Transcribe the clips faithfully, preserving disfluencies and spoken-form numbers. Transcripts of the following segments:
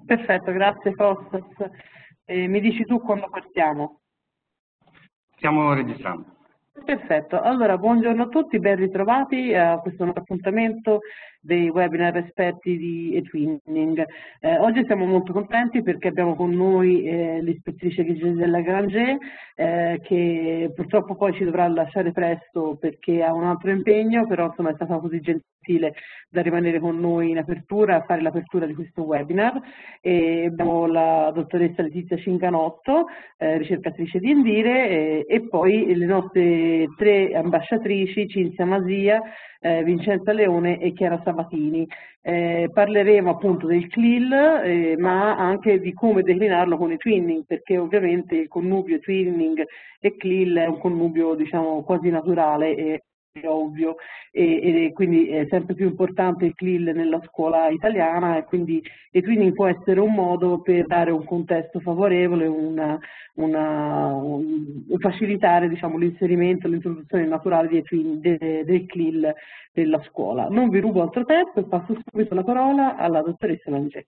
Perfetto, grazie Costas. Eh, mi dici tu quando partiamo? Stiamo registrando. Perfetto, allora buongiorno a tutti, ben ritrovati a questo nuovo appuntamento dei webinar esperti di eTwinning. Eh, oggi siamo molto contenti perché abbiamo con noi eh, l'ispettrice Gisella Granger eh, che purtroppo poi ci dovrà lasciare presto perché ha un altro impegno, però insomma è stata così gentile da rimanere con noi in apertura, a fare l'apertura di questo webinar. E abbiamo la dottoressa Letizia Cinganotto, eh, ricercatrice di Indire, eh, e poi le nostre tre ambasciatrici, Cinzia Masia, eh, Vincenza Leone e Chiara Sabatini. Eh, parleremo appunto del C L I L, eh, ma anche di come declinarlo con i twinning, perché ovviamente il connubio twinning e C L I L è un connubio diciamo quasi naturale e è ovvio, e, e quindi è sempre più importante il C L I L nella scuola italiana, e quindi eTwinning può essere un modo per dare un contesto favorevole, una, una, un, facilitare diciamo, l'inserimento, l'introduzione naturale di eTwinning, de, del C L I L nella scuola. Non vi rubo altro tempo e passo subito la parola alla dottoressa Granger.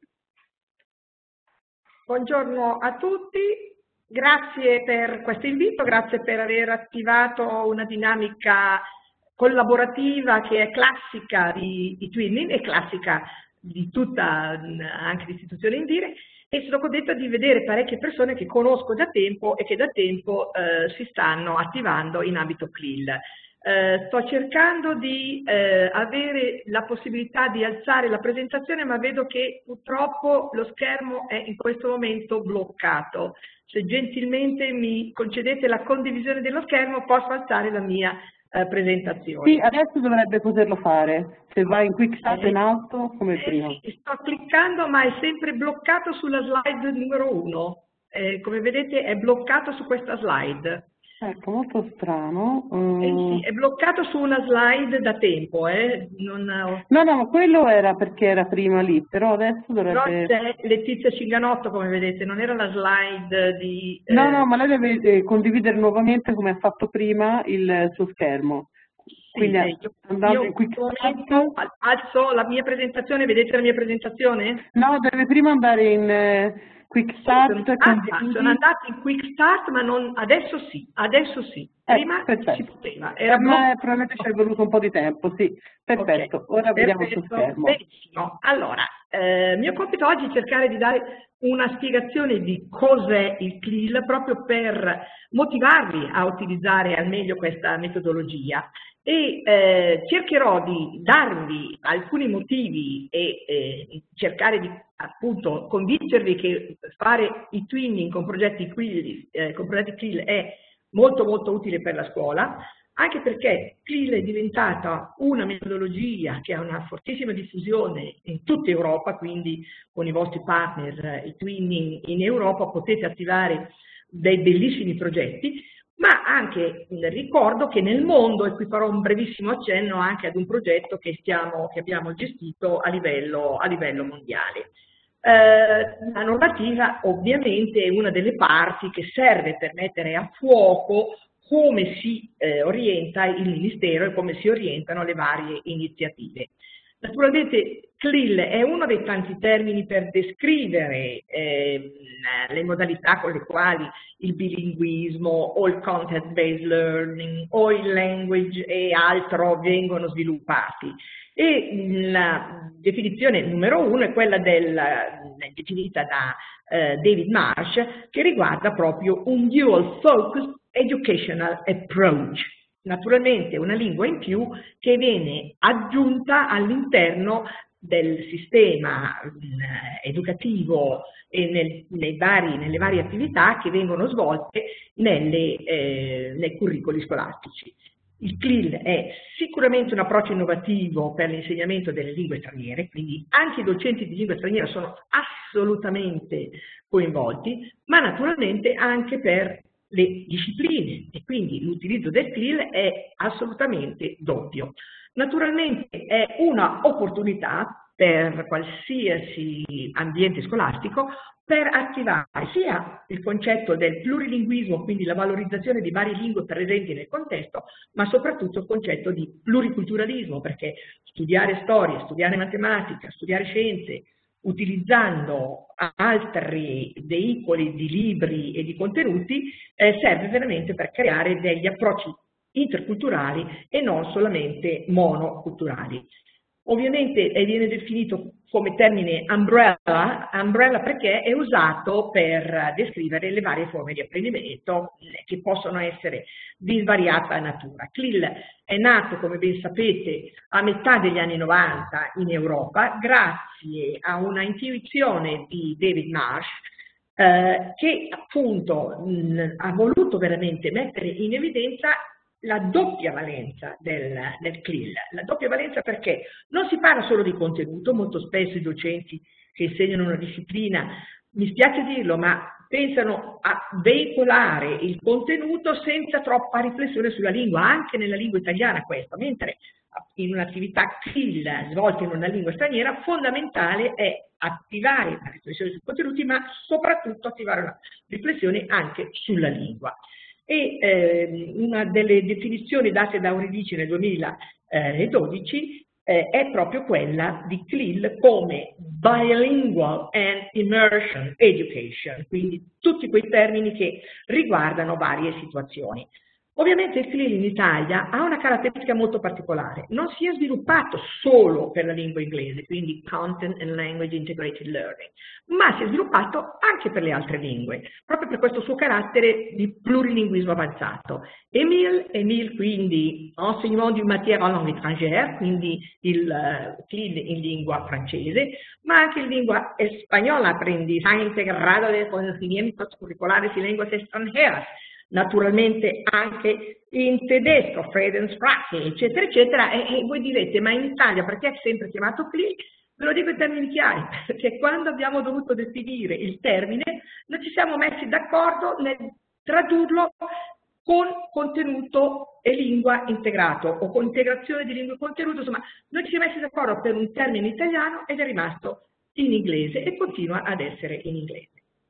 Buongiorno a tutti, grazie per questo invito, grazie per aver attivato una dinamica collaborativa che è classica di, di Twinning e classica di tutta anche l'istituzione Indire, e sono contenta di vedere parecchie persone che conosco da tempo e che da tempo eh, si stanno attivando in ambito C L I L. Eh, sto cercando di eh, avere la possibilità di alzare la presentazione, ma vedo che purtroppo lo schermo è in questo momento bloccato. Se gentilmente mi concedete la condivisione dello schermo, posso alzare la mia eh, presentazione. Sì, adesso dovrebbe poterlo fare. Se vai in Quick Start eh, in alto, come eh, prima. Sì, sto cliccando, ma è sempre bloccato sulla slide numero uno. Eh, come vedete è bloccato su questa slide. Ecco, molto strano. Eh Uh... sì, è bloccato su una slide da tempo, eh? Non... No, no, ma quello era perché era prima lì, però adesso dovrebbe... Però c'è Letizia Cinganotto, come vedete, non era la slide di... Eh... No, no, ma lei deve condividere nuovamente come ha fatto prima il suo schermo. Sì, Quindi eh, io, andando io in Quick momento Start... alzo la mia presentazione, vedete la mia presentazione? No, deve prima andare in eh, Quick Start, Sono andata, sono andata in Quick Start, ma non, adesso sì, adesso sì. Prima eh, si poteva, era ma probabilmente ci è voluto un po' di tempo, sì. Perfetto, okay. ora vediamo il suo Perfetto. schermo. Benissimo. Allora, eh, il mio compito oggi è cercare di dare una spiegazione di cos'è il C L I L, proprio per motivarvi a utilizzare al meglio questa metodologia. E eh, cercherò di darvi alcuni motivi e eh, cercare di appunto convincervi che fare i twinning con progetti C L I L, eh, con progetti C L I L è molto molto utile per la scuola, anche perché C L I L è diventata una metodologia che ha una fortissima diffusione in tutta Europa, quindi con i vostri partner, i twinning in Europa, potete attivare dei bellissimi progetti, ma anche ricordo che nel mondo, e qui farò un brevissimo accenno anche ad un progetto che, stiamo, che abbiamo gestito a livello, a livello mondiale. Eh, la normativa ovviamente è una delle parti che serve per mettere a fuoco come si eh, orienta il Ministero e come si orientano le varie iniziative. Naturalmente C L I L è uno dei tanti termini per descrivere eh, le modalità con le quali il bilinguismo o il content-based learning o il language e altro vengono sviluppati. E la definizione numero uno è quella del, definita da eh, David Marsh, che riguarda proprio un dual focus educational approach. Naturalmente una lingua in più che viene aggiunta all'interno del sistema eh, educativo e nel, nei vari, nelle varie attività che vengono svolte nelle, eh, nei curricoli scolastici. Il C L I L è sicuramente un approccio innovativo per l'insegnamento delle lingue straniere, quindi anche i docenti di lingua straniera sono assolutamente coinvolti, ma naturalmente anche per le discipline, e quindi l'utilizzo del C L I L è assolutamente doppio. Naturalmente è una opportunità per qualsiasi ambiente scolastico per attivare sia il concetto del plurilinguismo, quindi la valorizzazione di varie lingue presenti nel contesto, ma soprattutto il concetto di pluriculturalismo, perché studiare storia, studiare matematica, studiare scienze, utilizzando altri veicoli di libri e di contenuti, eh, serve veramente per creare degli approcci interculturali e non solamente monoculturali. Ovviamente eh, viene definito come termine umbrella, umbrella perché è usato per descrivere le varie forme di apprendimento eh, che possono essere di svariata natura. C L I L è nato, come ben sapete, a metà degli anni novanta in Europa, grazie a una intuizione di David Marsh, eh, che appunto mh, ha voluto veramente mettere in evidenza la doppia valenza del, del C L I L. La doppia valenza perché non si parla solo di contenuto, molto spesso i docenti che insegnano una disciplina, mi spiace dirlo, ma pensano a veicolare il contenuto senza troppa riflessione sulla lingua, anche nella lingua italiana questo, mentre in un'attività C L I L svolta in una lingua straniera fondamentale è attivare la riflessione sui contenuti, ma soprattutto attivare una riflessione anche sulla lingua. E eh, una delle definizioni date da Euridice nel duemiladodici eh, è proprio quella di C L I L come Bilingual and Immersion Education, quindi tutti quei termini che riguardano varie situazioni. Ovviamente il C L I L in Italia ha una caratteristica molto particolare, non si è sviluppato solo per la lingua inglese, quindi Content and Language Integrated Learning, ma si è sviluppato anche per le altre lingue, proprio per questo suo carattere di plurilinguismo avanzato. EMIL, EMIL quindi Enseignement du matière en langue étrangère, quindi il uh, C L I L in lingua francese, ma anche in lingua spagnola, aprendizaje integrado de conocimientos curriculares y lenguas extranjeras, naturalmente anche in tedesco, Friedenssprache, eccetera, eccetera, e, e voi direte, ma in Italia perché è sempre chiamato C L I L? Ve lo dico in termini chiari, perché quando abbiamo dovuto definire il termine, non ci siamo messi d'accordo nel tradurlo con contenuto e lingua integrato, o con integrazione di lingua e contenuto, insomma, non ci siamo messi d'accordo per un termine italiano ed è rimasto in inglese e continua ad essere in inglese.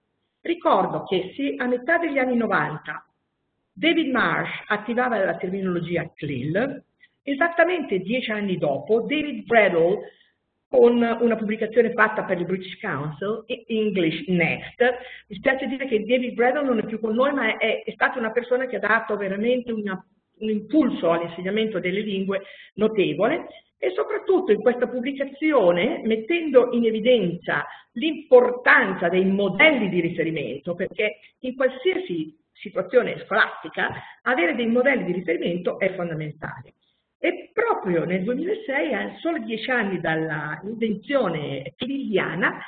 Ricordo che se a metà degli anni novanta David Marsh attivava la terminologia C L I L, esattamente dieci anni dopo David Bradel, con una pubblicazione fatta per il British Council, English Next, mi spiace dire che David Bradel non è più con noi, ma è, è stata una persona che ha dato veramente una, un impulso all'insegnamento delle lingue notevole, e soprattutto in questa pubblicazione mettendo in evidenza l'importanza dei modelli di riferimento, perché in qualsiasi situazione scolastica avere dei modelli di riferimento è fondamentale. E proprio nel duemilasei, a solo dieci anni dall'invenzione cliliana,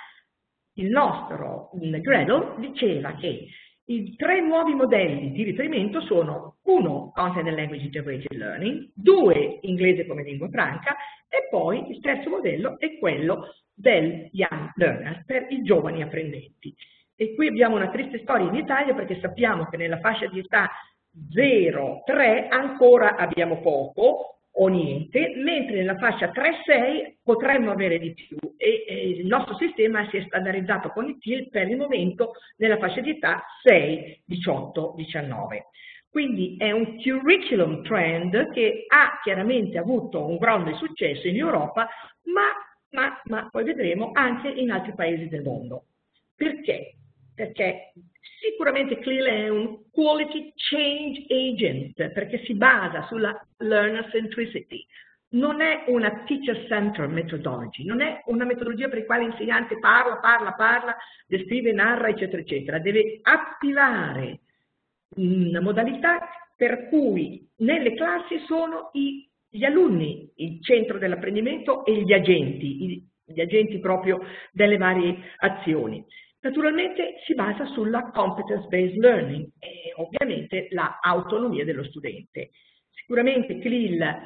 il nostro Gradle diceva che i tre nuovi modelli di riferimento sono uno, Content and Language Integrated Learning, due, inglese come lingua franca, e poi il terzo modello è quello del Young Learner, per i giovani apprendenti. E qui abbiamo una triste storia in Italia perché sappiamo che nella fascia di età zero tre ancora abbiamo poco o niente, mentre nella fascia tre sei potremmo avere di più e, e il nostro sistema si è standardizzato con il T I L per il momento nella fascia di età sei diciotto diciannove. Quindi è un curriculum trend che ha chiaramente avuto un grande successo in Europa, ma, ma, ma poi vedremo anche in altri paesi del mondo. Perché? Perché sicuramente C L I L è un quality change agent, perché si basa sulla learner centricity. Non è una teacher-centered methodology, non è una metodologia per la quale l'insegnante parla, parla, parla, descrive, narra, eccetera, eccetera. Deve attivare una modalità per cui nelle classi sono i, gli alunni il centro dell'apprendimento e gli agenti, gli agenti proprio delle varie azioni. Naturalmente si basa sulla competence-based learning e ovviamente l'autonomia dello studente. Sicuramente C L I L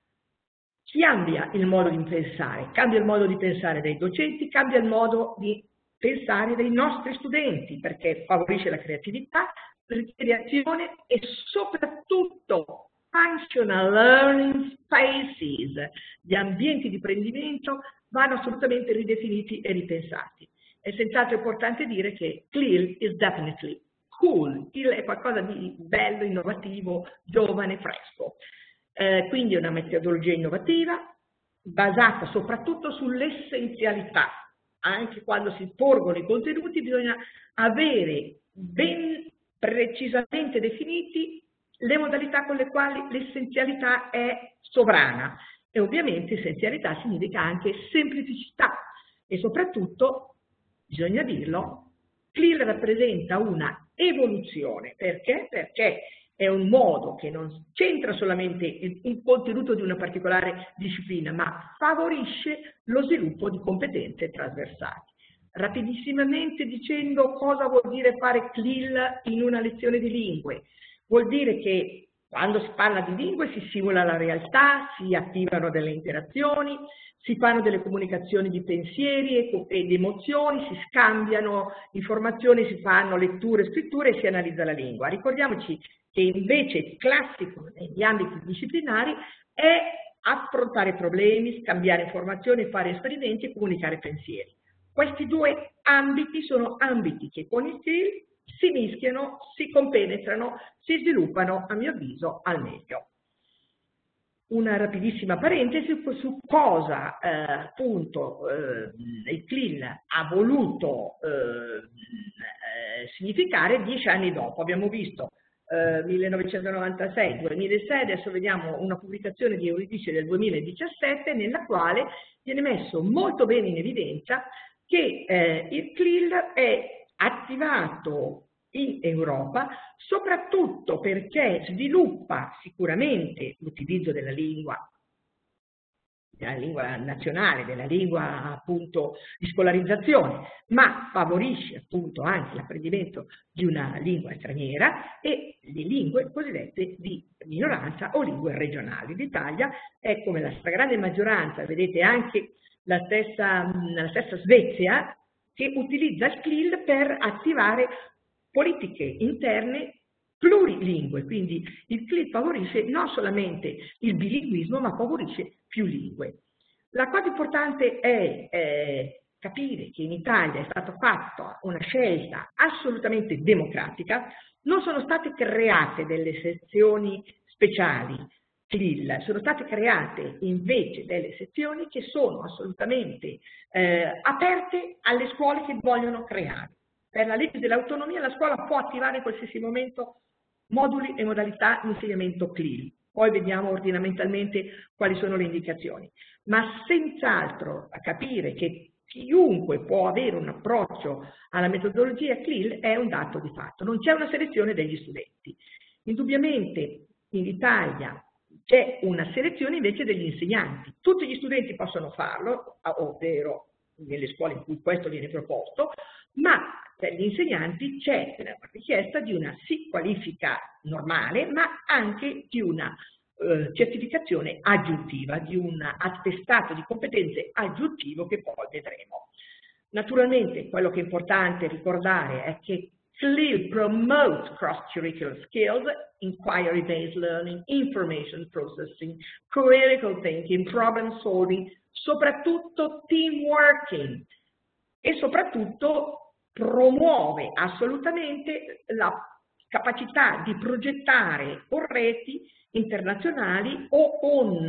cambia il modo di pensare, cambia il modo di pensare dei docenti, cambia il modo di pensare dei nostri studenti, perché favorisce la creatività, l'azione e soprattutto functional learning spaces. Gli ambienti di apprendimento vanno assolutamente ridefiniti e ripensati. È senz'altro importante dire che C L I L is definitely cool. C L I L è qualcosa di bello, innovativo, giovane, fresco. Eh, quindi è una metodologia innovativa basata soprattutto sull'essenzialità, anche quando si porgono i contenuti, bisogna avere ben precisamente definiti le modalità con le quali l'essenzialità è sovrana. E ovviamente essenzialità significa anche semplicità e soprattutto, bisogna dirlo, C L I L rappresenta una evoluzione. Perché? Perché è un modo che non c'entra solamente il, il contenuto di una particolare disciplina, ma favorisce lo sviluppo di competenze trasversali. Rapidissimamente dicendo cosa vuol dire fare C L I L in una lezione di lingue. Vuol dire che quando si parla di lingue si simula la realtà, si attivano delle interazioni, si fanno delle comunicazioni di pensieri e di emozioni, si scambiano informazioni, si fanno letture e scritture e si analizza la lingua. Ricordiamoci che invece il classico negli ambiti disciplinari è affrontare problemi, scambiare informazioni, fare esperimenti e comunicare pensieri. Questi due ambiti sono ambiti che con il C L I L si mischiano, si compenetrano, si sviluppano, a mio avviso, al meglio. Una rapidissima parentesi su cosa eh, appunto eh, il C L I L ha voluto eh, eh, significare dieci anni dopo. Abbiamo visto eh, millenovecentonovantasei duemilasei, adesso vediamo una pubblicazione di Euridice del duemiladiciassette nella quale viene messo molto bene in evidenza che eh, il C L I L è attivato in Europa soprattutto perché sviluppa sicuramente l'utilizzo della lingua, della lingua nazionale, della lingua appunto di scolarizzazione, ma favorisce appunto anche l'apprendimento di una lingua straniera e le lingue cosiddette di minoranza o lingue regionali. L'Italia è come la stragrande maggioranza, vedete anche la stessa, la stessa Svezia, che utilizza il C L I L per attivare politiche interne plurilingue, quindi il C L I L favorisce non solamente il bilinguismo, ma favorisce più lingue. La cosa importante è eh, capire che in Italia è stata fatta una scelta assolutamente democratica, non sono state create delle sezioni speciali C L I L, sono state create invece delle sezioni che sono assolutamente eh, aperte alle scuole che vogliono creare. Per la legge dell'autonomia la scuola può attivare in qualsiasi momento moduli e modalità di insegnamento C L I L. Poi vediamo ordinamentalmente quali sono le indicazioni. Ma senz'altro a capire che chiunque può avere un approccio alla metodologia C L I L è un dato di fatto. Non c'è una selezione degli studenti. Indubbiamente in Italia c'è una selezione invece degli insegnanti. Tutti gli studenti possono farlo, ovvero nelle scuole in cui questo viene proposto, ma per gli insegnanti c'è la richiesta di una sì qualifica normale, ma anche di una eh, certificazione aggiuntiva, di un attestato di competenze aggiuntivo che poi vedremo. Naturalmente quello che è importante ricordare è che C L I L promotes cross-curricular skills, inquiry-based learning, information processing, critical thinking, problem solving, soprattutto team working e soprattutto promuove assolutamente la capacità di progettare con reti internazionali o con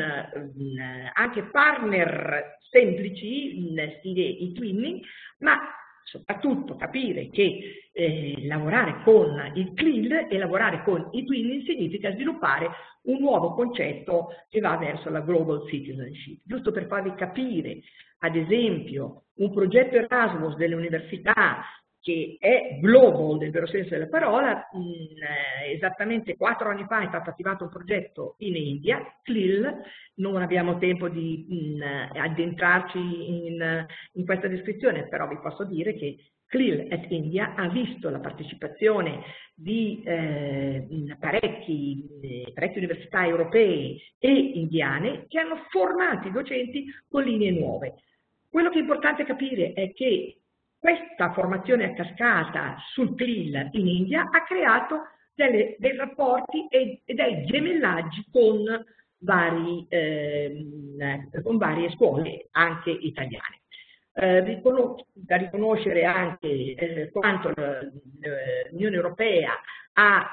eh, anche partner semplici in stile i twinning, ma soprattutto capire che eh, lavorare con il C L I L e lavorare con i twinning significa sviluppare un nuovo concetto che va verso la global citizenship. Giusto per farvi capire, ad esempio, un progetto Erasmus delle università che è global nel vero senso della parola, mh, esattamente quattro anni fa è stato attivato un progetto in India, C L I L, non abbiamo tempo di mh, addentrarci in, in questa descrizione, però vi posso dire che C L I L at India ha visto la partecipazione di eh, parecchi, eh, parecchie università europee e indiane che hanno formato i docenti con linee nuove. Quello che è importante capire è che questa formazione a cascata sul C L I L in India ha creato delle, dei rapporti e, e dei gemellaggi con, vari, eh, con varie scuole, anche italiane. Eh, da riconoscere anche eh, quanto l'Unione Europea ha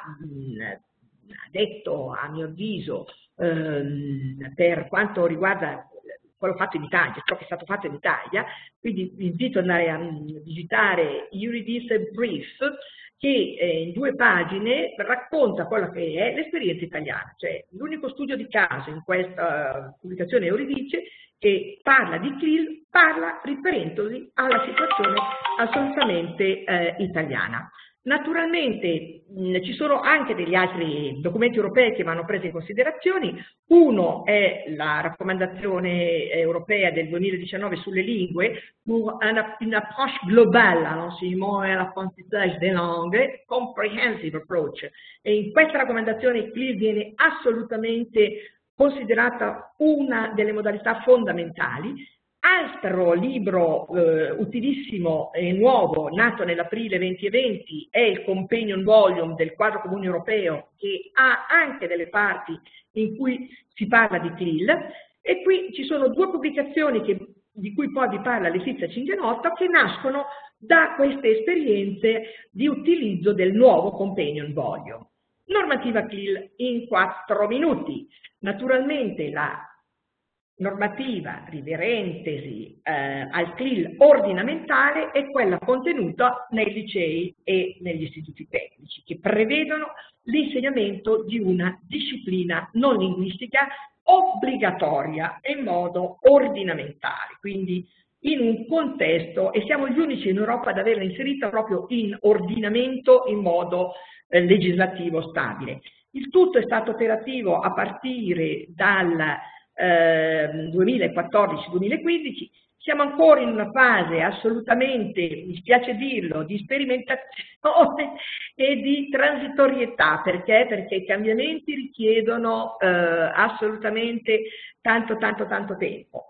mh, detto, a mio avviso, ehm, per quanto riguarda quello fatto in Italia, ciò che è stato fatto in Italia, quindi vi invito ad andare a visitare Eurydice Brief, che eh, in due pagine racconta quella che è l'esperienza italiana, cioè l'unico studio di caso in questa pubblicazione Eurydice che parla di C L I L, parla riferendosi alla situazione assolutamente eh, italiana. Naturalmente mh, ci sono anche degli altri documenti europei che vanno presi in considerazione. Uno è la raccomandazione europea del duemiladiciannove sulle lingue, pour une approche globale à l'enseignement et à l'apprentissage des langues, comprehensive approach. E in questa raccomandazione C L I L viene assolutamente considerata una delle modalità fondamentali. Altro libro eh, utilissimo e nuovo, nato nell'aprile duemilaventi, è il Companion Volume del quadro comune europeo, che ha anche delle parti in cui si parla di C L I L, e qui ci sono due pubblicazioni che, di cui poi vi parla Letizia Cinganotto, che nascono da queste esperienze di utilizzo del nuovo Companion Volume. Normativa C L I L in quattro minuti. Naturalmente la normativa riferentesi eh, al C L I L ordinamentale è quella contenuta nei licei e negli istituti tecnici, che prevedono l'insegnamento di una disciplina non linguistica obbligatoria in modo ordinamentale, quindi in un contesto, e siamo gli unici in Europa ad averla inserita proprio in ordinamento in modo eh, legislativo stabile. Il tutto è stato operativo a partire dal Eh, duemilaquattordici duemilaquindici, siamo ancora in una fase assolutamente, mi spiace dirlo, di sperimentazione e di transitorietà. Perché? Perché i cambiamenti richiedono eh, assolutamente tanto tanto tanto tempo.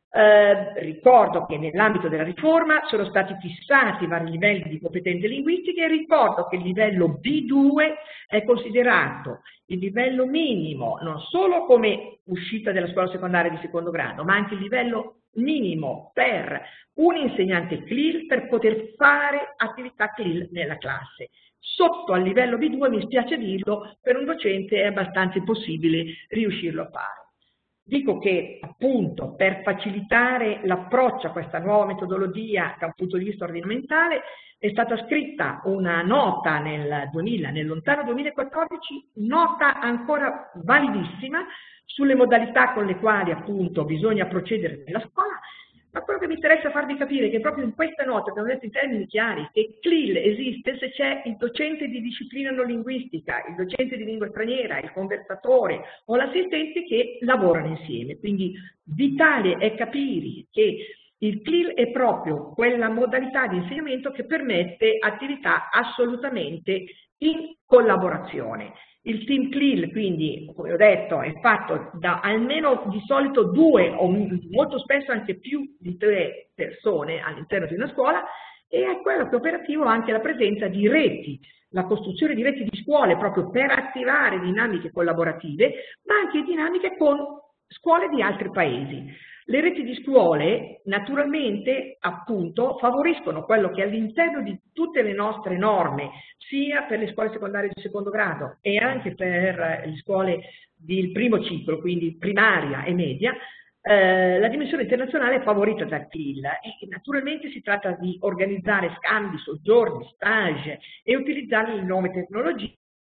Eh, ricordo che nell'ambito della riforma sono stati fissati vari livelli di competenze linguistiche, e ricordo che il livello B due è considerato il livello minimo non solo come uscita dalla scuola secondaria di secondo grado, ma anche il livello minimo per un insegnante C L I L per poter fare attività C L I L nella classe. Sotto al livello B due, mi spiace dirlo, per un docente è abbastanza impossibile riuscirlo a fare. Dico che appunto per facilitare l'approccio a questa nuova metodologia da un punto di vista ordinamentale è stata scritta una nota nel duemila, nel lontano duemilaquattordici, nota ancora validissima sulle modalità con le quali appunto bisogna procedere nella scuola. Ma quello che mi interessa farvi capire è che proprio in questa nota abbiamo detto in termini chiari che C L I L esiste se c'è il docente di disciplina non linguistica, il docente di lingua straniera, il conversatore o l'assistente che lavorano insieme. Quindi vitale è capire che il C L I L è proprio quella modalità di insegnamento che permette attività assolutamente in collaborazione. Il team C L I L, quindi, come ho detto, è fatto da almeno di solito due o molto spesso anche più di tre persone all'interno di una scuola, e è quello che è operativo anche la presenza di reti, la costruzione di reti di scuole proprio per attivare dinamiche collaborative, ma anche dinamiche con scuole di altri paesi. Le reti di scuole naturalmente appunto favoriscono quello che all'interno di tutte le nostre norme, sia per le scuole secondarie di secondo grado e anche per le scuole del primo ciclo, quindi primaria e media, eh, la dimensione internazionale è favorita dal C L I L, e naturalmente si tratta di organizzare scambi, soggiorni, stage e utilizzare le nuove tecnologie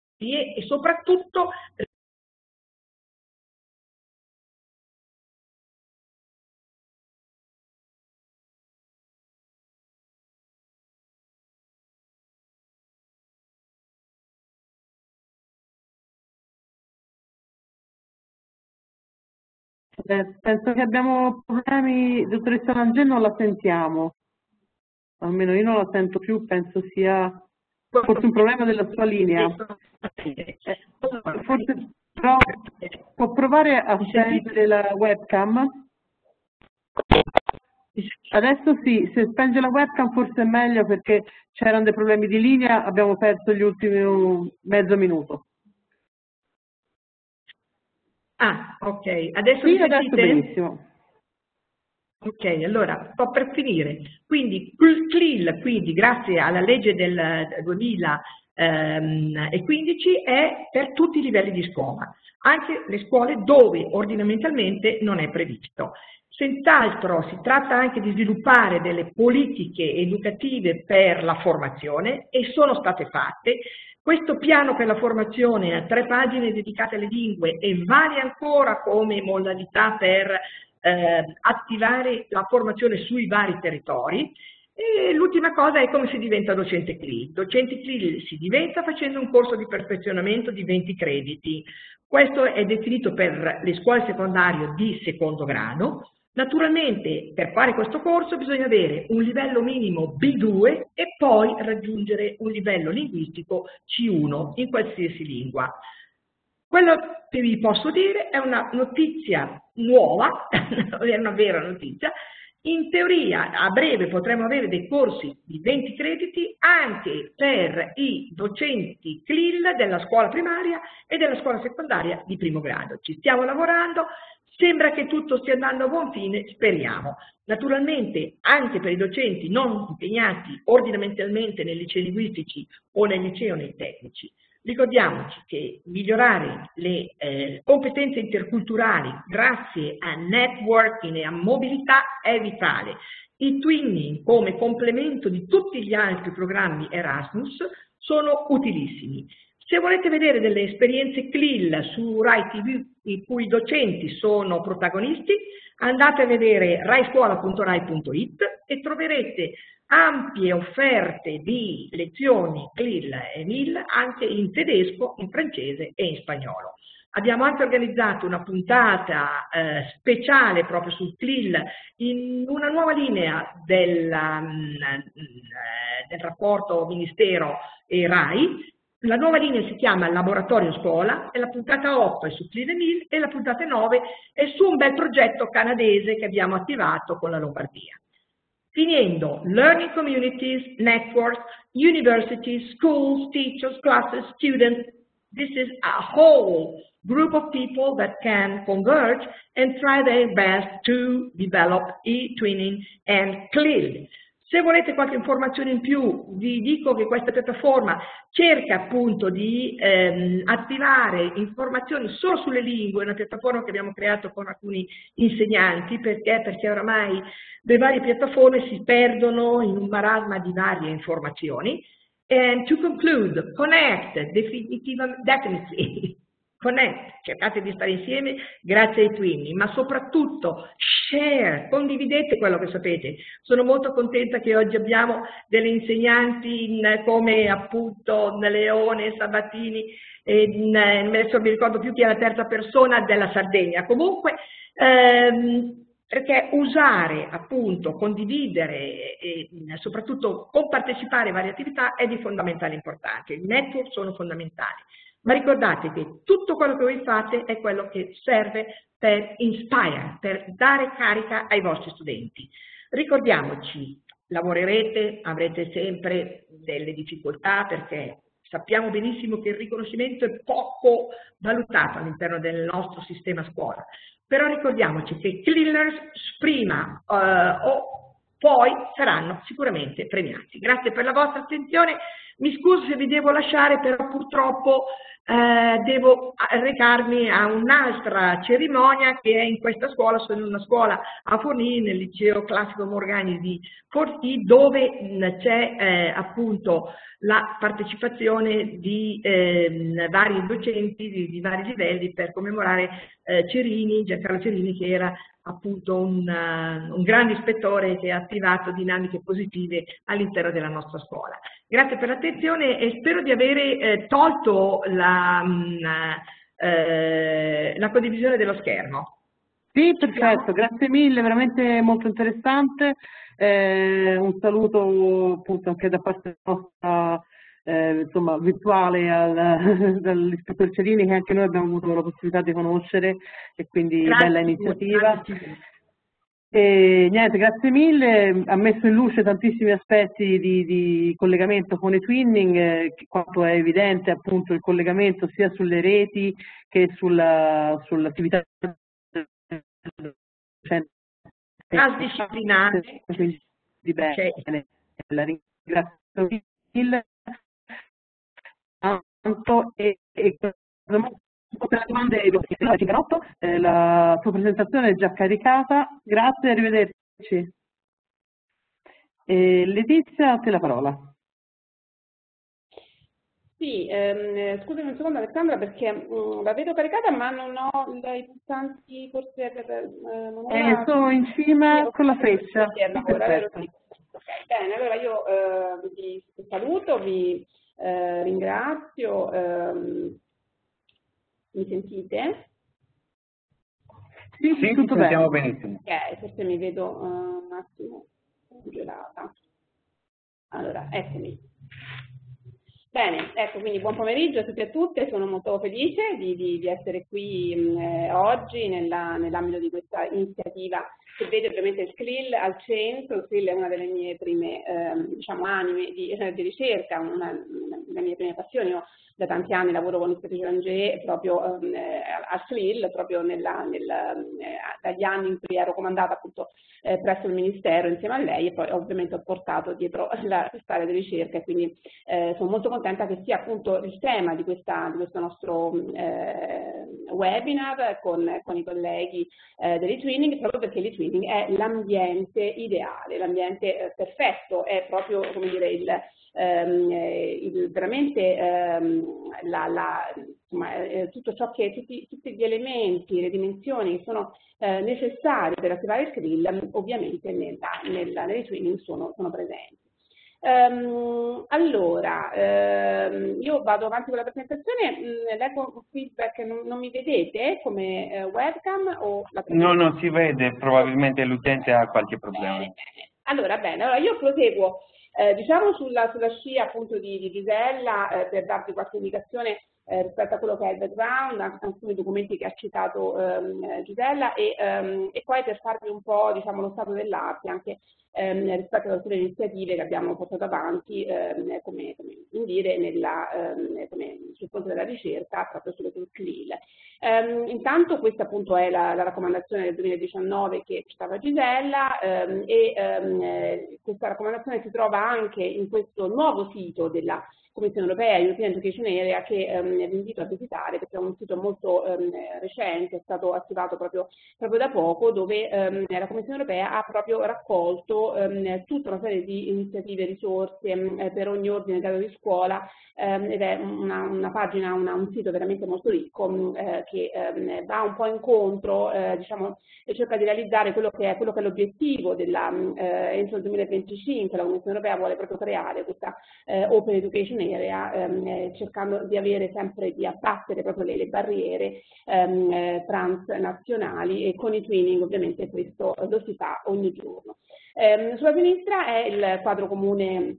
e soprattutto Eh, penso che abbiamo problemi, dottoressa Lange, non la sentiamo, almeno io non la sento più, penso sia forse un problema della sua linea. Eh, forse però può provare a spengere la webcam. Adesso sì, se spenge la webcam forse è meglio, perché c'erano dei problemi di linea, abbiamo perso gli ultimi mezzo minuto. Ah, ok, adesso sì, mi adesso sentite? Benissimo. Ok, allora, sto per finire. Quindi il C L I L, quindi, grazie alla legge del duemilaquindici, è per tutti i livelli di scuola, anche le scuole dove ordinamentalmente non è previsto. Senz'altro si tratta anche di sviluppare delle politiche educative per la formazione e sono state fatte. Questo piano per la formazione ha tre pagine dedicate alle lingue e vale ancora come modalità per eh, attivare la formazione sui vari territori. E l'ultima cosa è come si diventa docente C L I L. Docente C L I L si diventa facendo un corso di perfezionamento di venti crediti. Questo è definito per le scuole secondarie di secondo grado. Naturalmente per fare questo corso bisogna avere un livello minimo B due e poi raggiungere un livello linguistico C uno in qualsiasi lingua. Quello che vi posso dire è una notizia nuova, è una vera notizia. In teoria a breve potremo avere dei corsi di venti crediti anche per i docenti C L I L della scuola primaria e della scuola secondaria di primo grado. Ci stiamo lavorando. Sembra che tutto stia andando a buon fine, speriamo. Naturalmente anche per i docenti non impegnati ordinamentalmente nei licei linguistici o nei licei o nei tecnici. Ricordiamoci che migliorare le eh, competenze interculturali grazie a networking e a mobilità è vitale. I twinning come complemento di tutti gli altri programmi Erasmus sono utilissimi. Se volete vedere delle esperienze C L I L su Rai T V in cui i docenti sono protagonisti, andate a vedere raiscuola punto rai punto it e troverete ampie offerte di lezioni C L I L e M I L anche in tedesco, in francese e in spagnolo. Abbiamo anche organizzato una puntata eh, speciale proprio sul C L I L in una nuova linea del, um, del rapporto Ministero e Rai. La nuova linea si chiama Laboratorio Scuola e la puntata otto è su C L I L e M I L e la puntata nove è su un bel progetto canadese che abbiamo attivato con la Lombardia. Finendo, learning communities, networks, universities, schools, teachers, classes, students, this is a whole group of people that can converge and try their best to develop e-twinning and C L I L. Se volete qualche informazione in più, vi dico che questa piattaforma cerca appunto di ehm, attivare informazioni solo sulle lingue, una piattaforma che abbiamo creato con alcuni insegnanti, perché? Perché oramai le varie piattaforme si perdono in un marasma di varie informazioni. And to conclude, connect, definitely. Connect, cercate di stare insieme grazie ai twinning, ma soprattutto share, condividete quello che sapete. Sono molto contenta che oggi abbiamo delle insegnanti in, come appunto Leone, Sabatini, e in, adesso mi ricordo più chi è la terza persona della Sardegna. Comunque, ehm, perché usare appunto, condividere e soprattutto compartecipare a varie attività è di fondamentale importanza. I network sono fondamentali. Ma ricordate che tutto quello che voi fate è quello che serve per inspire, per dare carica ai vostri studenti. Ricordiamoci, lavorerete, avrete sempre delle difficoltà perché sappiamo benissimo che il riconoscimento è poco valutato all'interno del nostro sistema scuola. Però ricordiamoci che i C L I Lers prima uh, o poi saranno sicuramente premiati. Grazie per la vostra attenzione. Mi scuso se vi devo lasciare, però purtroppo eh, devo recarmi a un'altra cerimonia che è in questa scuola. Sono in una scuola a Forlì, nel liceo classico Morgagni di Forlì, dove c'è eh, appunto la partecipazione di eh, vari docenti di, di vari livelli per commemorare eh, Cerini, Giancarlo Cerini, che era appunto un, uh, un grande ispettore che ha attivato dinamiche positive all'interno della nostra scuola. Grazie per l'attenzione e spero di avere eh, tolto la, um, eh, la condivisione dello schermo. Sì, perfetto, grazie mille, veramente molto interessante. Eh, un saluto appunto anche da parte nostra, eh, insomma, virtuale al, dall'ispettore Cerini, che anche noi abbiamo avuto la possibilità di conoscere, e quindi Grazie, bella iniziativa. grazie. E niente, grazie mille, ha messo in luce tantissimi aspetti di, di collegamento con i twinning, eh, quanto è evidente appunto il collegamento sia sulle reti che sulla, sull'attività Transdisciplinare. Quindi bene, Okay. la ringrazio mille tanto e, e per le domande di Cicanotto, eh, la tua presentazione è già caricata, grazie, arrivederci. E Letizia, a te la parola. Sì, ehm, scusami un secondo Alessandra perché mh, la vedo caricata ma non ho i pulsanti, forse per, eh, non ho Eh, la... sono in cima sì, con la okay, freccia. ora, vero, sì. Okay, bene, allora io eh, vi saluto, vi eh, ringrazio, ehm, mi sentite? Sì, Sì, tutto ci sentiamo bene. benissimo. Ok, forse mi vedo uh, un attimo congelata. Allora, eccomi. Bene, ecco, quindi buon pomeriggio a tutti e a tutte, sono molto felice di, di, di essere qui mh, eh, oggi nell'ambito di questa iniziativa che vede ovviamente il C L I L al centro. Il C L I L è una delle mie prime eh, diciamo, anime di, eh, di ricerca, una, una delle mie prime passioni. Io da tanti anni lavoro con l'Ispettrice Rangier proprio eh, al C L I L, proprio nella, nel, eh, dagli anni in cui ero comandata appunto eh, presso il Ministero insieme a lei, e poi ovviamente ho portato dietro la quest'area di ricerca, e quindi eh, sono molto contenta che sia appunto il tema di, questa, di questo nostro eh, webinar con, con i colleghi eh, dell'e-twinning, proprio perché l'e-twinning è l'ambiente ideale, l'ambiente eh, perfetto, è proprio come dire il, ehm, il veramente ehm, la, la, insomma, eh, tutto ciò che tutti, tutti gli elementi, le dimensioni che sono eh, necessari per attivare il C L I L ovviamente nella, nella, nell'e-twinning sono, sono presenti. Um, allora, um, io vado avanti con la presentazione, mh, leggo un feedback, non, non mi vedete come eh, webcam o la No, no, si vede, probabilmente l'utente ha qualche problema. Bene, bene. Allora, bene, allora io proseguo, eh, diciamo sulla, sulla scia appunto di, di Gisella, eh, per darvi qualche indicazione eh, rispetto a quello che è il background, anche alcuni documenti che ha citato ehm, Gisella, e, ehm, e poi per farvi un po' diciamo, lo stato dell'arte anche ehm, rispetto ad alcune iniziative che abbiamo portato avanti ehm, come, come dire, nella, ehm, come sul fronte della ricerca proprio sul C L I L. Um, intanto questa appunto è la, la raccomandazione del duemiladiciannove che citava Gisella, um, e um, eh, questa raccomandazione si trova anche in questo nuovo sito della Commissione Europea, European Education Area, che um, vi invito a visitare perché è un sito molto um, recente, è stato attivato proprio, proprio da poco, dove um, la Commissione Europea ha proprio raccolto um, tutta una serie di iniziative, risorse um, per ogni ordine e grado di scuola, um, ed è una, una pagina, una, un sito veramente molto ricco um, eh, che um, va un po' incontro, eh, diciamo, e cerca di realizzare quello che è, quello che è l'obiettivo della, eh, entro il duemilaventicinque. La Commissione Europea vuole proprio creare questa eh, Open Education Area, ehm, cercando di avere sempre, di abbattere proprio le, le barriere ehm, eh, transnazionali, e con i twinning ovviamente questo lo si fa ogni giorno. Ehm, sulla sinistra è il quadro comune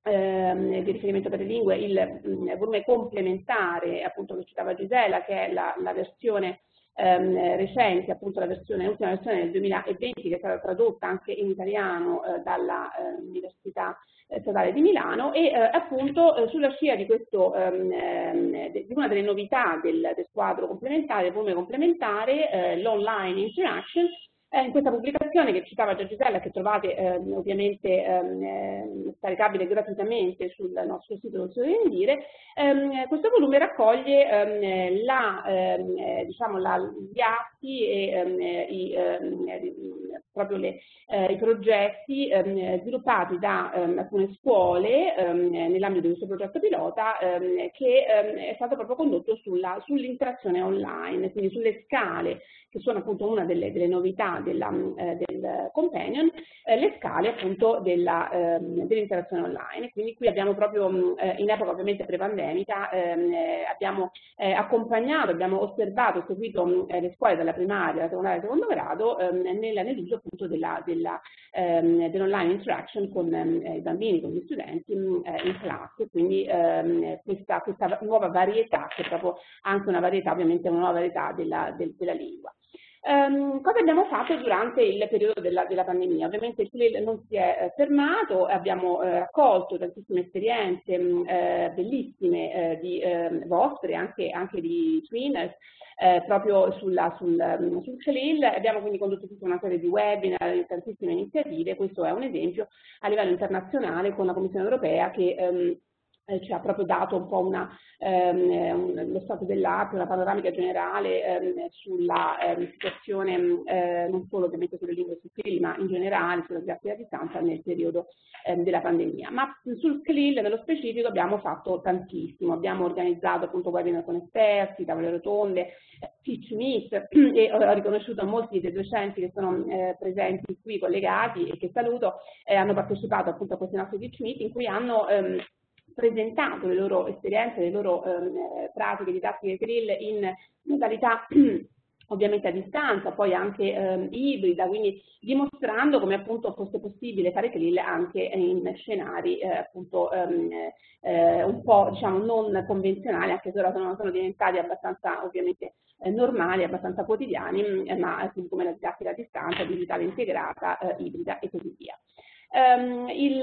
ehm, di riferimento per le lingue, il mh, volume complementare appunto che citava Gisela, che è la, la versione ehm, recente, appunto la versione, l'ultima versione del duemilaventi, che è stata tradotta anche in italiano eh, dalla eh, Università Statale di Milano, e eh, appunto eh, sulla scia di questo ehm, di una delle novità del, del quadro complementare, del volume complementare, eh, l'online interaction. Eh, in questa pubblicazione che citava già Gisella, che trovate ehm, ovviamente ehm, scaricabile gratuitamente sul nostro sito Non so dire, ehm, questo volume raccoglie ehm, la, ehm, diciamo la, gli atti e ehm, i, ehm, proprio le, eh, i progetti ehm, sviluppati da ehm, alcune scuole ehm, nell'ambito di questo progetto pilota ehm, che ehm, è stato proprio condotto sull'interazione online, quindi sulle scale, che sono appunto una delle, delle novità della, eh, del companion, eh, le scale appunto dell'interazione dell online. Quindi qui abbiamo proprio eh, in epoca ovviamente pre-pandemica ehm, eh, abbiamo eh, accompagnato, abbiamo osservato, seguito eh, le scuole dalla primaria, dalla secondaria e secondo grado ehm, nell'uso appunto della, della, ehm, dell'online interaction con eh, i bambini, con gli studenti eh, in classe. Quindi ehm, questa, questa nuova varietà, che è proprio anche una varietà, ovviamente una nuova varietà della, del, della lingua. Um, cosa abbiamo fatto durante il periodo della, della pandemia? Ovviamente il C L I L non si è eh, fermato, abbiamo eh, raccolto tantissime esperienze mh, eh, bellissime eh, di eh, vostre, anche, anche di Twiners, eh, proprio sulla, sul, um, sul C L I L. Abbiamo quindi condotto tutta una serie di webinar, tantissime iniziative. Questo è un esempio a livello internazionale con la Commissione Europea che um, Eh, ci ha proprio dato un po' una, ehm, lo stato dell'arte, una panoramica generale ehm, sulla ehm, situazione eh, non solo ovviamente sulle lingue e sul C L I L, ma in generale sulla didattica a distanza nel periodo ehm, della pandemia. Ma sul C L I L nello specifico abbiamo fatto tantissimo, abbiamo organizzato appunto webinar con esperti, tavole rotonde, Teach Meet, e ho riconosciuto molti dei docenti che sono eh, presenti qui collegati e che saluto, eh, hanno partecipato appunto a questi nostri Teach Meet in cui hanno ehm, presentato le loro esperienze, le loro ehm, pratiche didattiche C L I L in modalità ovviamente a distanza, poi anche ehm, ibrida, quindi dimostrando come appunto fosse possibile fare C L I L anche in scenari eh, appunto ehm, eh, un po' diciamo non convenzionali, anche se ora sono, sono diventati abbastanza ovviamente eh, normali, abbastanza quotidiani, eh, ma quindi come la didattica a distanza, digitale integrata, eh, ibrida e così via. Um, il,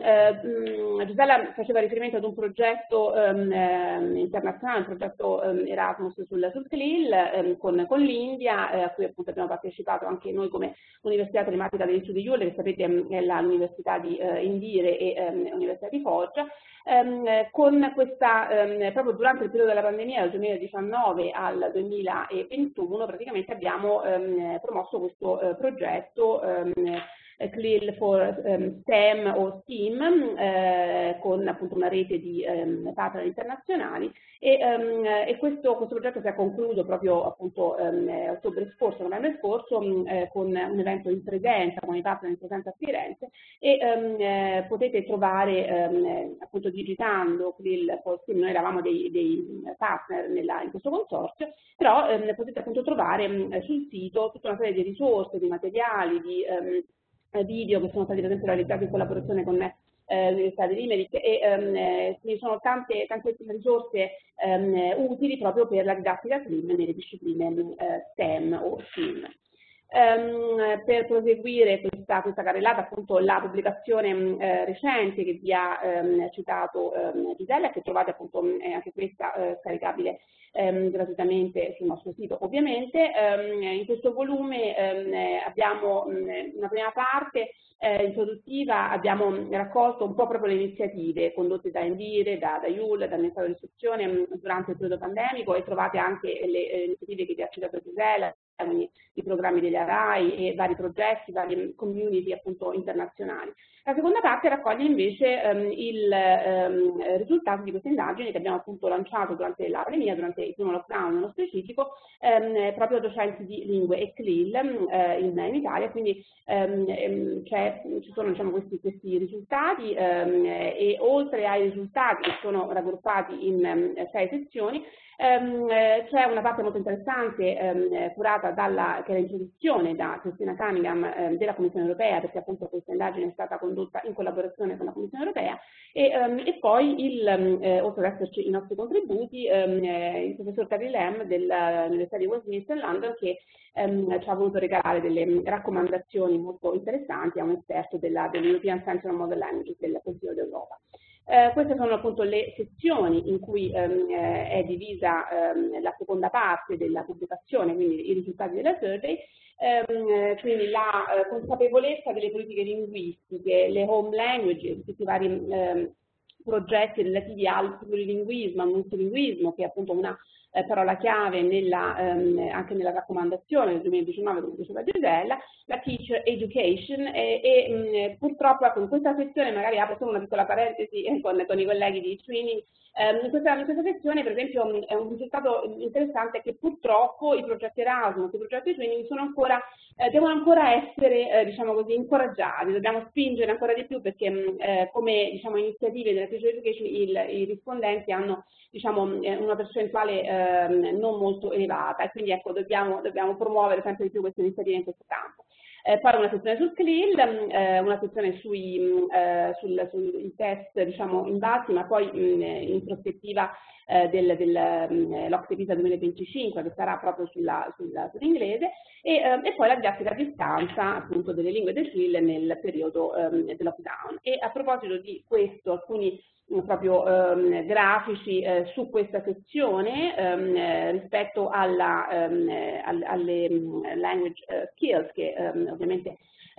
um, Gisella faceva riferimento ad un progetto um, um, internazionale, un progetto um, Erasmus sul, sul C L I L um, con, con l'India, eh, a cui appunto abbiamo partecipato anche noi come Università Telematica degli Studi Iule, che sapete è l'Università di uh, Indire e um, Università di Foggia. Um, con questa, um, proprio durante il periodo della pandemia, dal duemiladiciannove al duemilaventuno, praticamente abbiamo um, promosso questo uh, progetto um, C L I L for um, STEM o STEAM, eh, con appunto una rete di um, partner internazionali e, um, e questo, questo progetto si è concluso proprio appunto um, ottobre scorso, novembre scorso, um, eh, con un evento in presenza, con i partner in presenza a Firenze e um, eh, potete trovare um, appunto digitando C L I L for STEAM, noi eravamo dei, dei partner nella, in questo consorzio, però um, potete appunto trovare um, sul sito tutta una serie di risorse, di materiali, di um, video che sono stati per esempio realizzati in collaborazione con eh, l'Università di Limerick e um, eh, quindi sono tante, tantissime risorse um, utili proprio per la didattica C L I L nelle discipline uh, STEM o STEAM. Um, per proseguire questa, questa carrellata, appunto la pubblicazione um, eh, recente che vi ha um, citato um, Gisella, che trovate appunto eh, anche questa uh, scaricabile um, gratuitamente sul nostro sito ovviamente. Um, in questo volume um, abbiamo um, una prima parte eh, introduttiva, abbiamo raccolto un po' proprio le iniziative condotte da Indire, da, da I U L, dal Ministero dell'Istruzione um, durante il periodo pandemico e trovate anche le eh, iniziative che vi ha citato Gisella, quindi i programmi degli A R A I e vari progetti, varie community appunto internazionali. La seconda parte raccoglie invece um, il um, risultato di queste indagini che abbiamo appunto lanciato durante la pandemia, durante il primo lockdown nello specifico, um, proprio a docenti di lingue e C L I L uh, in, in Italia, quindi um, um, ci sono diciamo, questi, questi risultati um, e oltre ai risultati che sono raggruppati in um, sei sezioni, Um, eh, c'è una parte molto interessante um, curata dalla, che è l'introduzione da Cristina Cunningham um, della Commissione Europea, perché appunto questa indagine è stata condotta in collaborazione con la Commissione Europea, e, um, e poi, il, um, eh, oltre ad esserci i nostri contributi, um, eh, il professor Carrie Lam dell'Università di Westminster London, che um, ci ha voluto regalare delle raccomandazioni molto interessanti a un esperto dell'European Center on Modern Languages del Consiglio d'Europa. Eh, queste sono appunto le sezioni in cui ehm, eh, è divisa ehm, la seconda parte della pubblicazione, quindi i risultati della survey, ehm, quindi la eh, consapevolezza delle politiche linguistiche, le home languages, tutti i vari ehm, progetti relativi al plurilinguismo, al multilinguismo, che è appunto una eh, parola chiave nella, ehm, anche nella raccomandazione del duemiladiciannove, come diceva Gisella, la teacher education e, e mh, purtroppo ecco, in questa sezione, magari apro solo una piccola parentesi eh, con, con i colleghi di Twinning, ehm, in, questa, in questa sezione per esempio mh, è un risultato interessante che purtroppo i progetti Erasmus, i progetti Twinning sono ancora, eh, devono ancora essere eh, diciamo così incoraggiati, dobbiamo spingere ancora di più perché mh, eh, come diciamo iniziative della teacher education il, i rispondenti hanno diciamo una percentuale eh, non molto elevata e quindi ecco dobbiamo, dobbiamo promuovere sempre di più queste iniziative in questo campo. Eh, poi una sezione sul C L I L, eh, una sezione sui, eh, sul, sui test diciamo in base, ma poi mh, in prospettiva eh, del, del l'Ocse Pisa duemilaventicinque che sarà proprio sulla, sulla, sull'inglese e, eh, e poi la didattica a distanza appunto delle lingue del C L I L nel periodo eh, del lockdown. E a proposito di questo, alcuni proprio ehm, grafici eh, su questa sezione ehm, rispetto alla, ehm, alle, alle language skills che ehm, ovviamente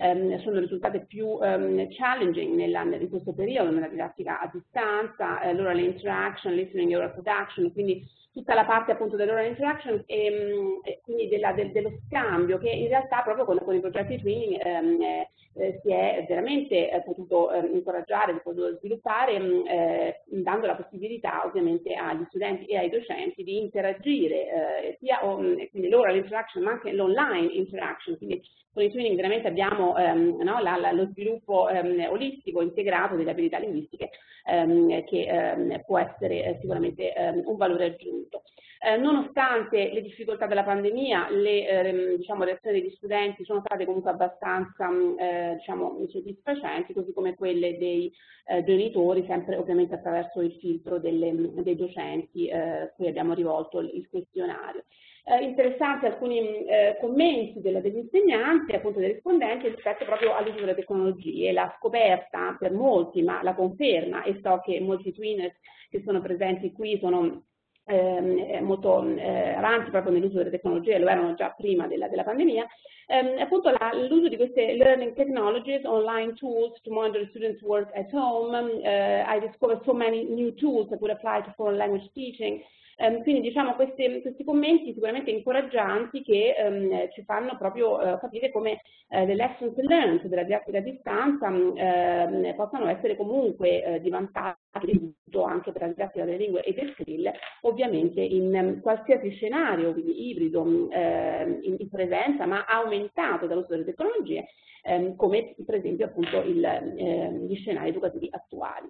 ehm, sono risultate più ehm, challenging nella, in questo periodo, nella didattica a distanza, eh, l'oral interaction, listening e oral production, quindi tutta la parte appunto dell'oral interaction e, e quindi della, del, dello scambio, che in realtà proprio con, con i progetti twinning ehm, eh, si è veramente eh, potuto eh, incoraggiare, potuto sviluppare, eh, dando la possibilità ovviamente agli studenti e ai docenti di interagire, eh, sia on, quindi l'oral interaction ma anche l'online interaction, quindi con i twinning veramente abbiamo ehm, no, la, la, lo sviluppo ehm, olistico, integrato delle abilità linguistiche ehm, che ehm, può essere eh, sicuramente ehm, un valore aggiunto. Eh, nonostante le difficoltà della pandemia, le ehm, diciamo, reazioni degli studenti sono state comunque abbastanza eh, diciamo, soddisfacenti, così come quelle dei eh, genitori, sempre ovviamente attraverso il filtro delle, dei docenti eh, cui abbiamo rivolto il, il questionario. Eh, interessanti alcuni eh, commenti della, degli insegnanti, appunto dei rispondenti, rispetto proprio all'uso delle tecnologie, la scoperta per molti, ma la conferma, e so che molti twiners che sono presenti qui sono eh, molto eh, avanti proprio nell'uso delle tecnologie, lo erano già prima della, della pandemia, ehm, appunto l'uso di queste learning technologies, online tools to monitor students' work at home. uh, I discovered so many new tools that would apply to foreign language teaching. Um, quindi diciamo questi, questi commenti sicuramente incoraggianti che um, ci fanno proprio uh, capire come uh, le lessons learned della didattica a distanza um, possano essere comunque uh, di vantaggio anche per la didattica delle lingue e del C R I L, ovviamente in um, qualsiasi scenario, quindi ibrido, um, in, in presenza, ma aumentato dall'uso delle tecnologie, um, come per esempio appunto il, uh, gli scenari educativi attuali.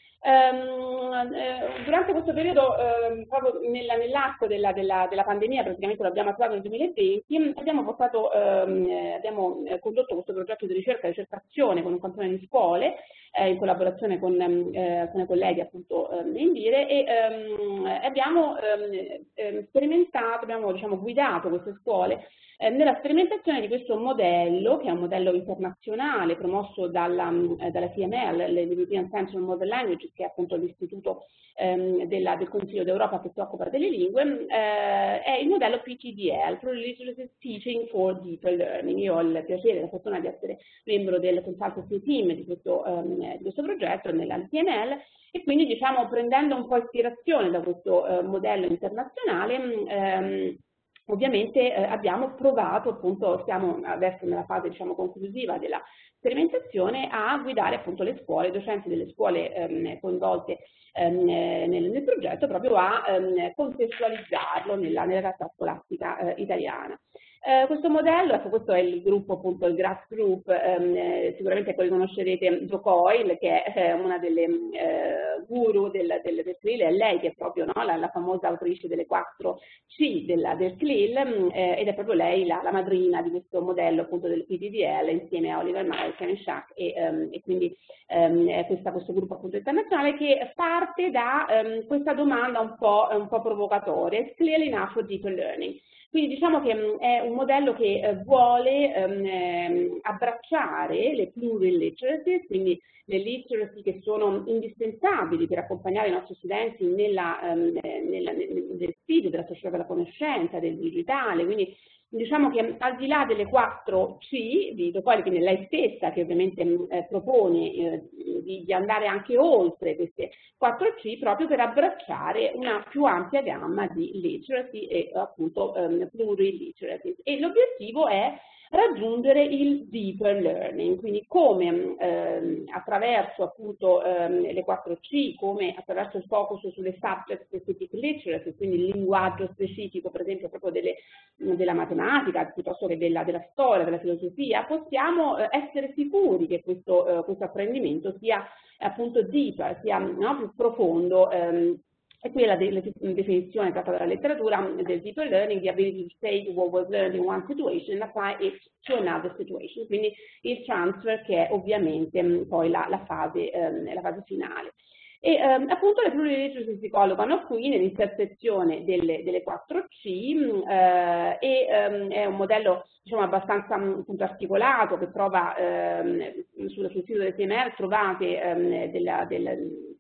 Um, eh, durante questo periodo, eh, proprio nell'arco della, della, della pandemia, praticamente lo abbiamo attuato nel duemilaventi, abbiamo, portato, ehm, abbiamo condotto questo progetto di ricerca e ricercazione con un cantone di scuole, eh, in collaborazione con, eh, con i colleghi appunto eh, in Dire, e ehm, abbiamo ehm, sperimentato, abbiamo diciamo, guidato queste scuole eh, nella sperimentazione di questo modello, che è un modello internazionale promosso dalla, eh, dalla C M L, l'European Central Model Language, che è appunto l'istituto ehm, della, del Consiglio d'Europa che si occupa delle lingue, eh, è il modello P T D L, Pluralistic Teaching for Deeper Learning. Io ho il piacere e la fortuna di essere membro del consultancy team di questo, ehm, di questo progetto nella C M L, e quindi diciamo prendendo un po' ispirazione da questo eh, modello internazionale, ehm, ovviamente eh, abbiamo provato, appunto, siamo adesso nella fase diciamo, conclusiva della sperimentazione, a guidare appunto le scuole, i docenti delle scuole ehm, coinvolte ehm, nel, nel progetto, proprio a ehm, contestualizzarlo nella, nella realtà scolastica eh, italiana. Eh, questo modello, ecco, questo è il gruppo, appunto, il Grass Group, ehm, sicuramente poi conoscerete Jo Coyle, che è eh, una delle eh, guru del, del, del C L I L, è lei che è proprio no, la, la famosa autrice delle quattro C della, del C L I L, eh, ed è proprio lei la, la madrina di questo modello appunto del P D D L, insieme a Oliver Meyer, Karen Schack, e, um, e quindi um, questa, questo gruppo appunto internazionale, che parte da um, questa domanda un po', un po' provocatoria: It's clearly enough for deeper learning. Quindi diciamo che mh, è un modello che eh, vuole ehm, abbracciare le plural literacies, quindi le literacy che sono indispensabili per accompagnare i nostri studenti nella, ehm, nella, nel, nel sfida della società della conoscenza, del digitale. Quindi diciamo che al di là delle quattro C di Jo Coyle, quindi lei stessa che ovviamente eh, propone eh, di, di andare anche oltre queste quattro C, proprio per abbracciare una più ampia gamma di literacy e appunto um, plural literacy. E l'obiettivo è raggiungere il deeper learning, quindi come ehm, attraverso appunto ehm, le quattro C, come attraverso il focus sulle subject specific literacy, quindi il linguaggio specifico per esempio proprio delle, della matematica, piuttosto che della, della storia, della filosofia, possiamo eh, essere sicuri che questo, eh, questo apprendimento sia appunto deeper, sia no, più profondo. Ehm, E qui è la, de la definizione tratta dalla letteratura del deeper learning: the ability to take what was learned in one situation and apply it to another situation. Quindi il transfer, che è ovviamente mh, poi la, la, fase, ehm, la fase finale. E ehm, appunto le plural literacy si collocano qui nell'intersezione delle, delle quattro C mh, eh, e ehm, è un modello diciamo abbastanza appunto, articolato, che trova ehm, sul, sul sito del C M R trovate ehm, della, della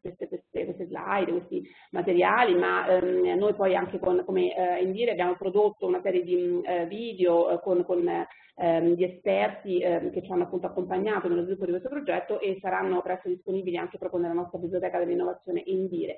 queste, queste, queste slide, questi materiali, ma ehm, noi poi anche con, come eh, Indire abbiamo prodotto una serie di eh, video eh, con, con ehm, gli esperti eh, che ci hanno appunto accompagnato nello sviluppo di questo progetto e saranno presto disponibili anche proprio nella nostra biblioteca dell'innovazione Indire.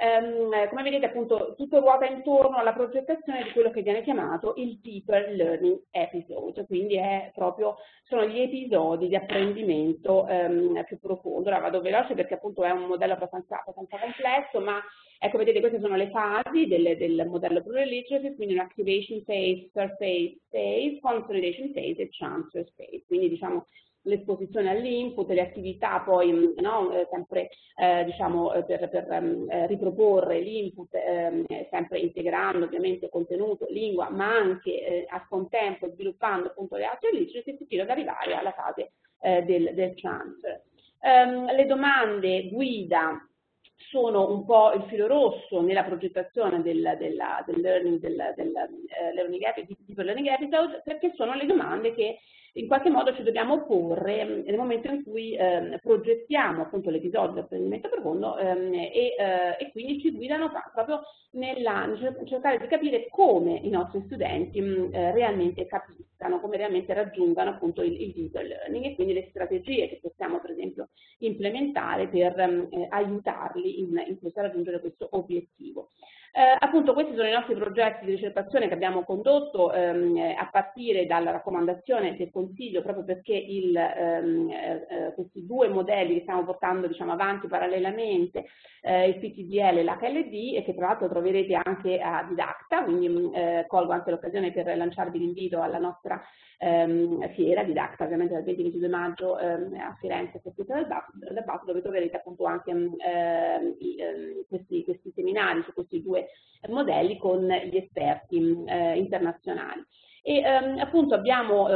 Um, come vedete appunto tutto ruota intorno alla progettazione di quello che viene chiamato il Deeper Learning Episode, quindi è proprio, sono gli episodi di apprendimento um, più profondo. Ora vado veloce perché appunto è un modello abbastanza, abbastanza complesso, ma ecco vedete queste sono le fasi del, del modello Pro-Religious, quindi un Activation Phase, Surface Phase, Consolidation Phase e Transfer Phase, quindi diciamo l'esposizione all'input, le attività poi no, eh, sempre eh, diciamo eh, per, per eh, riproporre l'input eh, sempre integrando ovviamente contenuto, lingua, ma anche eh, al contempo sviluppando appunto le altre literature fino ad arrivare alla fase eh, del, del transfer. Um, le domande guida sono un po' il filo rosso nella progettazione del, della, del learning, del, del uh, learning, deeper learning episode, perché sono le domande che in qualche modo ci dobbiamo porre nel momento in cui eh, progettiamo appunto l'episodio di apprendimento profondo ehm, e, eh, e quindi ci guidano proprio nella, nel cercare di capire come i nostri studenti mh, eh, realmente capiscano, come realmente raggiungano appunto il, il deeper learning e quindi le strategie che possiamo per esempio implementare per eh, aiutarli in, in questo a raggiungere questo obiettivo. Eh, appunto questi sono i nostri progetti di ricercazione che abbiamo condotto ehm, a partire dalla raccomandazione del Consiglio proprio perché il, ehm, eh, questi due modelli che stiamo portando diciamo, avanti parallelamente, eh, il P T D L e l'H L D e che tra l'altro troverete anche a Didacta, quindi eh, colgo anche l'occasione per lanciarvi l'invito alla nostra ehm, fiera Didacta, ovviamente dal venti al ventidue maggio ehm, a Firenze, del Basso, dove troverete appunto anche ehm, i, ehm, questi, questi seminari su questi due modelli con gli esperti eh, internazionali. E ehm, appunto abbiamo,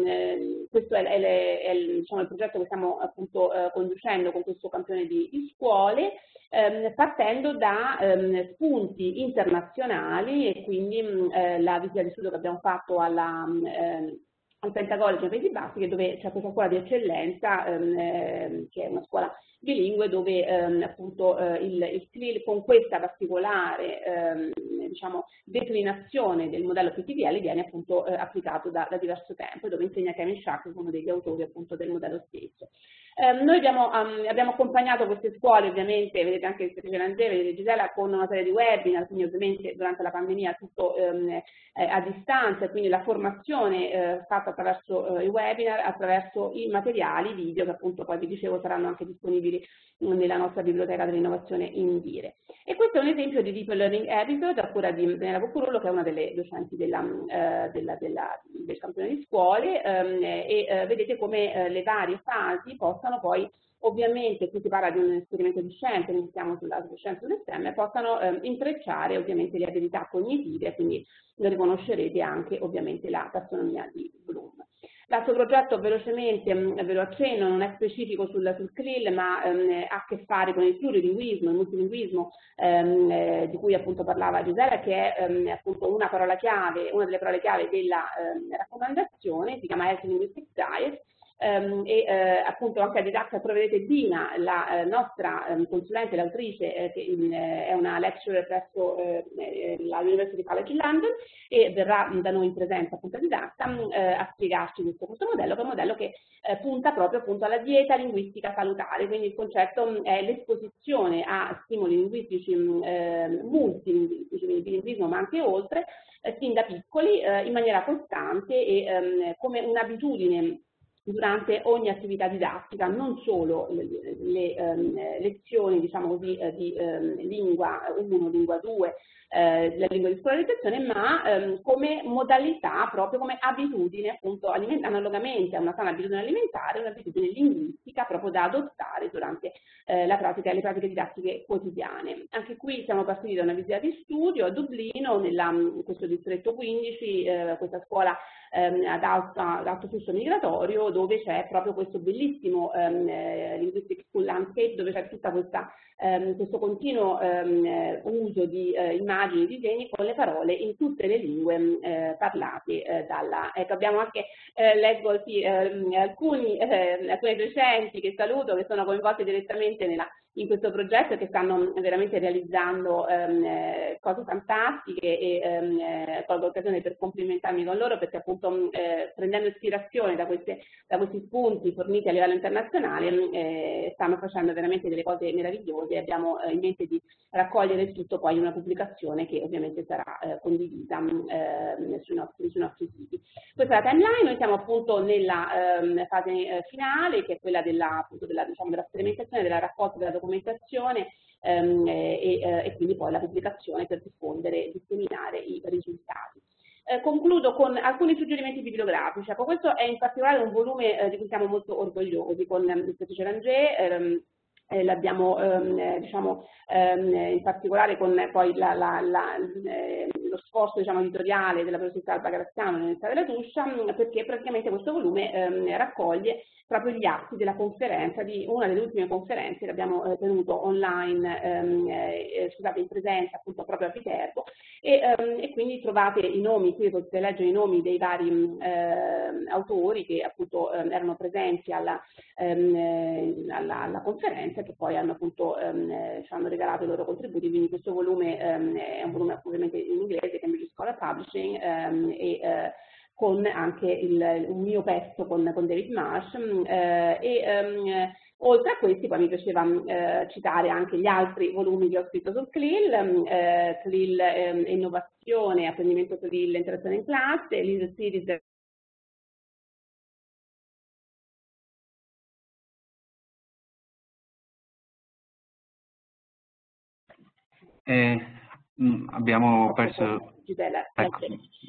ehm, questo è, è, è il, diciamo, il progetto che stiamo appunto eh, conducendo con questo campione di, di scuole, ehm, partendo da ehm, spunti internazionali e quindi mh, eh, la visita di studio che abbiamo fatto alla ehm, al Pentagollege ai Paesi Bassi, dove c'è questa scuola di eccellenza, ehm, che è una scuola bilingue, dove ehm, appunto eh, il, il C L I L con questa particolare ehm, diciamo, declinazione del modello P T D L viene appunto eh, applicato da, da diverso tempo, dove insegna Kevin Sharp, uno degli autori appunto del modello stesso. Eh, noi abbiamo, um, abbiamo accompagnato queste scuole, ovviamente, vedete anche il secretario Andrea, vedete Gisela, con una serie di webinar, quindi ovviamente durante la pandemia tutto um, eh, a distanza, quindi la formazione eh, fatta attraverso eh, i webinar, attraverso i materiali video che appunto poi vi dicevo saranno anche disponibili mh, nella nostra biblioteca dell'innovazione Indire. E questo è un esempio di Deep Learning Episode a cura di Daniela Bocurullo, che è una delle docenti della, eh, della, della, del campione di scuole, ehm, e eh, vedete come eh, le varie fasi possano poi, ovviamente, qui si parla di un esperimento di scienze, quindi siamo sulla scienza del STEM, possano eh, intrecciare ovviamente le abilità cognitive, quindi lo riconoscerete anche ovviamente la tassonomia di Bloom. L'altro progetto velocemente ve lo accenno, non è specifico sul, sul C L I L, ma ehm, ha a che fare con il plurilinguismo, il multilinguismo ehm, eh, di cui appunto parlava Gisela, che è ehm, appunto una parola chiave, una delle parole chiave della ehm, raccomandazione, si chiama Health Linguistic Diet. Um, e uh, appunto anche a Didacta troverete Dina, la uh, nostra um, consulente, l'autrice, eh, che in, eh, è una lecturer presso eh, la University College London e verrà da noi in presenza appunto a Didacta uh, a spiegarci questo, questo modello, che è un modello che uh, punta proprio appunto alla dieta linguistica salutare, quindi il concetto um, è l'esposizione a stimoli linguistici um, multilinguistici, quindi bilinguismo ma anche oltre, uh, sin da piccoli uh, in maniera costante e um, come un'abitudine durante ogni attività didattica, non solo le, le um, lezioni diciamo così, eh, di um, lingua uno, lingua due, eh, la lingua di scolarizzazione, ma um, come modalità, proprio come abitudine, appunto, analogamente a una sana abitudine alimentare, un'abitudine linguistica proprio da adottare durante eh, la pratica, le pratiche didattiche quotidiane. Anche qui siamo partiti da una visita di studio a Dublino, nella, in questo distretto quindici, eh, questa scuola ehm, ad, alta, ad alto flusso migratorio, dove c'è proprio questo bellissimo ehm, eh, linguistic school landscape, dove c'è tutta questa ehm, questo continuo ehm, uso di eh, immagini e disegni con le parole in tutte le lingue eh, parlate eh, dalla... Ecco, abbiamo anche, eh, leggo sì, ehm, alcuni, eh, alcuni docenti che saluto, che sono coinvolti direttamente nella in questo progetto e che stanno veramente realizzando ehm, eh, cose fantastiche e ehm, eh, colgo l'occasione per complimentarmi con loro perché appunto eh, prendendo ispirazione da, queste, da questi spunti forniti a livello internazionale eh, stanno facendo veramente delle cose meravigliose e abbiamo eh, in mente di raccogliere il tutto poi in una pubblicazione che ovviamente sarà eh, condivisa eh, sui, nostri, sui nostri siti. Questa è la timeline, noi siamo appunto nella ehm, fase eh, finale che è quella della, appunto della, diciamo, della sperimentazione, della raccolta della documentazione ehm, e, eh, e quindi poi la pubblicazione per diffondere e disseminare i risultati. Eh, concludo con alcuni suggerimenti bibliografici. Ecco, questo è in particolare un volume eh, di cui siamo molto orgogliosi con ehm, l'ispettrice Ranger, ehm, eh, l'abbiamo ehm, diciamo, ehm, in particolare con poi la, la, la, eh, lo sforzo diciamo, editoriale della professoressa Alba Graziano nell'Università della Tuscia, perché praticamente questo volume ehm, raccoglie proprio gli atti della conferenza, di una delle ultime conferenze che abbiamo eh, tenuto online, ehm, eh, scusate, in presenza appunto proprio a Viterbo, e, ehm, e quindi trovate i nomi, qui potete leggere i nomi dei vari eh, autori che appunto eh, erano presenti alla, ehm, alla, alla conferenza, che poi hanno appunto ehm, ci hanno regalato i loro contributi, quindi questo volume ehm, è un volume ovviamente in inglese, Cambridge Scholar Publishing, ehm, e eh, con anche il, un mio pezzo con, con David Marsh eh, e ehm, oltre a questi poi mi piaceva eh, citare anche gli altri volumi che ho scritto sul C L I L, eh, C L I L eh, Innovazione, Apprendimento C L I L, Interazione in classe, l'I S Series. Eh, abbiamo perso... Ecco.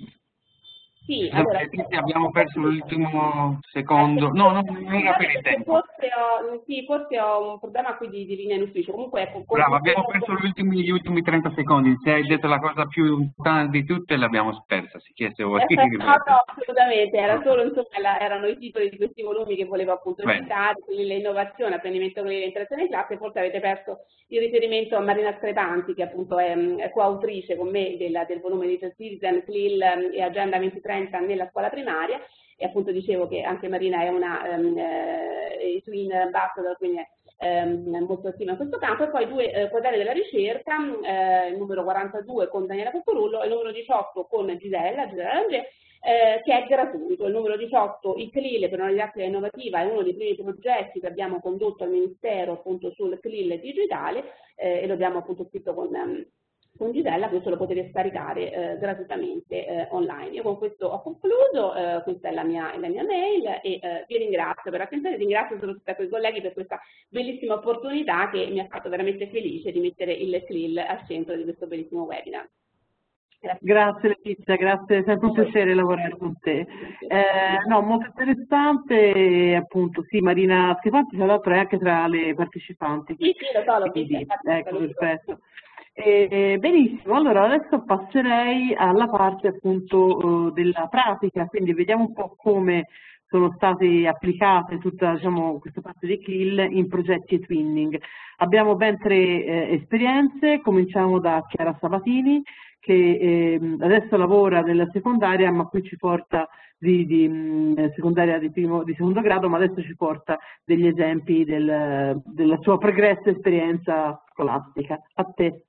Sì, Scusate, allora, abbiamo perso l'ultimo secondo. No, no, non era per il tempo. Forse ho, sì, forse ho un problema qui di, di linea in ufficio. Comunque, ecco, bravo, abbiamo perso gli ultimi, gli ultimi trenta secondi. Se hai detto la cosa più importante di tutte, l'abbiamo persa. Si chiede se vuoi eh, no, no, assolutamente, era solo, insomma, erano i titoli di questi volumi che volevo appunto citare, l'innovazione, apprendimento con l'interazione in classe. Forse avete perso il riferimento a Marina Screpanti, che appunto è, è coautrice con me del, del volume di Citizen, C L I L e Agenda venti trenta nella scuola primaria, e appunto dicevo che anche Marina è una um, eh, Twin Ambassador, quindi è ehm, molto attiva in questo campo, e poi due eh, quaderni della ricerca, eh, il numero quarantadue con Daniela Cucurullo e il numero diciotto con Gisella, Gisella Ranger, eh, che è gratuito. Il numero diciotto, il C L I L per una didattica innovativa, è uno dei primi progetti che abbiamo condotto al Ministero appunto sul C L I L digitale eh, e lo abbiamo appunto scritto con... Um, con Gisella, questo lo potete scaricare eh, gratuitamente eh, online. Io con questo ho concluso, eh, questa è la mia, è la mia mail e eh, vi ringrazio per l'attenzione, ringrazio soprattutto i colleghi per questa bellissima opportunità che mi ha fatto veramente felice di mettere il C L I L al centro di questo bellissimo webinar. Grazie. Grazie Letizia, grazie, è sempre un piacere lavorare con te. Eh, no, molto interessante, appunto, sì, Marina Screpanti tra l'altro è anche tra le partecipanti. Sì, sì, lo so, l'ho quindi, ecco, perfetto. Eh, benissimo, allora adesso passerei alla parte appunto eh, della pratica, quindi vediamo un po' come sono state applicate tutta diciamo, questa parte di C L I L in progetti e twinning. Abbiamo ben tre eh, esperienze, cominciamo da Chiara Sabatini che eh, adesso lavora nella secondaria ma qui ci porta di, di mh, secondaria di, primo, di secondo grado, ma adesso ci porta degli esempi del, della sua pregressa esperienza scolastica. A te.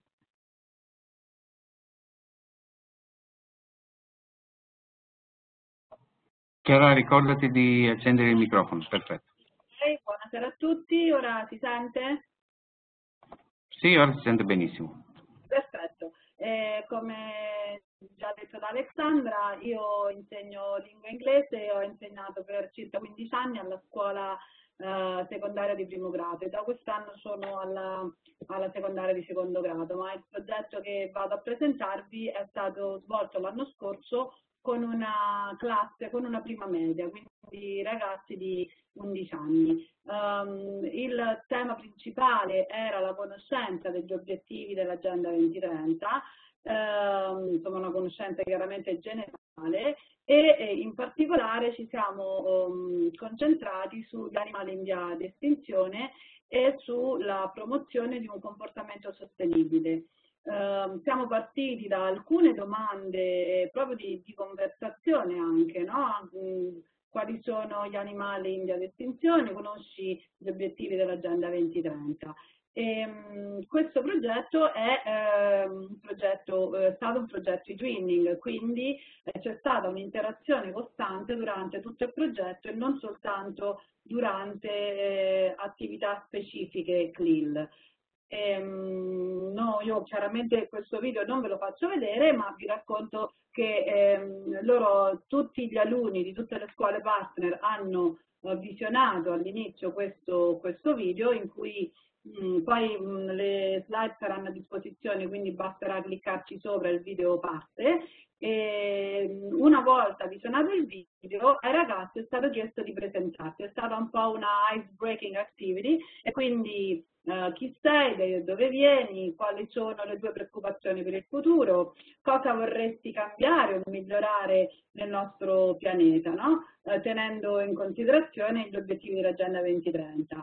Chiara, ricordati di accendere il microfono, perfetto. Ok, buonasera a tutti, ora si sente? Sì, ora si sente benissimo. Perfetto, eh, come già detto da Alessandra, io insegno lingua inglese e ho insegnato per circa quindici anni alla scuola eh, secondaria di primo grado e da quest'anno sono alla, alla secondaria di secondo grado, ma il progetto che vado a presentarvi è stato svolto l'anno scorso con una classe, con una prima media, quindi ragazzi di undici anni. Um, il tema principale era la conoscenza degli obiettivi dell'Agenda venti trenta, um, insomma una conoscenza chiaramente generale e, e in particolare ci siamo um, concentrati sugli animali in via di estinzione e sulla promozione di un comportamento sostenibile. Uh, siamo partiti da alcune domande eh, proprio di, di conversazione anche, no? Mm, quali sono gli animali in via di estinzione, conosci gli obiettivi dell'Agenda venti trenta E, um, questo progetto è eh, un progetto, è stato un progetto di twinning, quindi eh, c'è stata un'interazione costante durante tutto il progetto e non soltanto durante eh, attività specifiche C L I L. Ehm, no, io chiaramente questo video non ve lo faccio vedere, ma vi racconto che ehm, loro, tutti gli alunni di tutte le scuole partner hanno eh, visionato all'inizio questo, questo video in cui mh, poi mh, le slide saranno a disposizione, quindi basterà cliccarci sopra, il video parte. E una volta visionato il video ai ragazzi è stato chiesto di presentarsi, è stata un po' una ice breaking activity e quindi Uh, chi sei, dove vieni, quali sono le tue preoccupazioni per il futuro, cosa vorresti cambiare o migliorare nel nostro pianeta, no? uh, tenendo in considerazione gli obiettivi dell'Agenda duemilatrenta.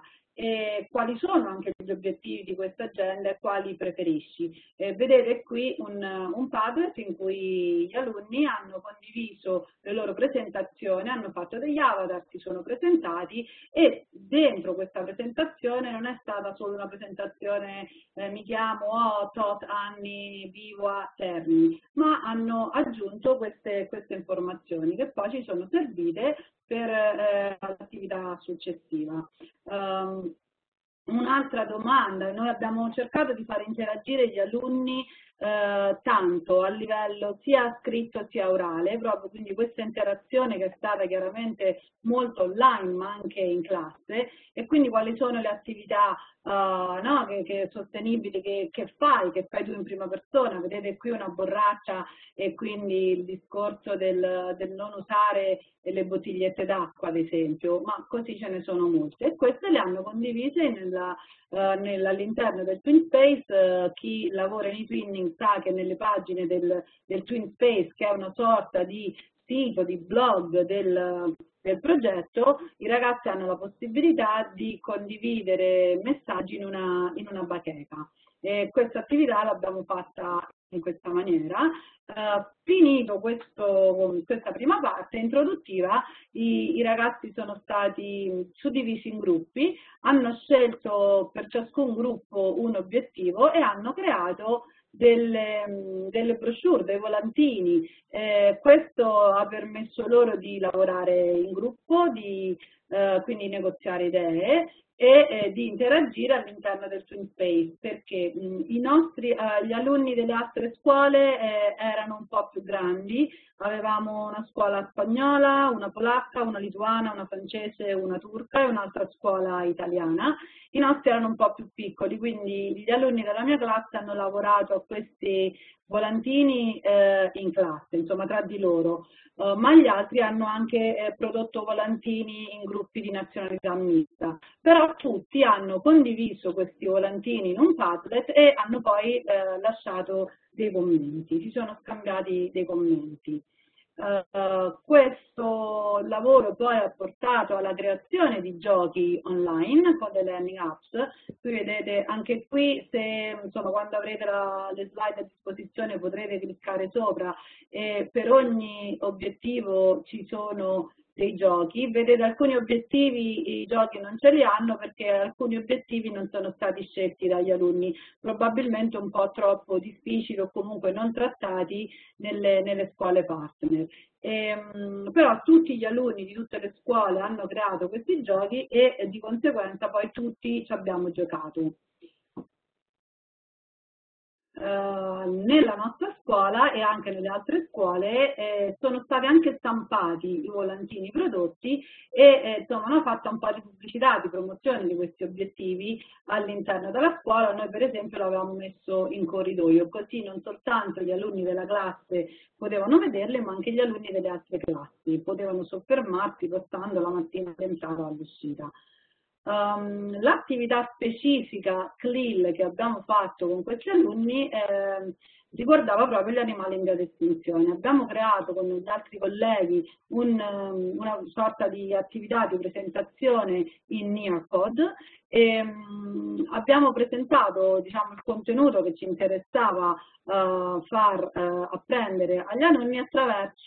E quali sono anche gli obiettivi di questa agenda e quali preferisci. Eh, vedete qui un, un Padlet in cui gli alunni hanno condiviso le loro presentazioni, hanno fatto degli avatar, si sono presentati e dentro questa presentazione non è stata solo una presentazione eh, mi chiamo, ho tot anni, vivo a Terni, ma hanno aggiunto queste, queste informazioni che poi ci sono servite per eh, l'attività successiva. Um, Un'altra domanda, noi abbiamo cercato di far interagire gli alunni eh, tanto a livello sia scritto sia orale, proprio quindi questa interazione che è stata chiaramente molto online ma anche in classe, e quindi quali sono le attività uh, no, che, che sostenibili che, che fai, che fai tu in prima persona. Vedete qui una borraccia e quindi il discorso del, del non usare le bottigliette d'acqua ad esempio, ma così ce ne sono molte e queste le hanno condivise nella, uh, nel, all'interno del TwinSpace. Uh, chi lavora nei twinning sa che nelle pagine del, del TwinSpace, che è una sorta di sito, di blog del, del progetto, i ragazzi hanno la possibilità di condividere messaggi in una, in una bacheca. E questa attività l'abbiamo fatta in questa maniera. Uh, finito questo, questa prima parte introduttiva, i, i ragazzi sono stati suddivisi in gruppi, hanno scelto per ciascun gruppo un obiettivo e hanno creato delle, delle brochure, dei volantini. Eh, questo ha permesso loro di lavorare in gruppo, di eh, quindi negoziare idee e eh, di interagire all'interno del TwinSpace, perché mh, i nostri, eh, gli alunni delle altre scuole eh, erano un po' più grandi, avevamo una scuola spagnola, una polacca, una lituana, una francese, una turca e un'altra scuola italiana. I nostri erano un po' più piccoli, quindi gli alunni della mia classe hanno lavorato a questi volantini eh, in classe, insomma tra di loro, uh, ma gli altri hanno anche eh, prodotto volantini in gruppi di nazionalità mista, però tutti hanno condiviso questi volantini in un Padlet e hanno poi eh, lasciato dei commenti, si sono scambiati dei commenti. Uh, questo lavoro poi ha portato alla creazione di giochi online con le learning apps. Qui vedete anche qui, se insomma quando avrete la, le slide a disposizione potrete cliccare sopra e per ogni obiettivo ci sono dei giochi. Vedete, alcuni obiettivi i giochi non ce li hanno perché alcuni obiettivi non sono stati scelti dagli alunni, probabilmente un po' troppo difficili o comunque non trattati nelle, nelle scuole partner. E, però tutti gli alunni di tutte le scuole hanno creato questi giochi e di conseguenza poi tutti ci abbiamo giocato. Uh, nella nostra scuola e anche nelle altre scuole eh, sono stati anche stampati i volantini prodotti e eh, insomma hanno fatto un po' di pubblicità, di promozione di questi obiettivi all'interno della scuola. Noi per esempio l'avevamo messo in corridoio, così non soltanto gli alunni della classe potevano vederli, ma anche gli alunni delle altre classi potevano soffermarsi passando la mattina all'entrata o all'uscita. Um, l'attività specifica C L I L che abbiamo fatto con questi alunni eh, riguardava proprio gli animali in via di estinzione. Abbiamo creato con gli altri colleghi un, um, una sorta di attività di presentazione in Nearcode e um, abbiamo presentato, diciamo, il contenuto che ci interessava uh, far uh, apprendere agli alunni attraverso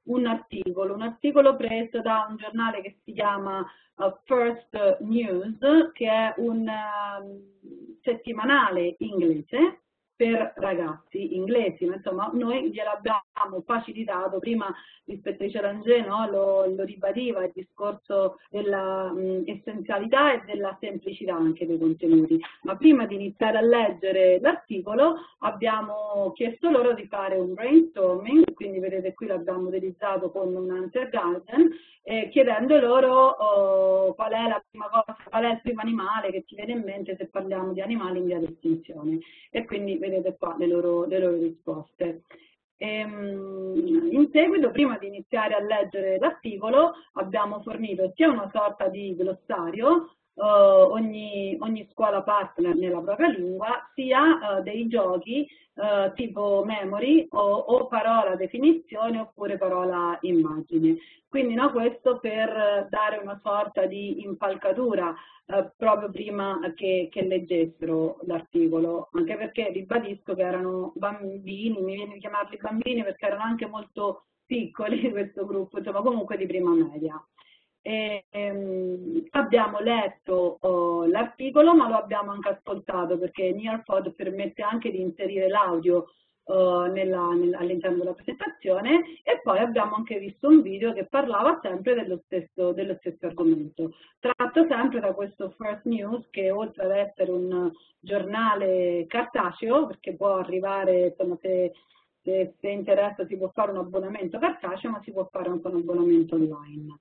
un articolo, un articolo preso da un giornale che si chiama uh, First News, che è un uh, settimanale inglese per ragazzi inglesi, ma insomma noi gliel'abbiamo facilitato. Prima l'ispettrice Rangé, no, lo, lo ribadiva, il discorso della mh, essenzialità e della semplicità anche dei contenuti, ma prima di iniziare a leggere l'articolo abbiamo chiesto loro di fare un brainstorming, quindi vedete qui l'abbiamo utilizzato con un Hunter Garden, eh, chiedendo loro oh, qual è la prima cosa, qual è il primo animale che ti viene in mente se parliamo di animali in via di estinzione, e quindi vedete qua le loro, le loro risposte. Ehm, in seguito, prima di iniziare a leggere l'articolo, abbiamo fornito sia una sorta di glossario, eh, ogni, ogni scuola partner nella propria lingua, sia eh, dei giochi eh, tipo memory o, o parola definizione oppure parola immagine. Quindi no, questo per dare una sorta di impalcatura eh, proprio prima che, che leggessero l'articolo, anche perché ribadisco che erano bambini, mi viene di chiamarli bambini perché erano anche molto piccoli questo gruppo, insomma comunque di prima media. E, ehm, abbiamo letto oh, l'articolo, ma lo abbiamo anche ascoltato perché Nearpod permette anche di inserire l'audio Uh, all'interno della presentazione, e poi abbiamo anche visto un video che parlava sempre dello stesso, dello stesso argomento, tratto sempre da questo First News, che oltre ad essere un giornale cartaceo, perché può arrivare, insomma, se, se, se interessa si può fare un abbonamento cartaceo, ma si può fare anche un abbonamento online.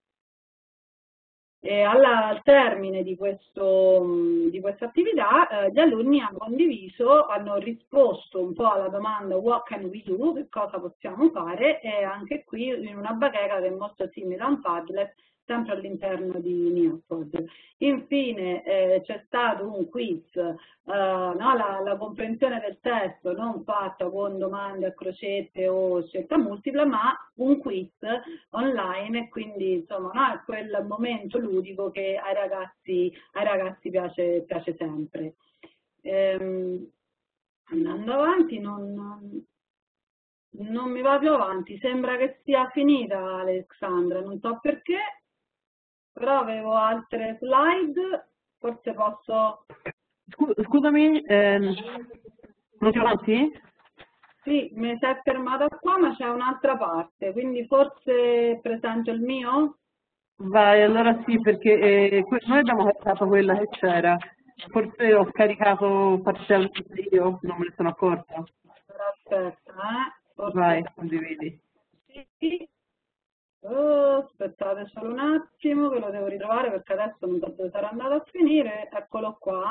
E alla, al termine di, questo, di questa attività eh, gli alunni hanno condiviso, hanno risposto un po' alla domanda what can we do, che cosa possiamo fare, e anche qui in una bacheca che è molto simile a un Padlet, sempre all'interno di Nearpod. Infine eh, c'è stato un quiz, eh, no, la, la comprensione del testo non fatta con domande a crocette o scelta multipla, ma un quiz online, e quindi insomma no, è quel momento ludico che ai ragazzi, ai ragazzi piace, piace sempre. Ehm, andando avanti non, non, non mi va più avanti, sembra che sia finita Alexandra, non so perché. Però avevo altre slide, forse posso... Scusami, ehm, non ti avanti? Sì, mi si è fermata qua, ma c'è un'altra parte, quindi forse presento il mio? Vai, allora sì, perché eh, noi abbiamo caricato quella che c'era, forse ho caricato parzialmente io, non me ne sono accorta. Aspetta, eh. Forse... Vai, condividi. Sì. Oh, aspettate solo un attimo che lo devo ritrovare perché adesso non so dove sarà andato a finire. Eccolo qua.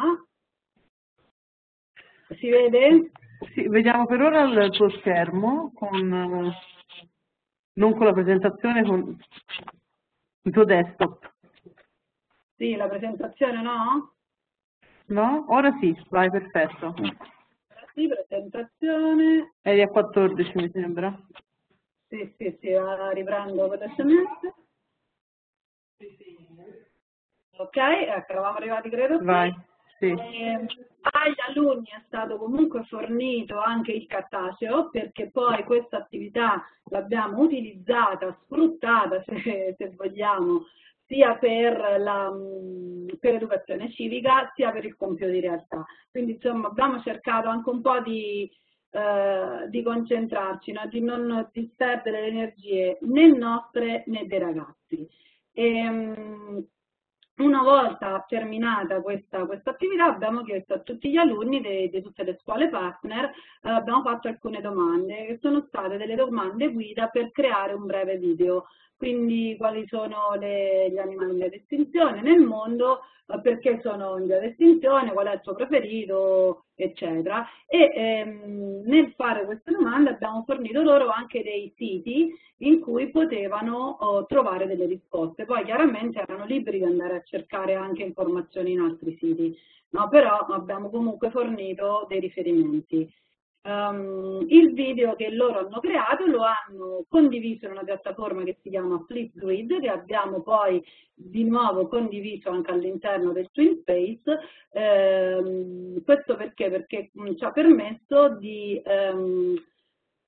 Si vede? Sì, vediamo per ora il tuo schermo, con, non con la presentazione, con il tuo desktop. Sì, la presentazione no? No? Ora sì, vai, perfetto. Sì, presentazione. Eri a quattordici mi sembra. Sì, sì, sì, la riprendo velocemente. Ok, ecco, eravamo arrivati credo qui. Vai, sì. E agli alunni è stato comunque fornito anche il cartaceo, perché poi questa attività l'abbiamo utilizzata, sfruttata se, se vogliamo, sia per la per educazione civica, sia per il compito di realtà. Quindi insomma abbiamo cercato anche un po' di Uh, di concentrarci, no? Di non disperdere le energie né nostre né dei ragazzi. E, um, una volta terminata questa, questa attività abbiamo chiesto a tutti gli alunni di tutte le scuole partner, uh, abbiamo fatto alcune domande che sono state delle domande guida per creare un breve video. Quindi quali sono le, gli animali in via di estinzione nel mondo, eh, perché sono in via di estinzione, qual è il tuo preferito, eccetera. E ehm, nel fare queste domande abbiamo fornito loro anche dei siti in cui potevano oh, trovare delle risposte. Poi chiaramente erano liberi di andare a cercare anche informazioni in altri siti, no? Però abbiamo comunque fornito dei riferimenti. Um, il video che loro hanno creato lo hanno condiviso in una piattaforma che si chiama Flipgrid, che abbiamo poi di nuovo condiviso anche all'interno del TwinSpace. Um, questo perché? Perché ci ha permesso di um,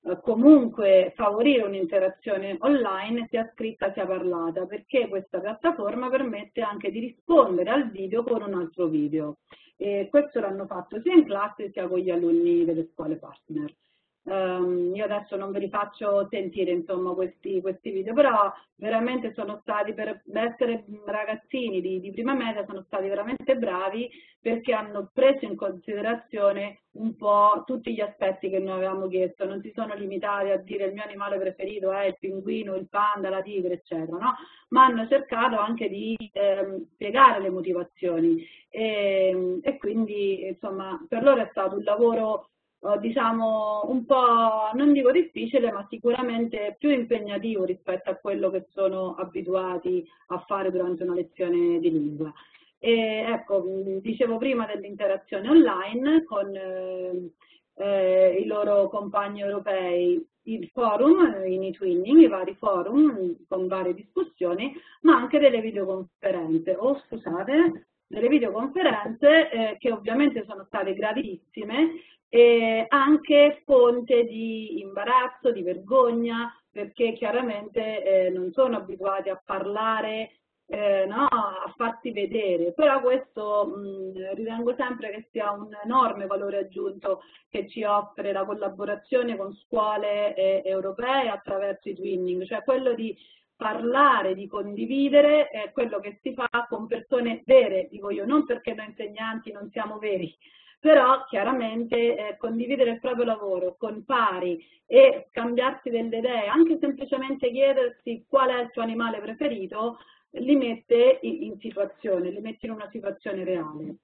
eh, comunque favorire un'interazione online sia scritta sia parlata, perché questa piattaforma permette anche di rispondere al video con un altro video. E questo l'hanno fatto sia in classe sia con gli alunni delle scuole partner. Um, io adesso non ve li faccio sentire insomma questi, questi video, però veramente sono stati, per essere ragazzini di, di prima media, sono stati veramente bravi, perché hanno preso in considerazione un po' tutti gli aspetti che noi avevamo chiesto, non si sono limitati a dire il mio animale preferito è il pinguino, il panda, la tigre, eccetera, no? Ma hanno cercato anche di eh, spiegare le motivazioni e, e quindi insomma per loro è stato un lavoro diciamo un po', non dico difficile, ma sicuramente più impegnativo rispetto a quello che sono abituati a fare durante una lezione di lingua. E ecco, dicevo prima dell'interazione online con eh, eh, i loro compagni europei, il forum, in eTwinning, i vari forum con varie discussioni, ma anche delle videoconferenze, o oh, scusate, delle videoconferenze eh, che ovviamente sono state graditissime, e anche fonte di imbarazzo, di vergogna, perché chiaramente eh, non sono abituati a parlare, eh, no, a farsi vedere, però questo mh, ritengo sempre che sia un enorme valore aggiunto che ci offre la collaborazione con scuole eh, europee attraverso i twinning, cioè quello di parlare, di condividere è quello che si fa con persone vere, dico io, non perché noi insegnanti non siamo veri, però chiaramente eh, condividere il proprio lavoro con pari e scambiarsi delle idee, anche semplicemente chiedersi qual è il tuo animale preferito, li mette in situazione, li mette in una situazione reale.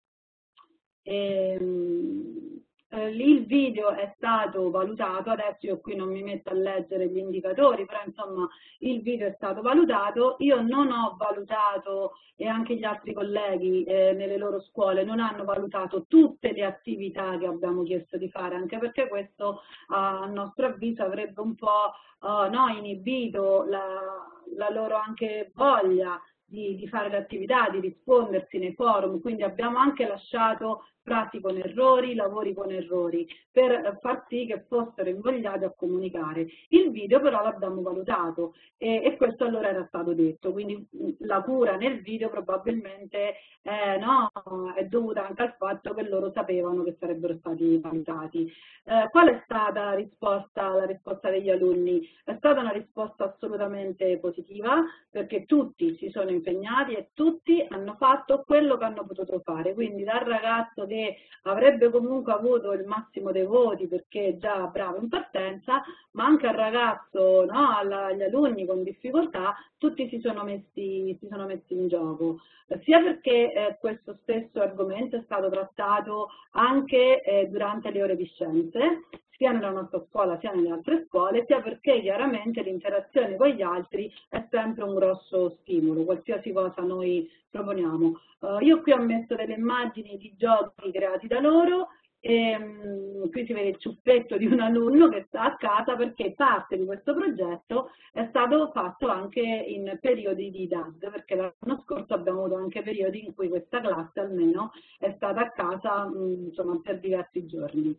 E, il video è stato valutato, adesso io qui non mi metto a leggere gli indicatori, però insomma il video è stato valutato, io non ho valutato e anche gli altri colleghi eh, nelle loro scuole non hanno valutato tutte le attività che abbiamo chiesto di fare, anche perché questo a nostro avviso avrebbe un po' uh, no, inibito la, la loro anche voglia di, di fare le attività, di rispondersi nei forum, quindi abbiamo anche lasciato prati con errori, lavori con errori, per far sì che fossero invogliati a comunicare. Il video però l'abbiamo valutato e, e questo allora era stato detto, quindi la cura nel video probabilmente eh, no, è dovuta anche al fatto che loro sapevano che sarebbero stati valutati. Eh, qual è stata la risposta, la risposta degli alunni? È stata una risposta assolutamente positiva, perché tutti si sono impegnati e tutti hanno fatto quello che hanno potuto fare, quindi dal ragazzo che avrebbe comunque avuto il massimo dei voti perché è già bravo in partenza, ma anche al ragazzo, no, agli alunni con difficoltà, tutti si sono messi, si sono messi in gioco, sia perché eh, questo stesso argomento è stato trattato anche eh, durante le ore di scienze, sia nella nostra scuola sia nelle altre scuole, sia perché chiaramente l'interazione con gli altri è sempre un grosso stimolo, qualsiasi cosa noi proponiamo. Uh, io qui ho messo delle immagini di giochi creati da loro e um, qui si vede il ciuffetto di un alunno che sta a casa perché parte di questo progetto è stato fatto anche in periodi di D A D, perché l'anno scorso abbiamo avuto anche periodi in cui questa classe almeno è stata a casa um, insomma, per diversi giorni.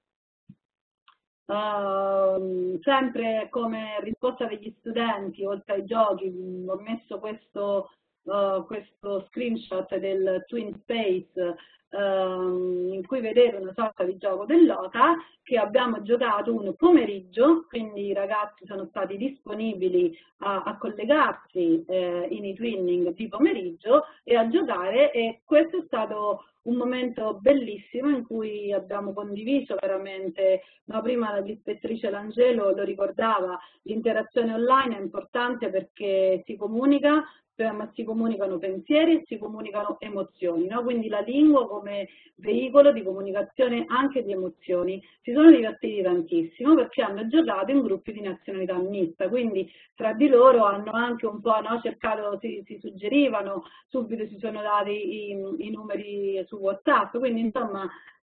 Uh, sempre come risposta degli studenti, oltre ai giochi, mh, ho messo questo, uh, questo screenshot del Twin Space uh, in cui vedete una sorta di gioco dell'oca che abbiamo giocato un pomeriggio, quindi i ragazzi sono stati disponibili a, a collegarsi eh, in eTwinning di pomeriggio e a giocare, e questo è stato un momento bellissimo in cui abbiamo condiviso veramente, no, prima l'ispettrice Langelo lo ricordava, l'interazione online è importante perché si comunica, ma si comunicano pensieri e si comunicano emozioni, no? Quindi la lingua come veicolo di comunicazione anche di emozioni. Si sono divertiti tantissimo perché hanno giocato in gruppi di nazionalità mista, quindi tra di loro hanno anche un po', no, cercato, si, si suggerivano, subito si sono dati i, i numeri su WhatsApp, quindi insomma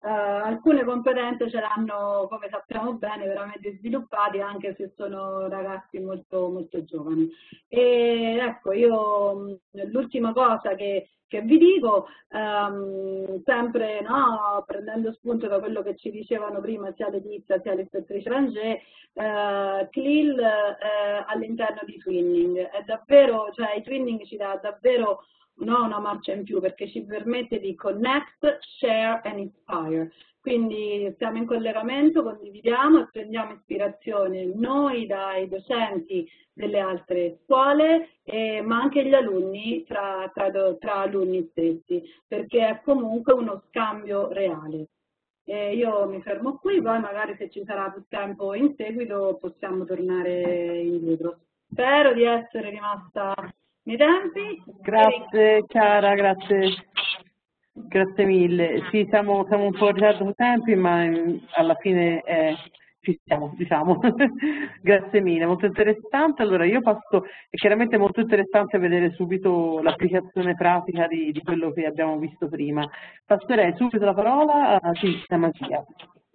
Uh, alcune competenze ce l'hanno, come sappiamo bene, veramente sviluppate, anche se sono ragazzi molto, molto giovani. E ecco, io l'ultima cosa che, che vi dico, um, sempre no, prendendo spunto da quello che ci dicevano prima sia Letizia sia l'ispettrice Ranger, uh, C L I L uh, all'interno di Twinning, è davvero, cioè i Twinning ci dà davvero no, una marcia in più, perché ci permette di connect, share and inspire. Quindi siamo in collegamento, condividiamo e prendiamo ispirazione noi dai docenti delle altre scuole, eh, ma anche gli alunni tra, tra, tra alunni stessi, perché è comunque uno scambio reale. Eh, io mi fermo qui, poi magari se ci sarà più tempo in seguito possiamo tornare indietro. Spero di essere rimasta nei tempi. Grazie Chiara, grazie, grazie mille. Sì, siamo, siamo un po' in ritardo sui tempi, ma alla fine eh, ci siamo, diciamo. Grazie mille, molto interessante. Allora io passo, è chiaramente molto interessante vedere subito l'applicazione pratica di, di quello che abbiamo visto prima. Passerei subito la parola a Cinzia Masia.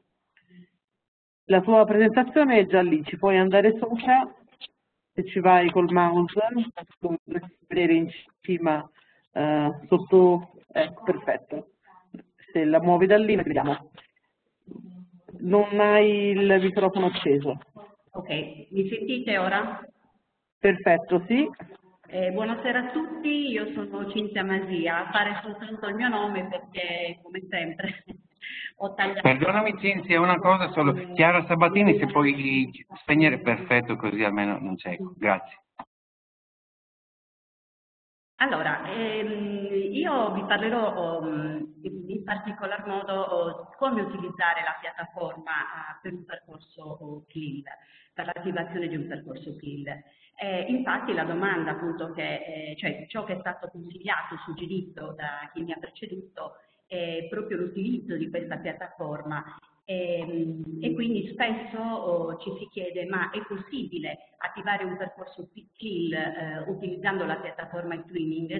La tua presentazione è già lì, ci puoi andare sopra. Se ci vai col mouse, dovresti vedere in cima eh, sotto, eh, perfetto. Se la muovi da lì, la vediamo. Non hai il microfono acceso. Ok, mi sentite ora? Perfetto, sì. Eh, buonasera a tutti, io sono Cinzia Masia, fare soltanto il mio nome perché, come sempre, ho tagliato... Perdonami Cinzia, una cosa solo. Chiara Sabatini, se puoi spegnere, perfetto, così almeno non c'è. Grazie. Allora, ehm, io vi parlerò um, in particolar modo oh, come utilizzare la piattaforma uh, per un percorso oh, C L I L, per l'attivazione di un percorso C L I L. Eh, infatti la domanda appunto che, eh, cioè ciò che è stato consigliato, suggerito da chi mi ha preceduto, è proprio l'utilizzo di questa piattaforma. E, e quindi spesso oh, ci si chiede: ma è possibile attivare un percorso C L I L eh, utilizzando la piattaforma eTwinning?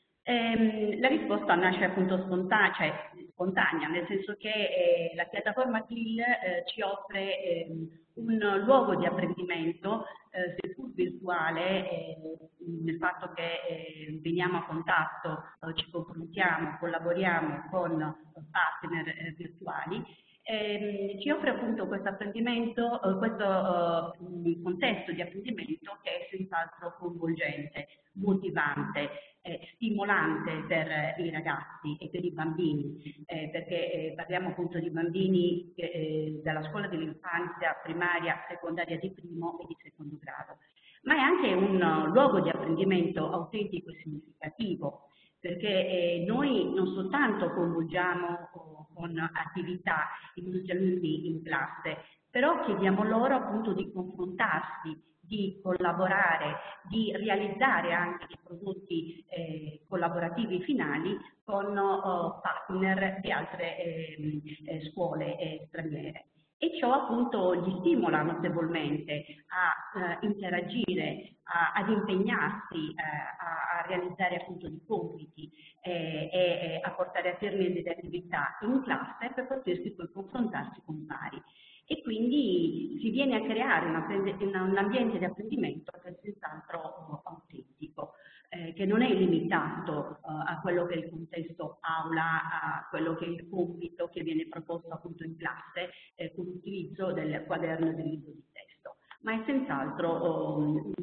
Ehm, la risposta nasce appunto spontanea, cioè spontanea, nel senso che eh, la piattaforma C L I L eh, ci offre eh, un luogo di apprendimento, eh, seppur virtuale, eh, nel fatto che eh, veniamo a contatto, eh, ci confrontiamo, collaboriamo con partner eh, virtuali. Eh, ci offre appunto questo apprendimento, eh, questo eh, contesto di apprendimento che è senz'altro coinvolgente, motivante, eh, stimolante per i ragazzi e per i bambini, eh, perché eh, parliamo appunto di bambini eh, dalla scuola dell'infanzia primaria, secondaria di primo e di secondo grado, ma è anche un luogo di apprendimento autentico e significativo, perché eh, noi non soltanto coinvolgiamo oh, con attività i nostri alunni in classe, però chiediamo loro appunto di confrontarsi, di collaborare, di realizzare anche dei prodotti eh, collaborativi finali con oh, partner di altre eh, eh, scuole eh, straniere. E ciò appunto gli stimola notevolmente a eh, interagire, a, ad impegnarsi, eh, a, a realizzare appunto dei compiti eh, e a portare a termine delle attività in classe per potersi poi confrontarsi con pari. E quindi si viene a creare una, un ambiente di apprendimento che è senz'altro autentico, eh, che non è limitato uh, a quello che è il contesto aula, a quello che è il compito che viene proposto appunto in classe eh, con l'utilizzo del quaderno e del libro di testo, ma è senz'altro um,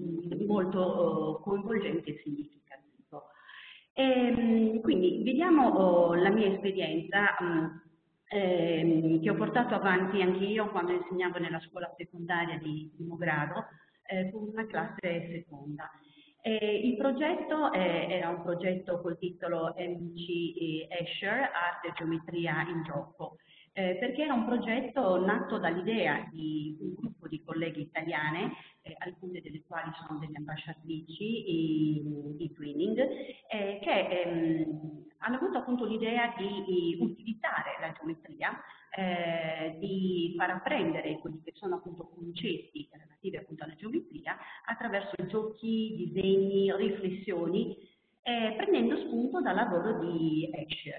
molto uh, coinvolgente e significativo. E, quindi vediamo oh, la mia esperienza um, eh, che ho portato avanti anche io quando insegnavo nella scuola secondaria di primo grado eh, con una classe seconda. Eh, il progetto eh, era un progetto col titolo M C Escher, Arte e Geometria in Gioco, eh, perché era un progetto nato dall'idea di un gruppo di colleghe italiane, eh, alcune delle quali sono delle ambasciatrici di, di Twinning, eh, che ehm, hanno avuto appunto l'idea di, di utilizzare la geometria, eh, di far apprendere quelli che sono appunto concetti relativi appunto alla geometria attraverso giochi, disegni, riflessioni, eh, prendendo spunto dal lavoro di Escher.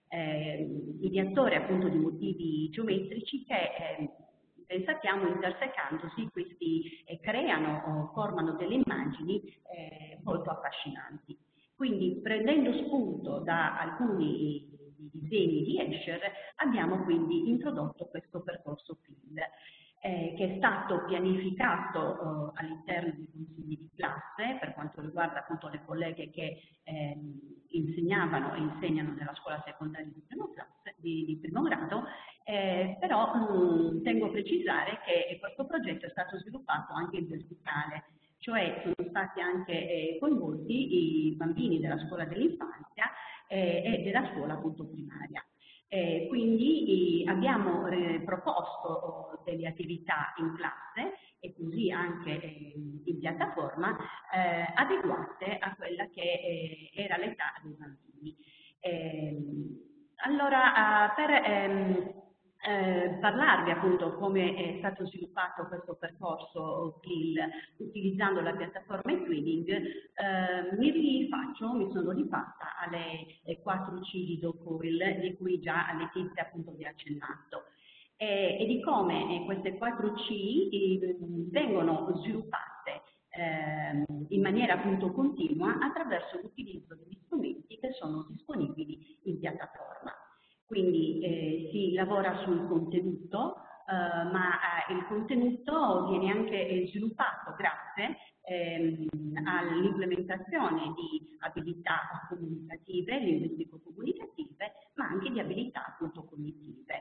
eh, ideatore appunto di motivi geometrici che eh, ben sappiamo intersecandosi questi eh, creano o formano delle immagini eh, molto affascinanti. Quindi prendendo spunto da alcuni disegni di Escher abbiamo quindi introdotto questo percorso P I L eh, che è stato pianificato eh, all'interno dei consigli di classe per quanto riguarda appunto le colleghe che eh, insegnavano e insegnano nella scuola secondaria di primo, classe, di, di primo grado, eh, però mh, tengo a precisare che questo progetto è stato sviluppato anche in verticale, cioè sono stati anche eh, coinvolti i bambini della scuola dell'infanzia eh, e della scuola appunto primaria. Eh, quindi eh, abbiamo eh, proposto oh, delle attività in classe e così anche eh, in piattaforma eh, adeguate a quella che eh, era l'età dei bambini. Eh, allora, uh, per ehm, eh, parlarvi appunto come è stato sviluppato questo percorso P I L utilizzando la piattaforma eTwinning, eh, mi rifaccio, mi sono rifatta alle quattro C di Doug Coyle di cui già Letizia appunto vi ha accennato eh, e di come eh, queste quattro C eh, vengono sviluppate eh, in maniera appunto continua attraverso l'utilizzo degli strumenti che sono disponibili in piattaforma. Quindi eh, si lavora sul contenuto, eh, ma eh, il contenuto viene anche eh, sviluppato grazie ehm, all'implementazione di abilità comunicative, linguistico-comunicative, ma anche di abilità appunto cognitive.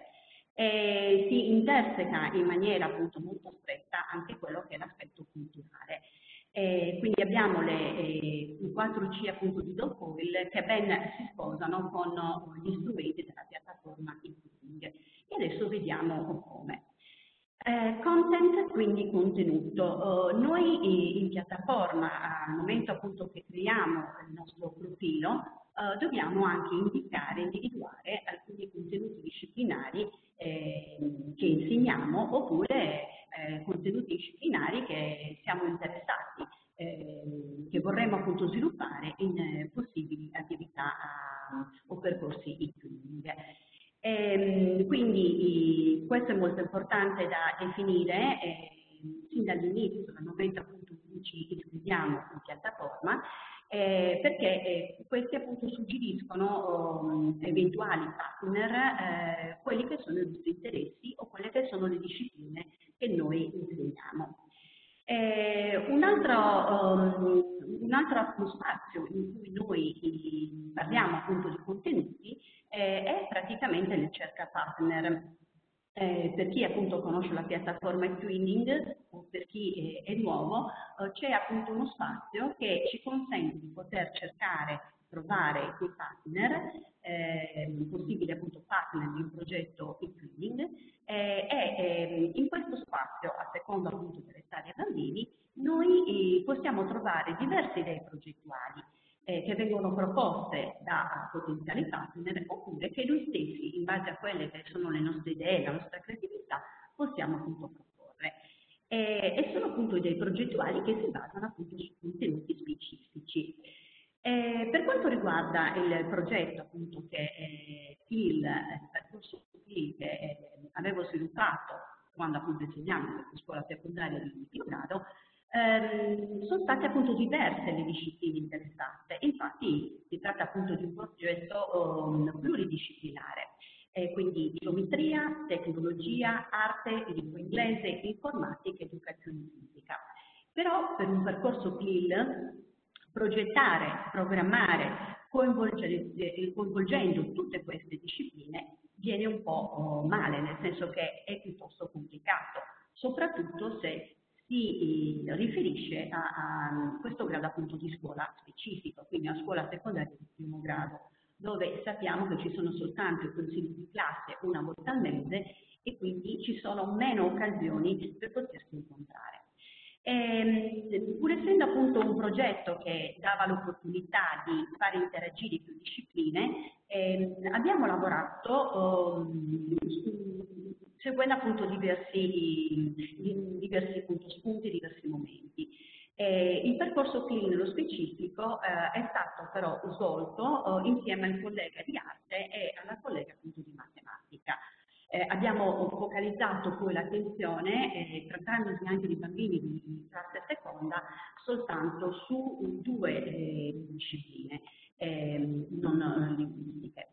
E si interseca in maniera appunto molto stretta anche quello che è l'aspetto culturale. Eh, quindi abbiamo le eh, quattro C appunto di Doug Coyle che ben si sposano con gli strumenti della piattaforma eTwinning. E adesso vediamo come. Eh, content, quindi contenuto. Uh, noi eh, in piattaforma, al momento appunto che creiamo il nostro profilo, uh, dobbiamo anche indicare, individuare alcuni contenuti disciplinari eh, che insegniamo oppure eh, contenuti disciplinari che siamo interessati, eh, che vorremmo appunto sviluppare in eh, possibili attività uh, o percorsi eTwinning. E, quindi questo è molto importante da definire eh, sin dall'inizio, dal momento appunto in cui ci iscriviamo in piattaforma, eh, perché eh, questi appunto suggeriscono um, eventuali partner eh, quelli che sono i nostri interessi o quelle che sono le discipline che noi insegniamo. Eh, un, altro, um, un altro spazio in cui noi parliamo appunto di contenuti eh, è praticamente il cerca partner. Eh, per chi appunto conosce la piattaforma eTwinning o per chi è, è nuovo, eh, c'è appunto uno spazio che ci consente di poter cercare, trovare quei partner, eh, possibili appunto partner di un progetto eTwinning eh, e eh, in questo spazio, a seconda appunto dell'età dei bambini, noi eh, possiamo trovare diverse idee progettuali eh, che vengono proposte da potenziali partner oppure che noi stessi, in base a quelle che sono le nostre idee, la nostra creatività, possiamo appunto proporre. Eh, e sono appunto idee progettuali che si basano appunto su contenuti specifici. Eh, per quanto riguarda il progetto appunto che eh, il, il percorso P I L che eh, avevo sviluppato quando appunto insegniamo in scuola secondaria di primo grado, ehm, sono state appunto diverse le discipline interessate. Infatti si tratta appunto di un progetto um, pluridisciplinare, eh, quindi geometria, tecnologia, arte, lingua inglese, informatica, educazione fisica. Però per un percorso P I L progettare, programmare, coinvolgendo tutte queste discipline viene un po' male, nel senso che è piuttosto complicato, soprattutto se si riferisce a, a questo grado appunto di scuola specifico, quindi a scuola secondaria di primo grado, dove sappiamo che ci sono soltanto i consigli di classe una volta al mese e quindi ci sono meno occasioni per potersi incontrare. E, pur essendo appunto un progetto che dava l'opportunità di fare interagire più discipline, eh, abbiamo lavorato eh, seguendo appunto diversi, diversi appunto, spunti, diversi momenti. E il percorso Clean nello specifico eh, è stato però svolto eh, insieme al collega di arte e alla collega appunto di matematica. Eh, abbiamo focalizzato poi l'attenzione, eh, trattandosi anche di bambini di classe seconda, soltanto su due eh, discipline eh, non eh, linguistiche.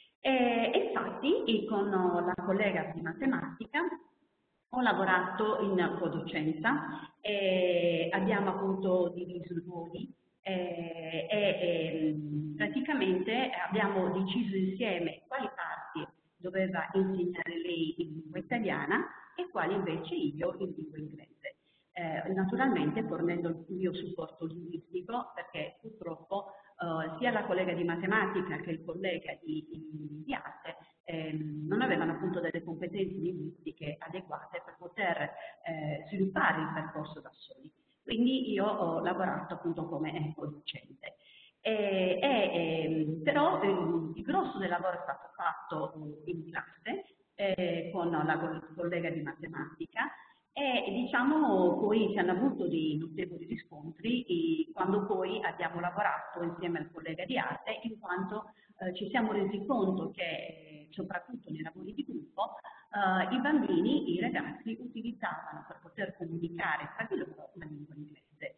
E, e infatti con la collega di matematica ho lavorato in codocenza, e abbiamo appunto diviso i ruoli eh, e, e praticamente abbiamo deciso insieme quali parti doveva insegnare lei in lingua italiana e quali invece io in lingua inglese. Eh, naturalmente fornendo il mio supporto linguistico, perché purtroppo eh, sia la collega di matematica che il collega di, di, di arte ehm, non avevano appunto delle competenze linguistiche adeguate per poter eh, sviluppare il percorso da soli. Quindi io ho lavorato appunto come docente. E, e, però eh, il grosso del lavoro è stato fatto in classe eh, con la collega di matematica e diciamo poi si hanno avuto dei notevoli riscontri e quando poi abbiamo lavorato insieme al collega di arte, in quanto eh, ci siamo resi conto che eh, soprattutto nei lavori di gruppo eh, i bambini, i ragazzi utilizzavano per poter comunicare tra di loro la lingua inglese.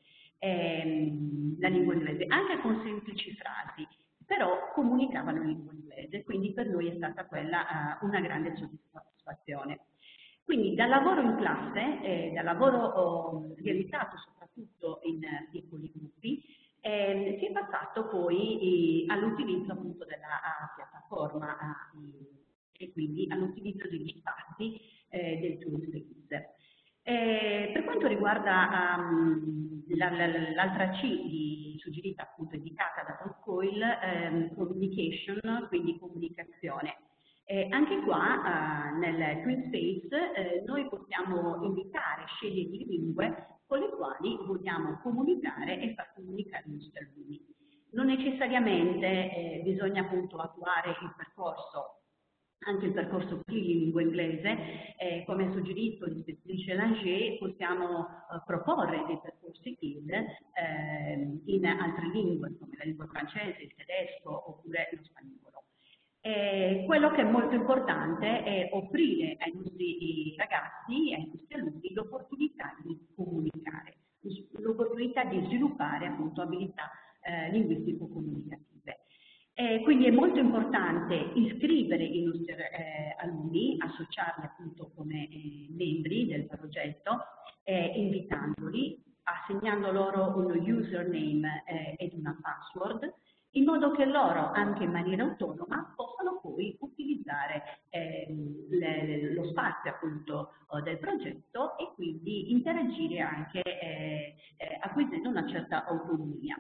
Ehm, la lingua inglese, anche con semplici frasi, però comunicavano in lingua inglese, quindi per noi è stata quella uh, una grande soddisfazione. Quindi dal lavoro in classe, eh, dal lavoro oh, realizzato soprattutto in uh, piccoli gruppi, eh, si è passato poi eh, all'utilizzo appunto della uh, piattaforma uh, e quindi all'utilizzo degli spazi eh, del ToolSpace. Eh, per quanto riguarda um, l'altra C di, suggerita appunto indicata da Paul Coyle, ehm, communication, quindi comunicazione. Eh, anche qua uh, nel TwinSpace eh, noi possiamo indicare, scegliere le lingue con le quali vogliamo comunicare e far comunicare i nostri alunni. Non necessariamente eh, bisogna appunto attuare il percorso anche il percorso Clean in lingua inglese, eh, come suggerito l'ispettrice Langer, possiamo eh, proporre dei percorsi Clean eh, in altre lingue, come la lingua francese, il tedesco oppure lo spagnolo. Eh, quello che è molto importante è offrire ai nostri ragazzi, ai nostri alunni, l'opportunità di comunicare, l'opportunità di sviluppare appunto abilità eh, linguistico-comunicative. Eh, quindi è molto importante iscrivere i nostri eh, alunni, associarli appunto come eh, membri del progetto, eh, invitandoli, assegnando loro uno username eh, ed una password, in modo che loro, anche in maniera autonoma, possano poi utilizzare eh, le, lo spazio appunto del progetto e quindi interagire anche eh, eh, acquisendo una certa autonomia.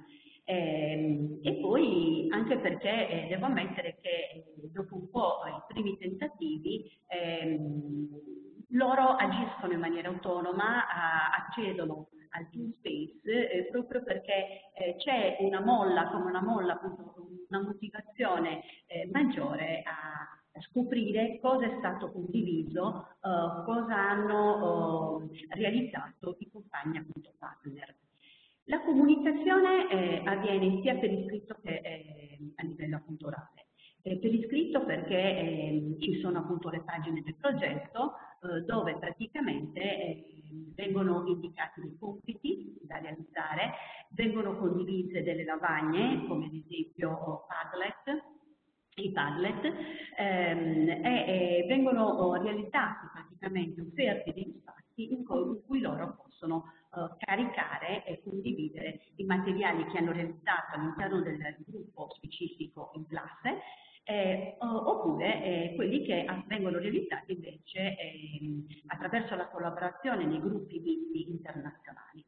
Eh, e poi anche perché eh, devo ammettere che eh, dopo un po' i primi tentativi ehm, loro agiscono in maniera autonoma, a, accedono al ToolSpace eh, proprio perché eh, c'è una molla, come una molla, appunto, una motivazione eh, maggiore a scoprire cosa è stato condiviso, eh, cosa hanno eh, realizzato i compagni appunto partner. La comunicazione eh, avviene sia per iscritto che eh, a livello appunto orale. Eh, per iscritto perché eh, ci sono appunto le pagine del progetto eh, dove praticamente eh, vengono indicati dei compiti da realizzare, vengono condivise delle lavagne come ad esempio Padlet, i Padlet ehm, e, e vengono realizzati praticamente offerti degli spazi in cui, in cui loro possono uh, caricare e condividere i materiali che hanno realizzato all'interno del gruppo specifico in classe eh, oppure eh, quelli che vengono realizzati invece eh, attraverso la collaborazione nei gruppi misti internazionali.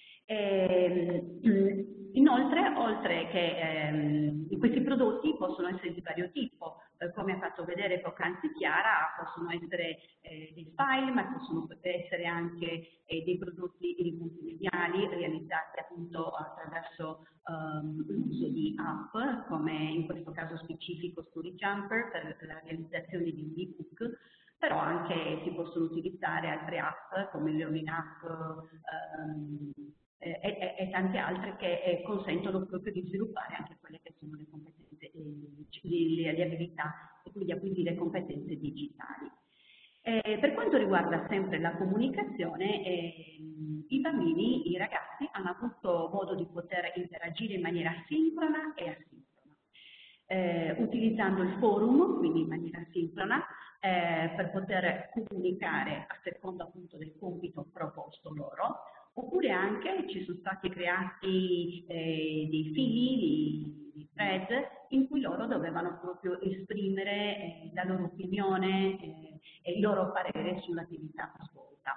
Eh, inoltre, oltre che ehm, questi prodotti possono essere di vario tipo, eh, come ha fatto vedere poc'anzi Chiara, possono essere eh, dei file, ma possono essere anche eh, dei prodotti multimediali realizzati appunto attraverso ehm, l'uso di app, come in questo caso specifico StoryJumper per la realizzazione di un ebook, però anche si possono utilizzare altre app come Learning App, ehm, eh, e, e tante altre che eh, consentono proprio di sviluppare anche quelle che sono le competenze, eh, le, le abilità e quindi acquisire competenze digitali. Eh, per quanto riguarda sempre la comunicazione, eh, i bambini, i ragazzi hanno avuto modo di poter interagire in maniera sincrona e asincrona, eh, utilizzando il forum, quindi in maniera sincrona, eh, per poter comunicare a seconda appunto del compito proposto loro, oppure anche ci sono stati creati eh, dei fili, di thread, in cui loro dovevano proprio esprimere eh, la loro opinione eh, e il loro parere sull'attività svolta.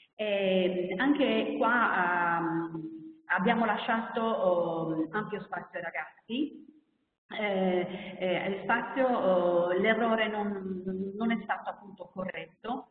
Eh, anche qua um, abbiamo lasciato oh, ampio spazio ai ragazzi. Eh, eh, spazio, oh, l'errore non, non è stato appunto corretto.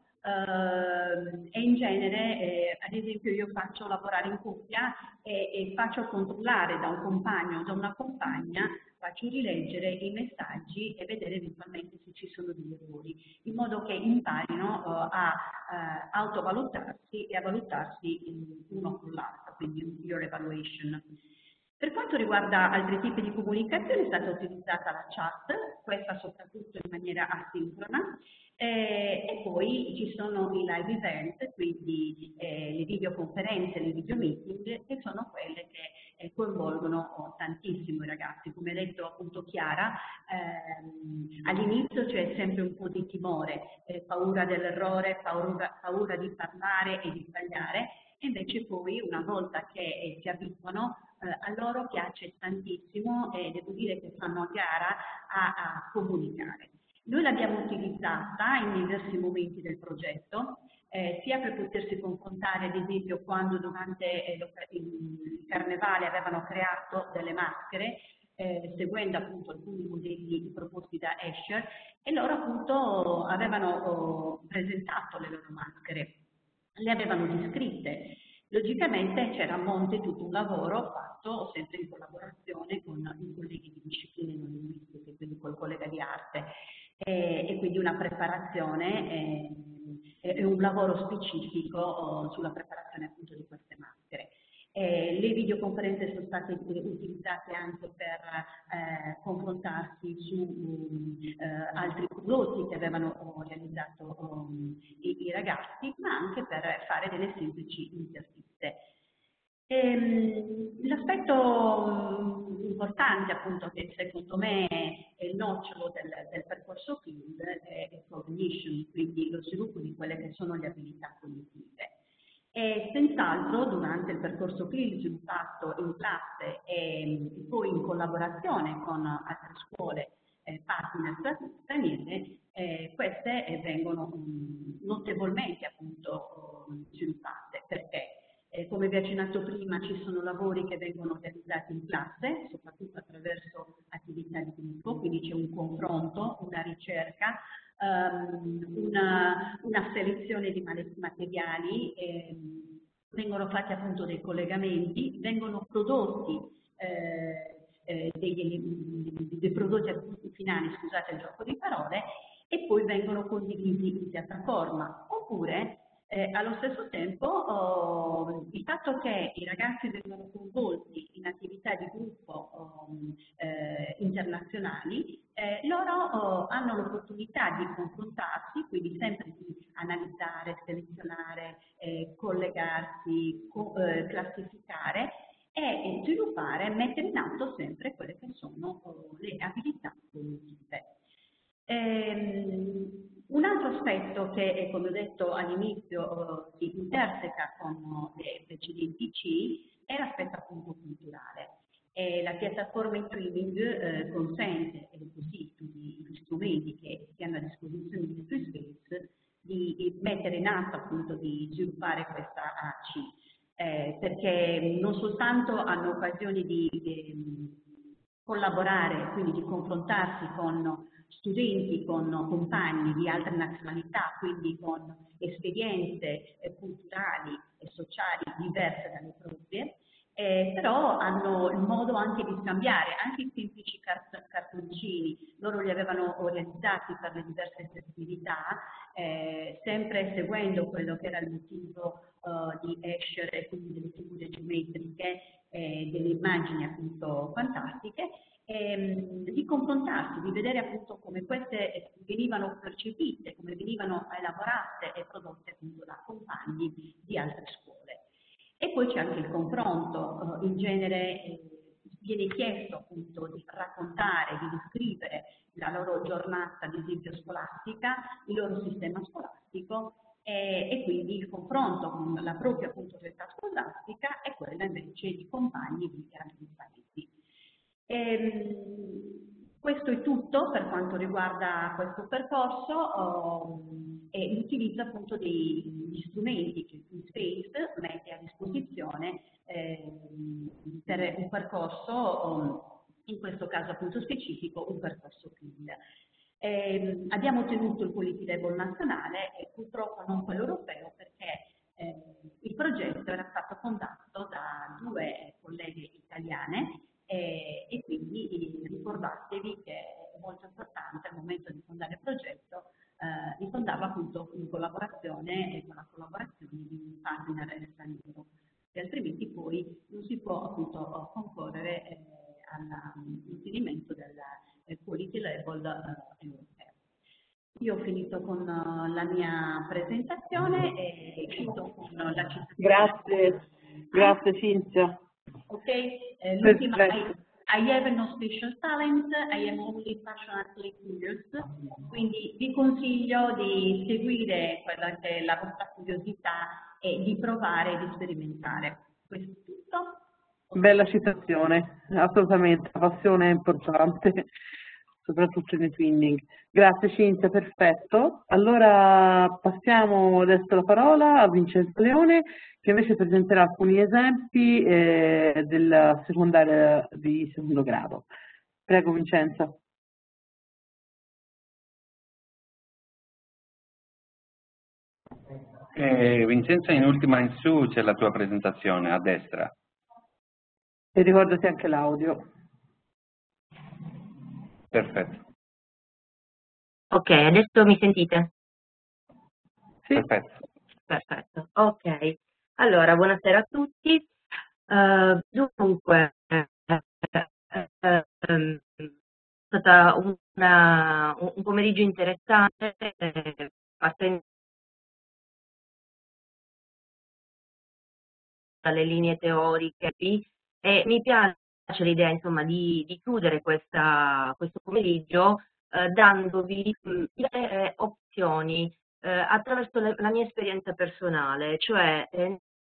Uh, e in genere, eh, ad esempio, io faccio lavorare in coppia e, e faccio controllare da un compagno o da una compagna, faccio rileggere i messaggi e vedere eventualmente se ci sono degli errori, in modo che imparino uh, a uh, autovalutarsi e a valutarsi uno con l'altro, quindi un peer evaluation. Per quanto riguarda altri tipi di comunicazione è stata utilizzata la chat, questa soprattutto in maniera asincrona, eh, e poi ci sono i live event, quindi eh, le videoconferenze, le video meeting, che sono quelle che eh, coinvolgono oh, tantissimo i ragazzi. Come ha detto appunto Chiara, ehm, all'inizio c'è sempre un po' di timore, eh, paura dell'errore, paura, paura di parlare e di sbagliare, e invece poi una volta che eh, si abituano, eh, a loro piace tantissimo e devo dire che fanno a gara a, a comunicare. Noi l'abbiamo utilizzata in diversi momenti del progetto, eh, sia per potersi confrontare, ad esempio, quando durante eh, il carnevale avevano creato delle maschere, eh, seguendo appunto alcuni modelli proposti da Escher, e loro appunto avevano oh, presentato le loro maschere, le avevano descritte. Logicamente c'era a monte tutto un lavoro fatto sempre in collaborazione con i colleghi di discipline non linguistiche, quindi col collega di arte, e, e quindi una preparazione e, e un lavoro specifico oh, sulla preparazione appunto di queste maschere. Eh, le videoconferenze sono state utilizzate anche per eh, confrontarsi su um, eh, altri prodotti che avevano oh, realizzato um, i, i ragazzi, ma anche per fare delle semplici interviste. L'aspetto um, importante appunto che secondo me è il nocciolo del, del percorso F I L D è il cognition, quindi lo sviluppo di quelle che sono le abilità cognitive. E senz'altro durante il percorso F I L D sviluppato in classe e, e poi in collaborazione con altre scuole eh, partner straniere, eh, queste eh, vengono um, notevolmente appunto um, sviluppate. Perché? Eh, come vi ho accennato prima, ci sono lavori che vengono realizzati in classe, soprattutto attraverso attività di gruppo, quindi c'è un confronto, una ricerca, um, una, una selezione di materiali, eh, vengono fatti appunto dei collegamenti, vengono prodotti eh, eh, dei, dei prodotti finali, scusate il gioco di parole, e poi vengono condivisi in piattaforma. Oppure Eh, allo stesso tempo oh, il fatto che i ragazzi vengano coinvolti in attività di gruppo oh, eh, internazionali, eh, loro oh, hanno l'opportunità di confrontarsi, quindi sempre di analizzare, selezionare, eh, collegarsi, co eh, classificare e sviluppare, mettere in atto sempre quelle che sono oh, le abilità cognitive. Ehm, un altro aspetto che, come ho detto all'inizio, si interseca con le precedenti C è l'aspetto appunto culturale. E la piattaforma in streaming eh, consente, ed è così tutti gli strumenti che si hanno a disposizione di FreeSpace, di, di mettere in atto appunto di sviluppare questa C, eh, perché non soltanto hanno occasione di, di collaborare, quindi di confrontarsi con studenti, con compagni di altre nazionalità, quindi con esperienze eh, culturali e sociali diverse dalle proprie, Eh, però hanno il modo anche di scambiare anche i semplici cart cartoncini, loro li avevano realizzati per le diverse festività, eh, sempre seguendo quello che era il motivo uh, di Escher e quindi delle figure geometriche, eh, delle immagini appunto fantastiche, ehm, di confrontarsi, di vedere appunto come queste venivano percepite, come venivano elaborate e prodotte appunto da compagni di altre scuole. E poi c'è anche il confronto, in genere eh, viene chiesto appunto di raccontare, di descrivere la loro giornata, ad esempio scolastica, il loro sistema scolastico e, e quindi il confronto con la propria appunto realtà scolastica e quella invece di compagni di altri paesi. Ehm, questo è tutto per quanto riguarda questo percorso oh, e l'utilizzo appunto degli strumenti che Space mette a disposizione eh, per un percorso, oh, in questo caso appunto specifico, un percorso C L I L. Eh, abbiamo ottenuto il Quality Label nazionale e purtroppo non quello europeo perché eh, il progetto era stato fondato da due colleghe italiane e, e quindi ricordatevi che è molto importante al momento di fondare il progetto eh, di fondarlo appunto in collaborazione e con la collaborazione di un partner straniero, che altrimenti poi non si può appunto concorrere eh, all'ottenimento del Quality Label eh, europeo. Io ho finito con uh, la mia presentazione e chiudo con la citazione. Grazie, grazie Cinzia. Ok, eh, l'ultima, I, I have no special talent, I am only passionately curious, quindi vi consiglio di seguire quella che è la vostra curiosità e di provare e di sperimentare. Questo è tutto. Bella citazione, assolutamente, la passione è importante, soprattutto nei twinning. Grazie Cinzia, perfetto. Allora passiamo adesso la parola a Vincenzo Leone, che invece presenterà alcuni esempi eh, del secondario di secondo grado. Prego Vincenzo. Eh, Vincenzo, in ultima in su c'è la tua presentazione, a destra. E ricordati anche l'audio. Perfetto. Ok, adesso mi sentite? Sì. Perfetto. Perfetto, ok. Allora, buonasera a tutti. Uh, dunque, eh, eh, eh, è stato una, un pomeriggio interessante, eh, partendo dalle linee teoriche e mi piace l'idea insomma di, di chiudere questa, questo pomeriggio eh, dandovi mh, eh, opzioni eh, attraverso le, la mia esperienza personale, cioè eh,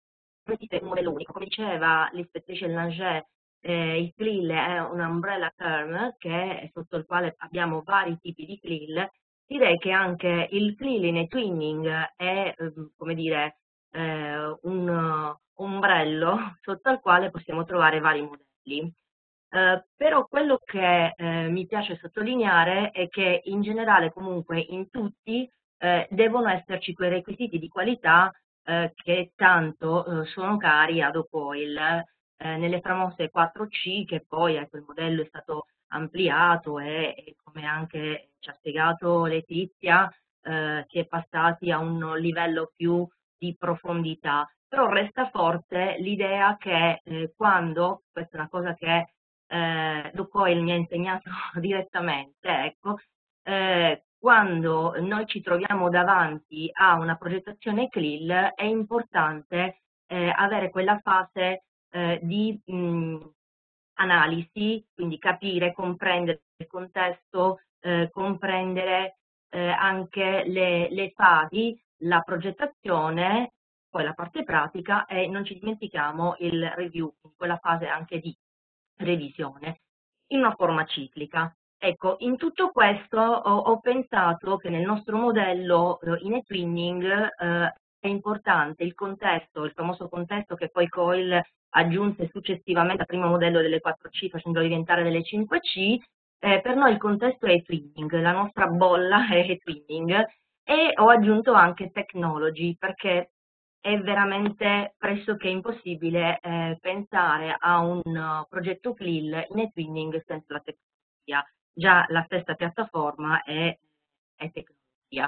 un modello unico, come diceva l'ispettrice Langer, eh, il C L I L è un umbrella term che, sotto il quale abbiamo vari tipi di C L I L. Direi che anche il C L I L in twinning è, eh, come dire, eh, un uh, ombrello sotto al quale possiamo trovare vari modelli. Eh, però quello che eh, mi piace sottolineare è che in generale comunque in tutti eh, devono esserci quei requisiti di qualità eh, che tanto eh, sono cari ad Opoil, eh, nelle famose quattro C, che poi ecco, il modello è stato ampliato e, e come anche ci ha spiegato Letizia eh, si è passati a un livello più di profondità. Però resta forte l'idea che eh, quando, questa è una cosa che eh, Opoil mi ha insegnato direttamente, ecco, eh, quando noi ci troviamo davanti a una progettazione C L I L è importante eh, avere quella fase eh, di mh, analisi, quindi capire, comprendere il contesto, eh, comprendere eh, anche le, le fasi, la progettazione, poi la parte pratica e non ci dimentichiamo il review, quella fase anche di revisione, in una forma ciclica. Ecco, in tutto questo ho, ho pensato che nel nostro modello eh, in e-twinning eh, è importante il contesto, il famoso contesto che poi Coil aggiunse successivamente al primo modello delle quattro C facendolo diventare delle cinque C. Eh, per noi il contesto è e-twinning, la nostra bolla è e-twinning e ho aggiunto anche technology perché è veramente pressoché impossibile eh, pensare a un uh, progetto C L I L in eTwinning senza la tecnologia. Già la stessa piattaforma è, è tecnologia.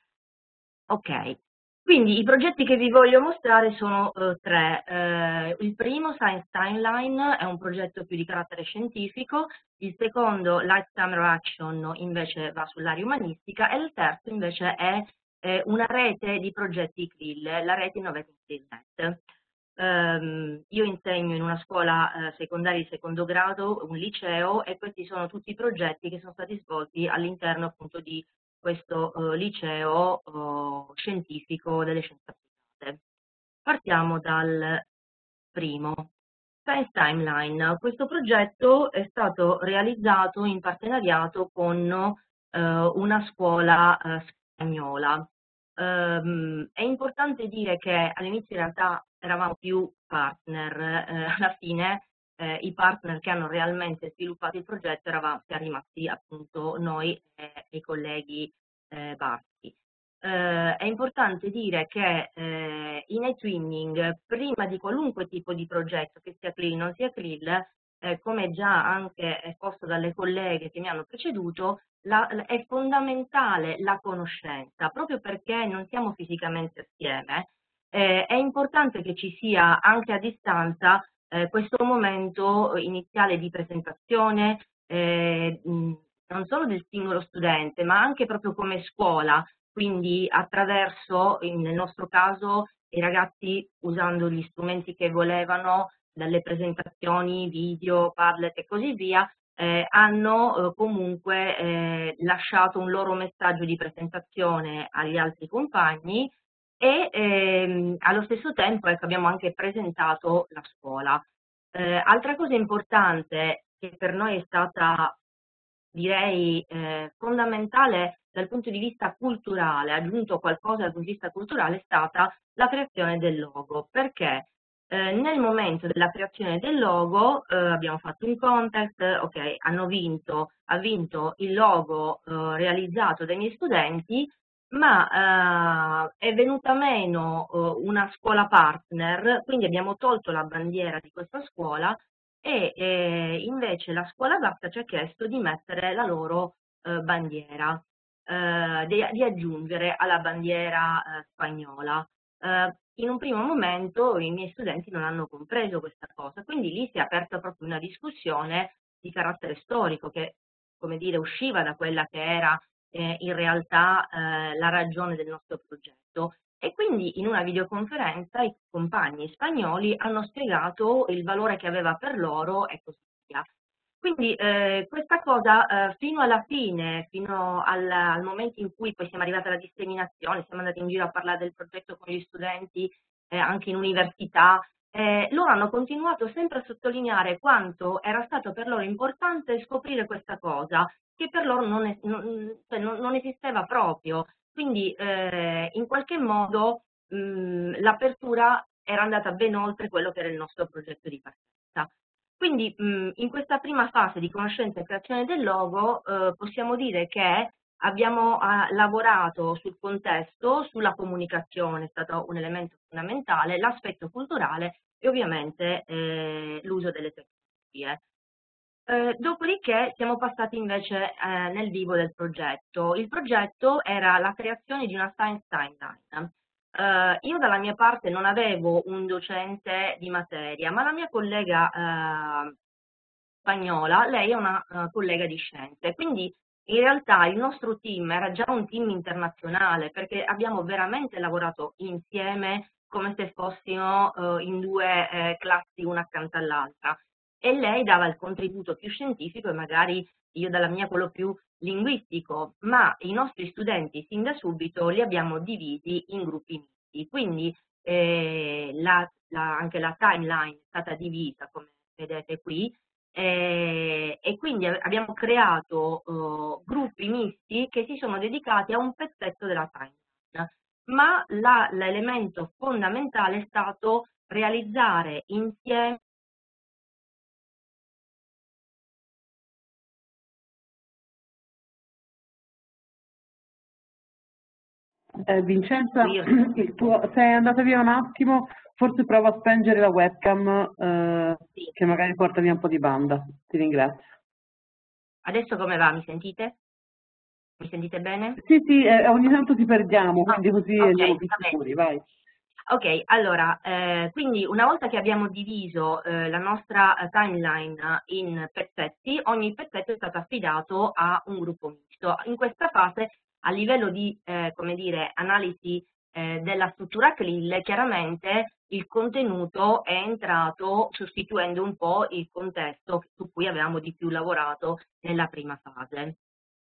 Ok, quindi i progetti che vi voglio mostrare sono uh, tre. Uh, il primo, Science Timeline, è un progetto più di carattere scientifico, il secondo, Lifetime Action, invece va sull'area umanistica, e il terzo invece è eh, una rete di progetti C L I L, la rete Innovating CLILnet. Um, io insegno in una scuola uh, secondaria di secondo grado, un liceo, e questi sono tutti i progetti che sono stati svolti all'interno appunto di questo uh, liceo uh, scientifico delle scienze applicate. Partiamo dal primo, Science Timeline. Questo progetto è stato realizzato in partenariato con uh, una scuola uh, spagnola. Um, è importante dire che all'inizio in realtà eravamo più partner, eh, alla fine eh, i partner che hanno realmente sviluppato il progetto eravamo siamo rimasti appunto noi e i colleghi eh, baschi. Eh, è importante dire che eh, in eTwinning, prima di qualunque tipo di progetto, che sia C L I L non sia C L I L, eh, come già anche esposto dalle colleghe che mi hanno preceduto, la, è fondamentale la conoscenza, proprio perché non siamo fisicamente assieme. Eh, è importante che ci sia anche a distanza eh, questo momento iniziale di presentazione, eh, mh, non solo del singolo studente, ma anche proprio come scuola, quindi attraverso, nel nostro caso, i ragazzi usando gli strumenti che volevano, dalle presentazioni, video, Padlet e così via, eh, hanno eh, comunque eh, lasciato un loro messaggio di presentazione agli altri compagni e ehm, allo stesso tempo ecco, abbiamo anche presentato la scuola. Eh, altra cosa importante che per noi è stata, direi, eh, fondamentale dal punto di vista culturale, ha aggiunto qualcosa dal punto di vista culturale, è stata la creazione del logo, perché eh, nel momento della creazione del logo eh, abbiamo fatto un contest, ok, hanno vinto, ha vinto il logo eh, realizzato dai miei studenti, ma eh, è venuta meno eh, una scuola partner, quindi abbiamo tolto la bandiera di questa scuola e eh, invece la scuola basca ci ha chiesto di mettere la loro eh, bandiera, eh, di, di aggiungere alla bandiera eh, spagnola. Eh, in un primo momento i miei studenti non hanno compreso questa cosa, quindi lì si è aperta proprio una discussione di carattere storico che, come dire, usciva da quella che era eh, in realtà eh, la ragione del nostro progetto. E quindi in una videoconferenza i compagni spagnoli hanno spiegato il valore che aveva per loro e così via. Quindi eh, questa cosa eh, fino alla fine, fino al, al momento in cui poi siamo arrivati alla disseminazione, siamo andati in giro a parlare del progetto con gli studenti, eh, anche in università, eh, loro hanno continuato sempre a sottolineare quanto era stato per loro importante scoprire questa cosa, che per loro non, è, non, cioè non, non esisteva proprio. Quindi eh, in qualche modo l'apertura era andata ben oltre quello che era il nostro progetto di partenza. Quindi mh, in questa prima fase di conoscenza e creazione del logo eh, possiamo dire che abbiamo eh, lavorato sul contesto, sulla comunicazione, è stato un elemento fondamentale, l'aspetto culturale e ovviamente eh, l'uso delle tecnologie. Eh, dopodiché siamo passati invece eh, nel vivo del progetto. Il progetto era la creazione di una Science Timeline. Eh, io dalla mia parte non avevo un docente di materia, ma la mia collega eh, spagnola, lei è una uh, collega di scienze, quindi in realtà il nostro team era già un team internazionale perché abbiamo veramente lavorato insieme come se fossimo uh, in due eh, classi una accanto all'altra e lei dava il contributo più scientifico e magari io dalla mia quello più linguistico, ma i nostri studenti sin da subito li abbiamo divisi in gruppi misti, quindi eh, la, la, anche la timeline è stata divisa come vedete qui, eh, e quindi abbiamo creato uh, gruppi misti che si sono dedicati a un pezzetto della timeline, ma l'elemento fondamentale è stato realizzare insieme Eh, Vincenza, Io il tuo, sei andata via un attimo, forse prova a spengere la webcam, eh, sì. che magari porta via un po' di banda. Ti ringrazio. Adesso come va? Mi sentite? Mi sentite bene? Sì, sì, eh, ogni tanto ti perdiamo, Ah, quindi così ok, andiamo più va bene. sicuri, vai. Ok, allora, eh, quindi una volta che abbiamo diviso eh, la nostra eh, timeline in pezzetti, ogni pezzetto è stato affidato a un gruppo misto. In questa fase, a livello di, eh, come dire, analisi eh, della struttura C L I L, chiaramente il contenuto è entrato sostituendo un po' il contesto su cui avevamo di più lavorato nella prima fase.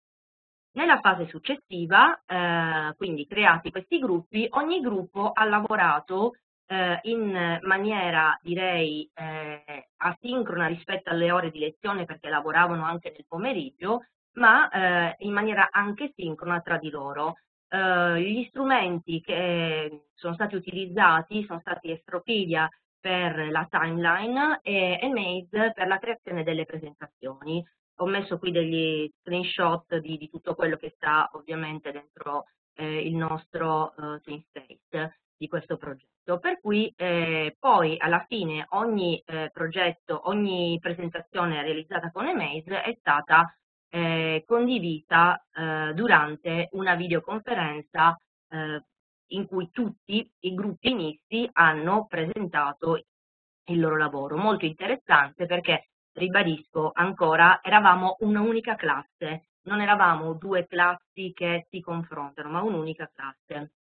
Nella fase successiva, eh, quindi creati questi gruppi, ogni gruppo ha lavorato eh, in maniera, direi, eh, asincrona rispetto alle ore di lezione perché lavoravano anche nel pomeriggio, ma eh, in maniera anche sincrona tra di loro. Eh, gli strumenti che sono stati utilizzati sono stati Estropedia per la timeline e Emaze per la creazione delle presentazioni. Ho messo qui degli screenshot di, di tutto quello che sta ovviamente dentro eh, il nostro eh, Twin State di questo progetto. Per cui eh, poi alla fine ogni eh, progetto, ogni presentazione realizzata con Emaze è stata eh, condivisa eh, durante una videoconferenza eh, in cui tutti i gruppi misti hanno presentato il loro lavoro. Molto interessante perché, ribadisco ancora, eravamo un'unica classe, non eravamo due classi che si confrontano, ma un'unica classe.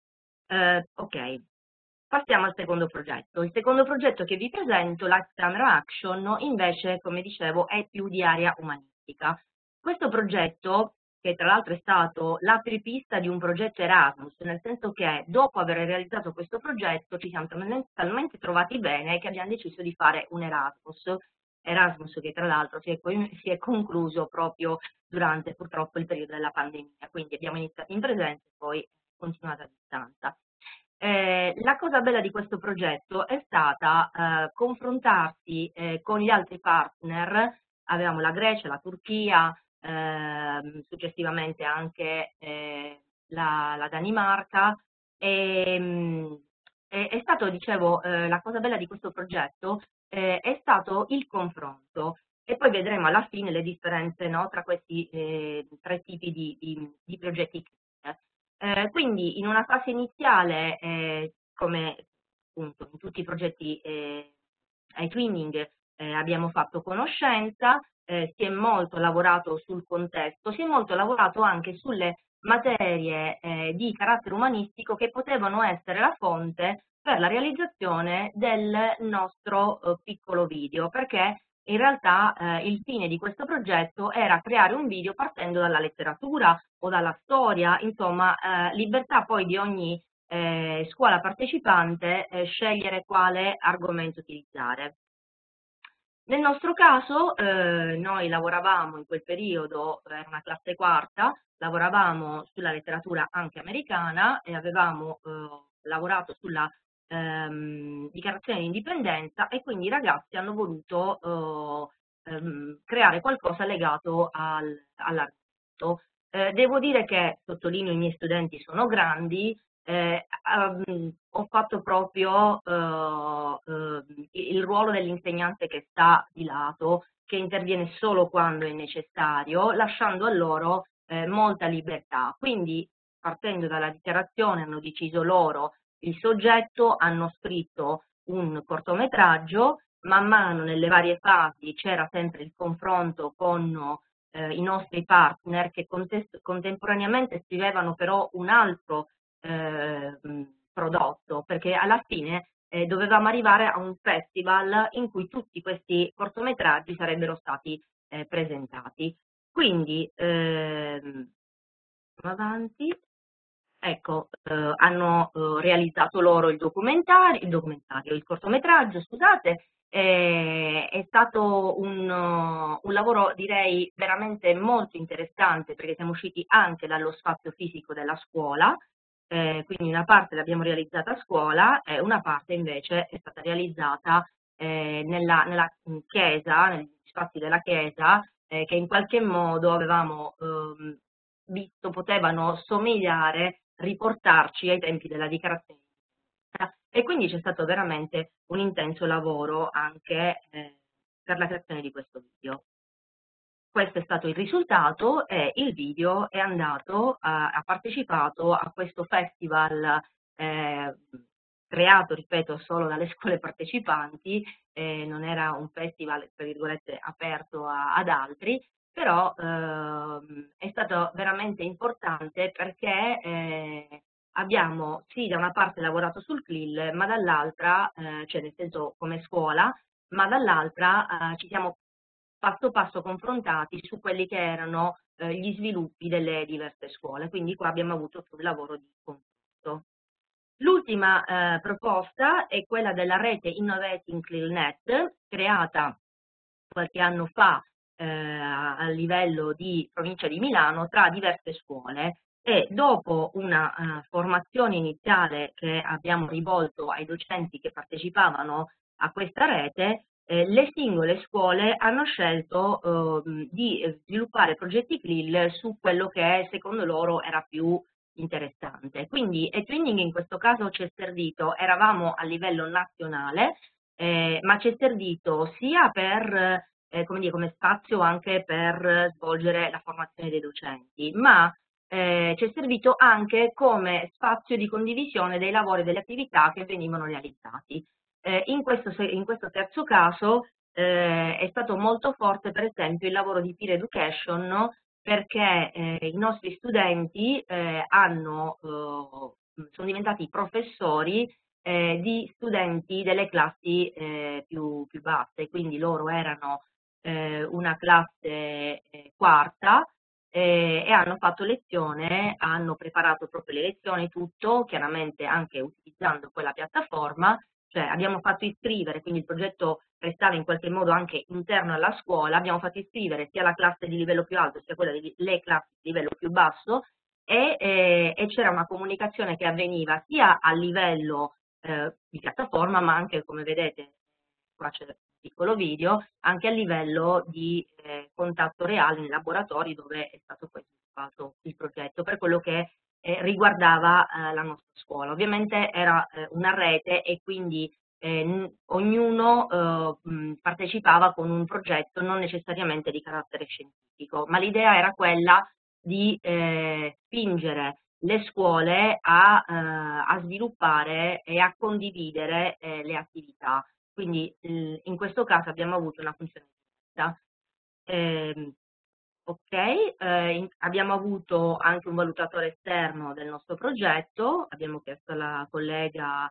Eh, ok, passiamo al secondo progetto. Il secondo progetto che vi presento, Light Camera Action, invece, come dicevo, è più di area umanistica. Questo progetto, che tra l'altro è stato l'apripista di un progetto Erasmus, nel senso che dopo aver realizzato questo progetto ci siamo talmente, talmente trovati bene che abbiamo deciso di fare un Erasmus, Erasmus che tra l'altro si, si è concluso proprio durante purtroppo il periodo della pandemia, quindi abbiamo iniziato in presenza e poi continuato a distanza. Eh, la cosa bella di questo progetto è stata eh, confrontarsi eh, con gli altri partner, avevamo la Grecia, la Turchia, eh, successivamente anche eh, la, la Danimarca, e, mh, è, è stato, dicevo, eh, la cosa bella di questo progetto eh, è stato il confronto e poi vedremo alla fine le differenze, no, tra questi eh, tre tipi di, di, di progetti. Eh, quindi in una fase iniziale, eh, come appunto in tutti i progetti eh, ai twinning, eh, abbiamo fatto conoscenza, eh, si è molto lavorato sul contesto, si è molto lavorato anche sulle materie eh, di carattere umanistico che potevano essere la fonte per la realizzazione del nostro eh, piccolo video, perché in realtà eh, il fine di questo progetto era creare un video partendo dalla letteratura o dalla storia, insomma, eh, libertà poi di ogni eh, scuola partecipante eh, scegliere quale argomento utilizzare. Nel nostro caso eh, noi lavoravamo in quel periodo, era una classe quarta, lavoravamo sulla letteratura anche americana e avevamo eh, lavorato sulla ehm, dichiarazione di indipendenza e quindi i ragazzi hanno voluto eh, ehm, creare qualcosa legato al, all'argomento. Eh, devo dire che, sottolineo, i miei studenti sono grandi, eh, um, ho fatto proprio uh, uh, il ruolo dell'insegnante che sta di lato, che interviene solo quando è necessario, lasciando a loro eh, molta libertà. Quindi, partendo dalla dichiarazione, hanno deciso loro il soggetto, hanno scritto un cortometraggio, man mano nelle varie fasi c'era sempre il confronto con eh, i nostri partner che contemporaneamente scrivevano però un altro Eh, prodotto, perché alla fine eh, dovevamo arrivare a un festival in cui tutti questi cortometraggi sarebbero stati eh, presentati. Quindi, ehm, avanti, ecco, eh, hanno eh, realizzato loro il documentario, il documentario, il cortometraggio, scusate, eh, è stato un, uh, un lavoro, direi, veramente molto interessante perché siamo usciti anche dallo spazio fisico della scuola, eh, quindi una parte l'abbiamo realizzata a scuola e una parte invece è stata realizzata eh, nella, nella chiesa, negli spazi della chiesa, eh, che in qualche modo avevamo ehm, visto potevano somigliare riportarci ai tempi della dichiarazione e quindi c'è stato veramente un intenso lavoro anche eh, per la creazione di questo video. Questo è stato il risultato e il video è andato, a, ha partecipato a questo festival eh, creato, ripeto, solo dalle scuole partecipanti, eh, non era un festival, tra virgolette, aperto a, ad altri, però eh, è stato veramente importante perché eh, abbiamo sì da una parte lavorato sul C L I L, ma dall'altra, eh, cioè nel senso come scuola, ma dall'altra eh, ci siamo passo passo confrontati su quelli che erano eh, gli sviluppi delle diverse scuole, quindi qua abbiamo avuto un lavoro di confronto. L'ultima eh, proposta è quella della rete Innovating C L I L Net, creata qualche anno fa eh, a livello di provincia di Milano tra diverse scuole e dopo una uh, formazione iniziale che abbiamo rivolto ai docenti che partecipavano a questa rete, eh, le singole scuole hanno scelto eh, di sviluppare progetti C L I L su quello che secondo loro era più interessante. Quindi eTwinning in questo caso ci è servito, eravamo a livello nazionale, eh, ma ci è servito sia per, eh, come dire, come spazio anche per svolgere la formazione dei docenti, ma eh, ci è servito anche come spazio di condivisione dei lavori e delle attività che venivano realizzati. Eh, in, questo, in questo terzo caso eh, è stato molto forte per esempio il lavoro di peer education, no? Perché eh, i nostri studenti eh, hanno, eh, sono diventati professori eh, di studenti delle classi eh, più, più basse, quindi loro erano eh, una classe eh, quarta eh, e hanno fatto lezione, hanno preparato proprio le lezioni, tutto, chiaramente anche utilizzando quella piattaforma. Cioè abbiamo fatto iscrivere, quindi il progetto restava in qualche modo anche interno alla scuola, abbiamo fatto iscrivere sia la classe di livello più alto sia quella delle classi di livello più basso e, eh, e c'era una comunicazione che avveniva sia a livello eh, di piattaforma ma anche, come vedete, qua c'è un piccolo video, anche a livello di eh, contatto reale nei laboratori dove è stato poi sviluppato il progetto per quello che Eh, riguardava eh, la nostra scuola. Ovviamente era eh, una rete e quindi eh, ognuno eh, mh, partecipava con un progetto non necessariamente di carattere scientifico, ma l'idea era quella di eh, spingere le scuole a, eh, a sviluppare e a condividere eh, le attività. Quindi eh, in questo caso abbiamo avuto una funzione diretta. Eh, Ok, eh, in, abbiamo avuto anche un valutatore esterno del nostro progetto, abbiamo chiesto alla collega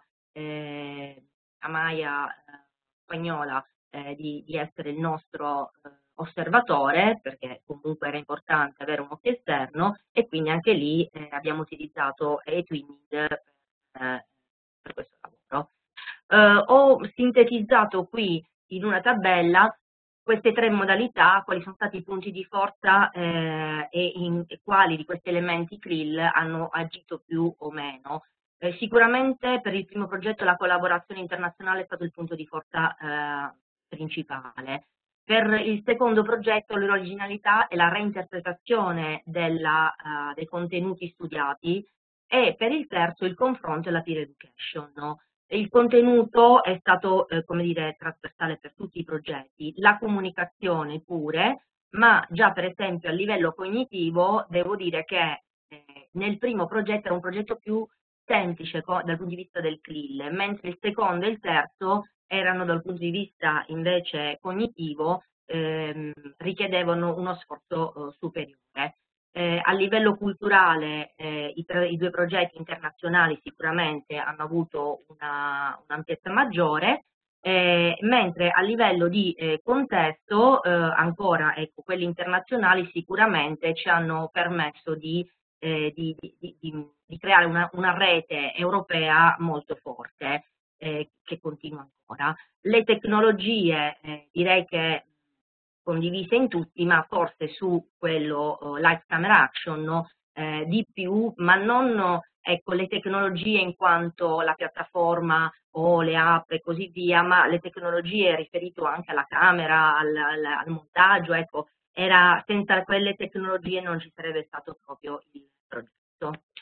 eh, Amaya eh, Spagnola eh, di, di essere il nostro eh, osservatore, perché comunque era importante avere un occhio esterno e quindi anche lì eh, abbiamo utilizzato eTwinning eh, per questo lavoro. Eh, ho sintetizzato qui in una tabella queste tre modalità, quali sono stati i punti di forza eh, e, in, e quali di questi elementi C L I L hanno agito più o meno. Eh, sicuramente per il primo progetto la collaborazione internazionale è stato il punto di forza eh, principale. Per il secondo progetto l'originalità è la reinterpretazione della, uh, dei contenuti studiati e per il terzo il confronto e la peer education. No? Il contenuto è stato, eh, come dire, trasversale per tutti i progetti, la comunicazione pure, ma già per esempio a livello cognitivo devo dire che eh, nel primo progetto era un progetto più semplice dal punto di vista del C L I L, mentre il secondo e il terzo erano dal punto di vista invece cognitivo, ehm, richiedevano uno sforzo eh, superiore. Eh, a livello culturale eh, i, i due progetti internazionali sicuramente hanno avuto un'ampiezza una maggiore, eh, mentre a livello di eh, contesto eh, ancora ecco, quelli internazionali sicuramente ci hanno permesso di, eh, di, di, di, di creare una, una rete europea molto forte eh, che continua ancora. Le tecnologie eh, direi che condivise in tutti, ma forse su quello uh, Live Camera Action no? eh, di più, ma non ecco, le tecnologie in quanto la piattaforma o le app e così via, ma le tecnologie riferite anche alla camera, al, al, al montaggio, ecco, era, senza quelle tecnologie non ci sarebbe stato proprio il progetto.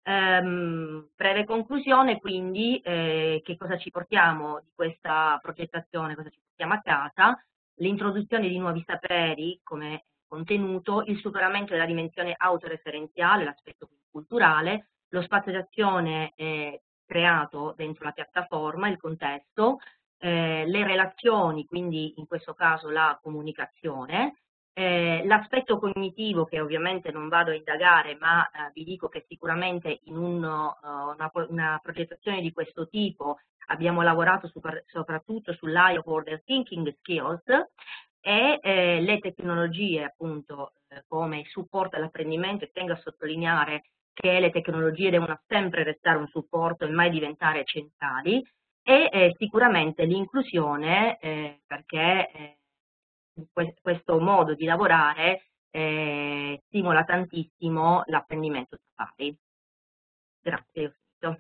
Ehm, breve conclusione, quindi, eh, che cosa ci portiamo di questa progettazione, cosa ci portiamo a casa? L'introduzione di nuovi saperi come contenuto, il superamento della dimensione autoreferenziale, l'aspetto culturale, lo spazio d'azione eh, creato dentro la piattaforma, il contesto, eh, le relazioni, quindi in questo caso la comunicazione, Eh, l'aspetto cognitivo, che ovviamente non vado a indagare, ma eh, vi dico che sicuramente in un, uh, una, una progettazione di questo tipo abbiamo lavorato super, soprattutto sull'I of Order Thinking Skills e eh, le tecnologie appunto eh, come supporto all'apprendimento, e tengo a sottolineare che le tecnologie devono sempre restare un supporto e mai diventare centrali, e eh, sicuramente l'inclusione eh, perché eh, questo modo di lavorare eh, stimola tantissimo l'apprendimento tra pari. Grazie, ho finito.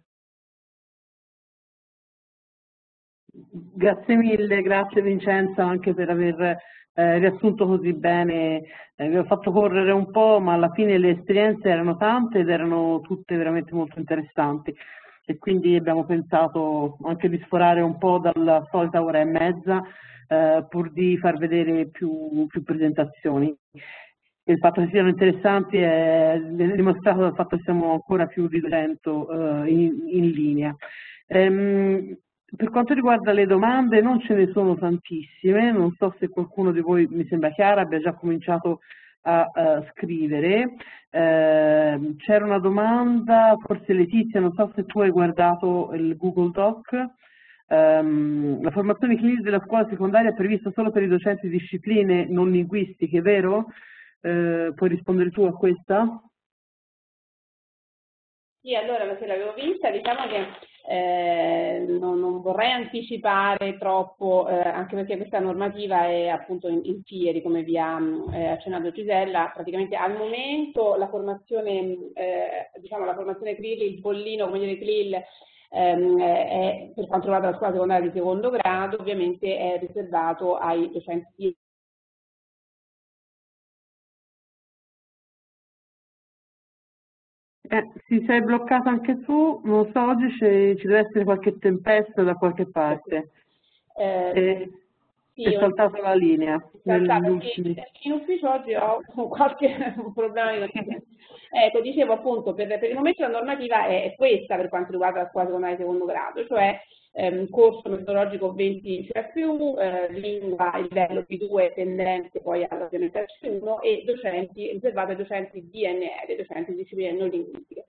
Grazie mille, grazie Vincenza anche per aver eh, riassunto così bene, eh, vi ho fatto correre un po', ma alla fine le esperienze erano tante ed erano tutte veramente molto interessanti e quindi abbiamo pensato anche di sforare un po' dalla solita ora e mezza eh, pur di far vedere più, più presentazioni. Il fatto che siano interessanti è dimostrato dal fatto che siamo ancora più di duecento eh, in, in linea. Ehm, per quanto riguarda le domande non ce ne sono tantissime, non so se qualcuno di voi, mi sembra Chiara, abbia già cominciato a, a scrivere. Eh, c'era una domanda, forse Letizia, non so se tu hai guardato il Google Doc. Um, la formazione clinica della scuola secondaria è prevista solo per i docenti di discipline non linguistiche, vero? Eh, puoi rispondere tu a questa? Sì, allora se l'avevo vista, diciamo che eh, non, non vorrei anticipare troppo, eh, anche perché questa normativa è appunto in, in fieri, come vi ha eh, accennato Gisella. Praticamente al momento la formazione, eh, diciamo la formazione C L I L, il bollino, come dire C L I L, ehm, è, per quanto riguarda la scuola secondaria di secondo grado, ovviamente è riservato ai docenti. Eh, si sei bloccata anche tu, non so, oggi ci deve essere qualche tempesta da qualche parte. Eh, e, sì, è saltata la linea. Sì, in ufficio oggi ho qualche problema di connessione. Ecco, dicevo appunto, per, per il momento la normativa è, è questa per quanto riguarda la scuola secondaria di secondo grado, cioè ehm, corso metodologico venti C F U, eh, lingua livello B due tendente poi alla C uno e docenti, riservato ai docenti D N R, docenti di discipline non linguistiche.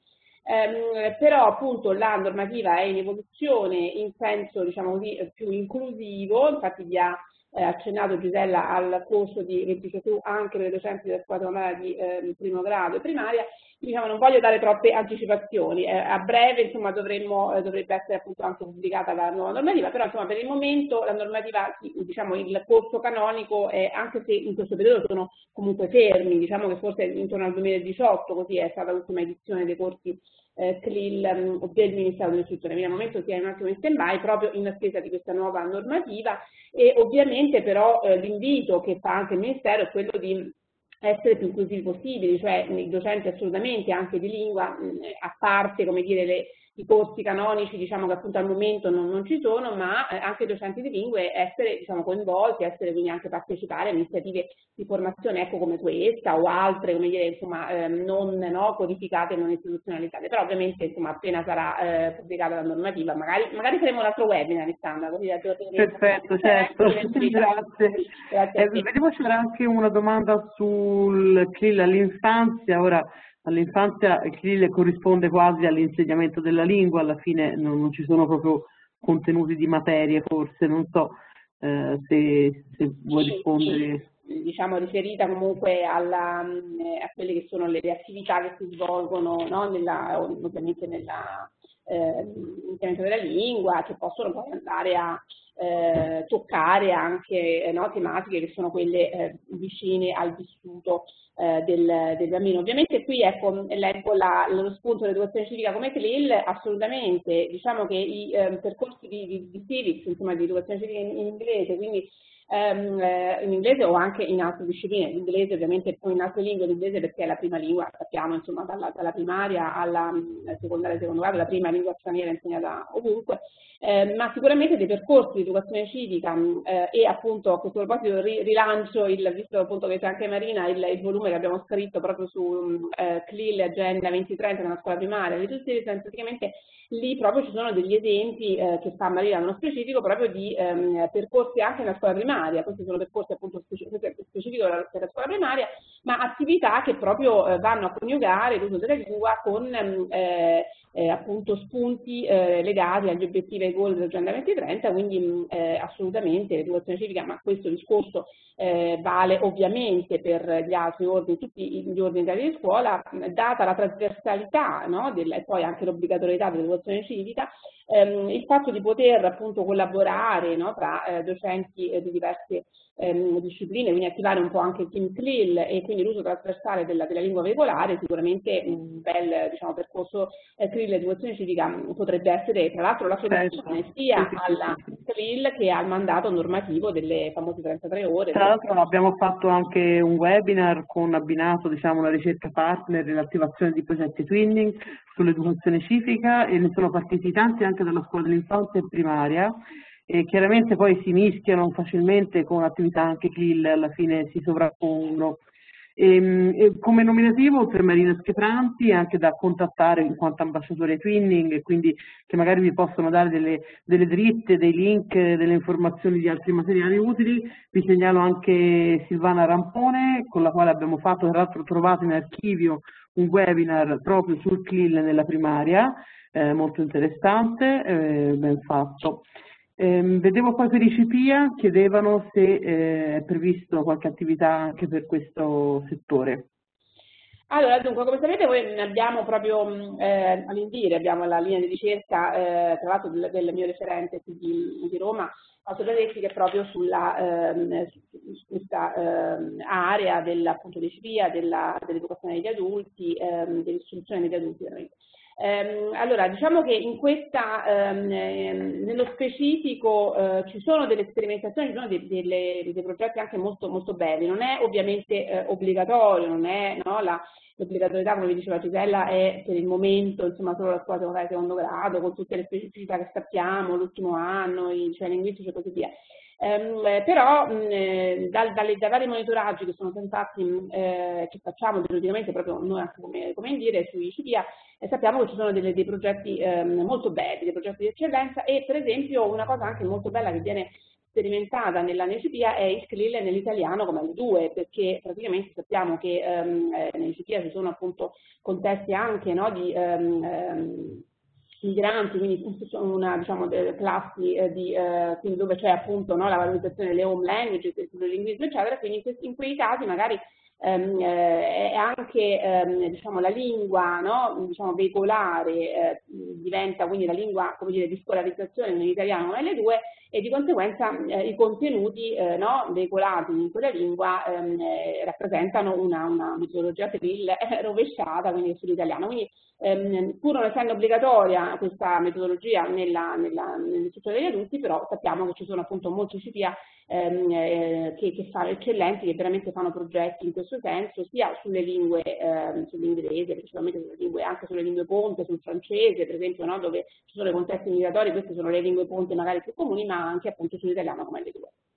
Um, però appunto la normativa è in evoluzione in senso, diciamo così, più inclusivo, infatti vi ha eh, accennato Gisella al corso di venti C F U anche per i docenti della scuola secondaria di eh, primo grado e primaria. Diciamo, non voglio dare troppe anticipazioni, eh, a breve insomma dovremmo, eh, dovrebbe essere appunto anche pubblicata la nuova normativa, però insomma per il momento la normativa, diciamo il corso canonico, è, anche se in questo periodo sono comunque fermi, diciamo che forse intorno al duemiladiciotto, così è stata l'ultima edizione dei corsi eh, C L I L um, del Ministero dell'Istruzione, quindi al momento si è un attimo in stand-by proprio in attesa di questa nuova normativa e ovviamente però eh, l'invito che fa anche il Ministero è quello di essere più inclusivi possibili, cioè i docenti assolutamente anche di lingua, mh, a parte come dire le, i corsi canonici, diciamo che appunto al momento non, non ci sono, ma eh, anche i docenti di lingue essere diciamo, coinvolti, essere quindi anche partecipare a iniziative di formazione ecco come questa o altre, come dire, insomma, eh, non no, codificate, non istituzionalizzate, però ovviamente insomma appena sarà eh, pubblicata la normativa, magari, magari faremo un altro webinar, Alessandra, così da perfetto, certo, grazie. grazie eh, vedevo c'era anche una domanda sul C L I L all'infanzia, ora all'infanzia il C L I L corrisponde quasi all'insegnamento della lingua, alla fine non, non ci sono proprio contenuti di materie, forse, non so eh, se, se vuoi sì, rispondere. Sì, diciamo riferita comunque alla, a quelle che sono le, le attività che si svolgono no, nella, ovviamente nella eh, della lingua, che possono poi andare a eh, toccare anche eh, no, tematiche che sono quelle eh, vicine al vissuto eh, del, del bambino. Ovviamente qui ecco, leggo la, lo spunto dell'educazione civica come C L I L, assolutamente, diciamo che i eh, percorsi di, di, di civics, insomma di educazione civica in, in inglese, quindi Um, eh, in inglese o anche in altre discipline, l'inglese ovviamente o in altre lingue, l'inglese perché è la prima lingua, sappiamo insomma dalla, dalla primaria alla secondaria, secondo grado, la prima lingua straniera insegnata ovunque, eh, ma sicuramente dei percorsi di educazione civica eh, e appunto a questo proposito rilancio, il, visto appunto che c'è anche Marina, il, il volume che abbiamo scritto proprio su eh, C L I L, Agenda duemilatrenta nella scuola primaria, di tutti, praticamente lì proprio ci sono degli esempi eh, che fa Marina nello specifico proprio di ehm, percorsi anche nella scuola primaria, questi sono percorsi appunto specifici per la scuola primaria, ma attività che proprio eh, vanno a coniugare l'uso della lingua con eh, eh, appunto spunti eh, legati agli obiettivi e ai goal dell'Agenda duemilatrenta, quindi eh, assolutamente l'educazione civica, ma questo discorso eh, vale ovviamente per gli altri ordini, tutti gli ordini di scuola, data la trasversalità, no, del, e poi anche l'obbligatorietà dell'educazione civica, ehm, il fatto di poter appunto collaborare, no, tra eh, docenti eh, di diverse ehm, discipline, quindi attivare un po' anche il team C L I L e quindi l'uso trasversale della, della lingua veicolare, sicuramente un bel diciamo, percorso eh, C L I L educazione civica potrebbe essere tra l'altro la soluzione sia alla C L I L che al mandato normativo delle famose trentatré ore. Tra l'altro abbiamo fatto anche un webinar con abbinato diciamo, una ricerca partner e l'attivazione di progetti twinning sull'educazione civica e ne sono partiti tanti anche dalla scuola dell'infanzia e primaria e chiaramente poi si mischiano facilmente con attività anche C L I L, alla fine si sovrappongono. E, e come nominativo per Marina Schepranti anche da contattare in quanto ambasciatore twinning e quindi che magari vi possono dare delle, delle dritte, dei link, delle informazioni di altri materiali utili. Vi segnalo anche Silvana Rampone con la quale abbiamo fatto, tra l'altro trovato in archivio un webinar proprio sul C L I L nella primaria, eh, molto interessante, eh, ben fatto. Eh, vedevo poi per i C P I A chiedevano se eh, è previsto qualche attività anche per questo settore. Allora, dunque, come sapete voi abbiamo proprio eh, all'Indire, abbiamo la linea di ricerca, eh, tra l'altro del, del mio referente di, di Roma, Fausto Tedeschi, che è proprio sulla, eh, su questa eh, area del, appunto, dei C P I A, dell'educazione degli adulti, eh, dell'istruzione degli adulti veramente. Um, allora, diciamo che in questa, um, nello specifico uh, ci sono delle sperimentazioni, ci sono dei, delle, dei progetti anche molto, molto belli, non è ovviamente uh, obbligatorio, non è no, l'obbligatorietà, come vi diceva Gisella, è per il momento insomma solo la scuola secondaria di secondo grado, con tutte le specificità che sappiamo, l'ultimo anno, i licei linguistici e così via. Um, però mh, dal, dalle, da vari monitoraggi che sono stati eh, che facciamo periodicamente proprio noi anche come, come Indire sui C P I A, eh, sappiamo che ci sono delle, dei progetti eh, molto belli, dei progetti di eccellenza e per esempio una cosa anche molto bella che viene sperimentata nella nei C P I A è il C L I L nell'italiano come L due, perché praticamente sappiamo che ehm, eh, nei C P I A ci sono appunto contesti anche no, di ehm, ehm, migranti, quindi una diciamo, classi eh, di, eh, quindi dove c'è appunto no, la valorizzazione delle home language, del plurilinguismo eccetera, quindi in, in quei casi magari ehm, eh, è anche ehm, diciamo, la lingua no, diciamo, veicolare eh, diventa quindi la lingua come dire, di scolarizzazione in italiano L due e di conseguenza eh, i contenuti eh, no, veicolati in quella lingua ehm, eh, rappresentano una, una metodologia C L I L rovesciata quindi sull'italiano. Quindi ehm, pur non essendo obbligatoria questa metodologia nella, nella, nell'istruzione degli adulti, però sappiamo che ci sono appunto molti C P I A ehm, eh, che, che fanno eccellenti, che veramente fanno progetti in questo senso, sia sulle lingue, ehm, sull'inglese, principalmente sulle lingue, anche sulle lingue ponte, sul francese, per esempio, no, dove ci sono i contesti migratori, queste sono le lingue ponte magari più comuni, ma anche appunto sull'italiano come L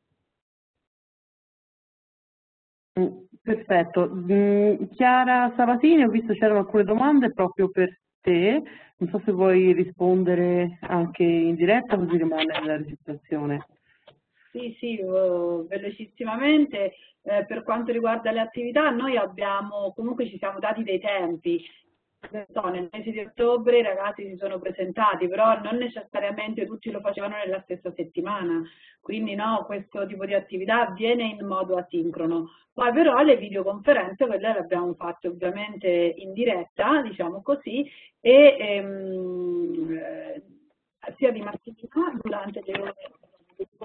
due. Perfetto. Chiara Sabatini, ho visto c'erano alcune domande proprio per te, non so se vuoi rispondere anche in diretta così rimane la registrazione. Sì, sì, uh, velocissimamente, eh, per quanto riguarda le attività noi abbiamo, comunque ci siamo dati dei tempi. So, nel mese di ottobre i ragazzi si sono presentati, però non necessariamente tutti lo facevano nella stessa settimana, quindi no, questo tipo di attività avviene in modo asincrono. Poi però le videoconferenze, quelle le abbiamo fatte ovviamente in diretta, diciamo così, e ehm, sia di mattina durante le ore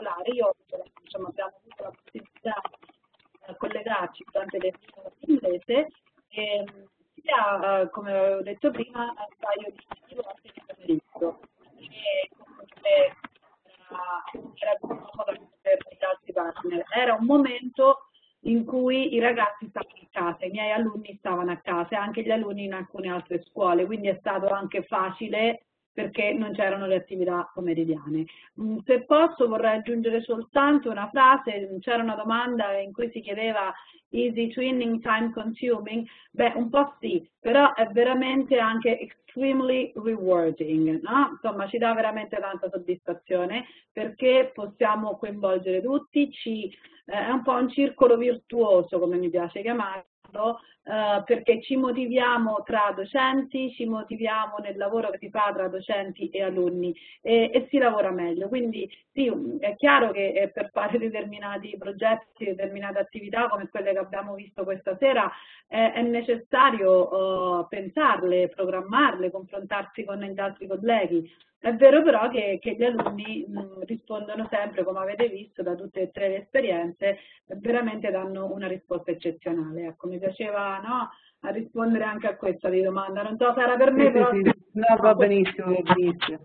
particolare. Io, diciamo, abbiamo avuto la possibilità di collegarci durante le lezioni in inglese e sia, come avevo detto prima, un paio di volte di pomeriggio. E comunque era, era comodo per gli altri partner. Era un momento in cui i ragazzi stavano a casa, i miei alunni stavano a casa e anche gli alunni in alcune altre scuole, quindi è stato anche facile perché non c'erano le attività pomeridiane. Se posso vorrei aggiungere soltanto una frase, c'era una domanda in cui si chiedeva is the twinning time consuming? Beh, un po' sì, però è veramente anche extremely rewarding, no? Insomma, ci dà veramente tanta soddisfazione perché possiamo coinvolgere tutti, ci, eh, è un po' un circolo virtuoso, come mi piace chiamarlo, Uh, perché ci motiviamo tra docenti, ci motiviamo nel lavoro che si fa tra docenti e alunni e, e si lavora meglio. Quindi sì, è chiaro che eh, per fare determinati progetti, determinate attività come quelle che abbiamo visto questa sera eh, è necessario uh, pensarle, programmarle, confrontarsi con gli altri colleghi. È vero però che, che gli alunni mh, rispondono sempre, come avete visto da tutte e tre le esperienze, veramente danno una risposta eccezionale. Ecco, mi piaceva, no, a rispondere anche a questa di domanda. Non so se era per me, sì, però... Sì, sì. No, va benissimo, va benissimo.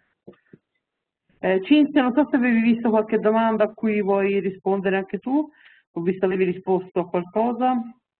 Eh, Cinzia, non so se avevi visto qualche domanda a cui vuoi rispondere anche tu. Ho visto che avevi risposto a qualcosa.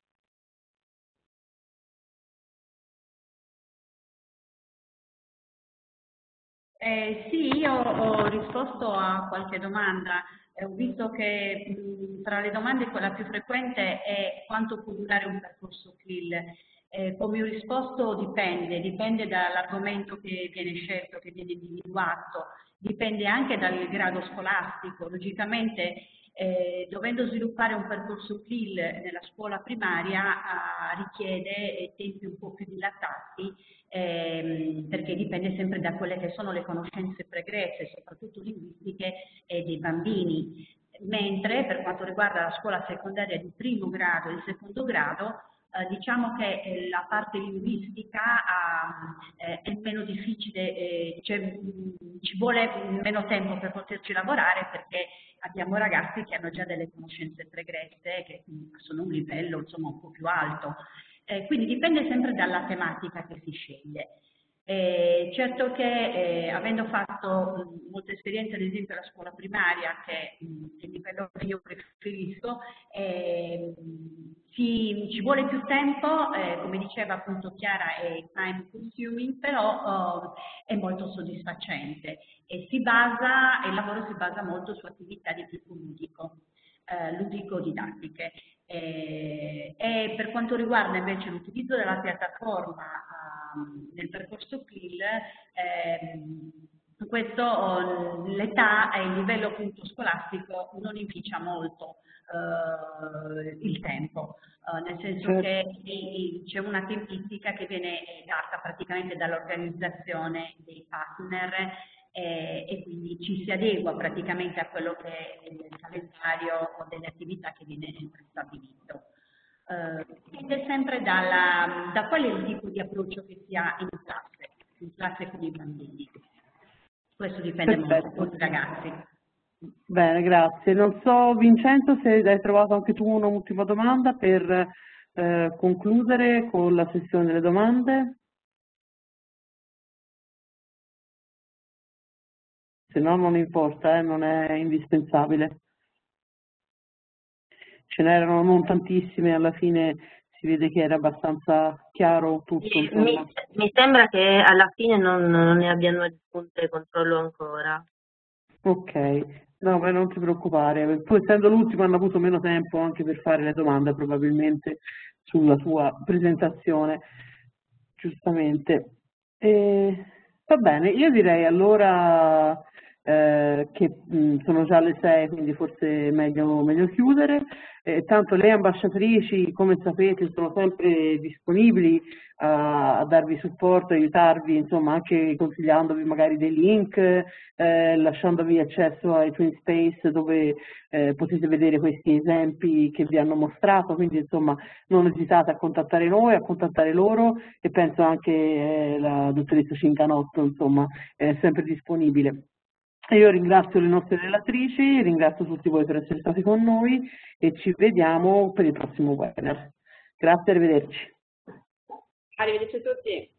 Eh, sì, io ho risposto a qualche domanda. Eh, ho visto che mh, tra le domande quella più frequente è quanto può durare un percorso C L I L. Eh, come ho risposto dipende, dipende dall'argomento che viene scelto, che viene individuato, dipende anche dal grado scolastico. Logicamente, eh, dovendo sviluppare un percorso C L I L nella scuola primaria eh, richiede tempi un po' più dilatati, ehm, perché dipende sempre da quelle che sono le conoscenze pregresse, soprattutto linguistiche, eh, dei bambini. Mentre per quanto riguarda la scuola secondaria di primo grado e di secondo grado, Eh, diciamo che eh, la parte linguistica eh, è meno difficile, eh, cioè, mh, ci vuole meno tempo per poterci lavorare perché abbiamo ragazzi che hanno già delle conoscenze pregresse che mh, sono un livello insomma un po' più alto. Eh, quindi dipende sempre dalla tematica che si sceglie. Eh, certo che eh, avendo fatto mh, molte esperienze ad esempio alla scuola primaria, che mh, è il livello che io preferisco, eh, ci, ci vuole più tempo, eh, come diceva appunto Chiara, è time consuming, però eh, è molto soddisfacente e si basa, il lavoro si basa molto su attività di tipo ludico, eh, ludico-didattiche. Eh, e per quanto riguarda invece l'utilizzo della piattaforma um, nel percorso C L I L, ehm, questo oh, l'età e il livello appunto scolastico non inficia molto uh, il tempo, uh, nel senso certo. che c'è una tempistica che viene data praticamente dall'organizzazione dei partner eh, e quindi ci si adegua praticamente a quello che è il calendario o delle attività che viene stabilito. Uh, dipende sempre dalla, da qual è il tipo di approccio che si ha in classe, in classe con i bambini. Questo dipende Perfetto. molto dai ragazzi. Bene, grazie. Non so, Vincenzo, se hai trovato anche tu un'ultima domanda per eh, concludere con la sessione delle domande. Se no non importa, eh, non è indispensabile. Ce n'erano non tantissime, alla fine si vede che era abbastanza chiaro tutto. Sì, mi, mi sembra che alla fine non, non ne abbiano aggiunte controllo ancora. Ok, no, ma non ti preoccupare, tu essendo l'ultimo hanno avuto meno tempo anche per fare le domande probabilmente sulla tua presentazione, giustamente. E, va bene, io direi allora eh, che mh, sono già le sei, quindi forse è meglio, meglio chiudere. Eh, tanto le ambasciatrici, come sapete, sono sempre disponibili a, a darvi supporto, aiutarvi, insomma, anche consigliandovi magari dei link, eh, lasciandovi accesso ai Twin Space dove eh, potete vedere questi esempi che vi hanno mostrato, quindi insomma non esitate a contattare noi, a contattare loro e penso anche eh, la dottoressa Cincanotto, insomma, è sempre disponibile. Io ringrazio le nostre relatrici, ringrazio tutti voi per essere stati con noi e ci vediamo per il prossimo webinar. Grazie, arrivederci. Arrivederci a tutti.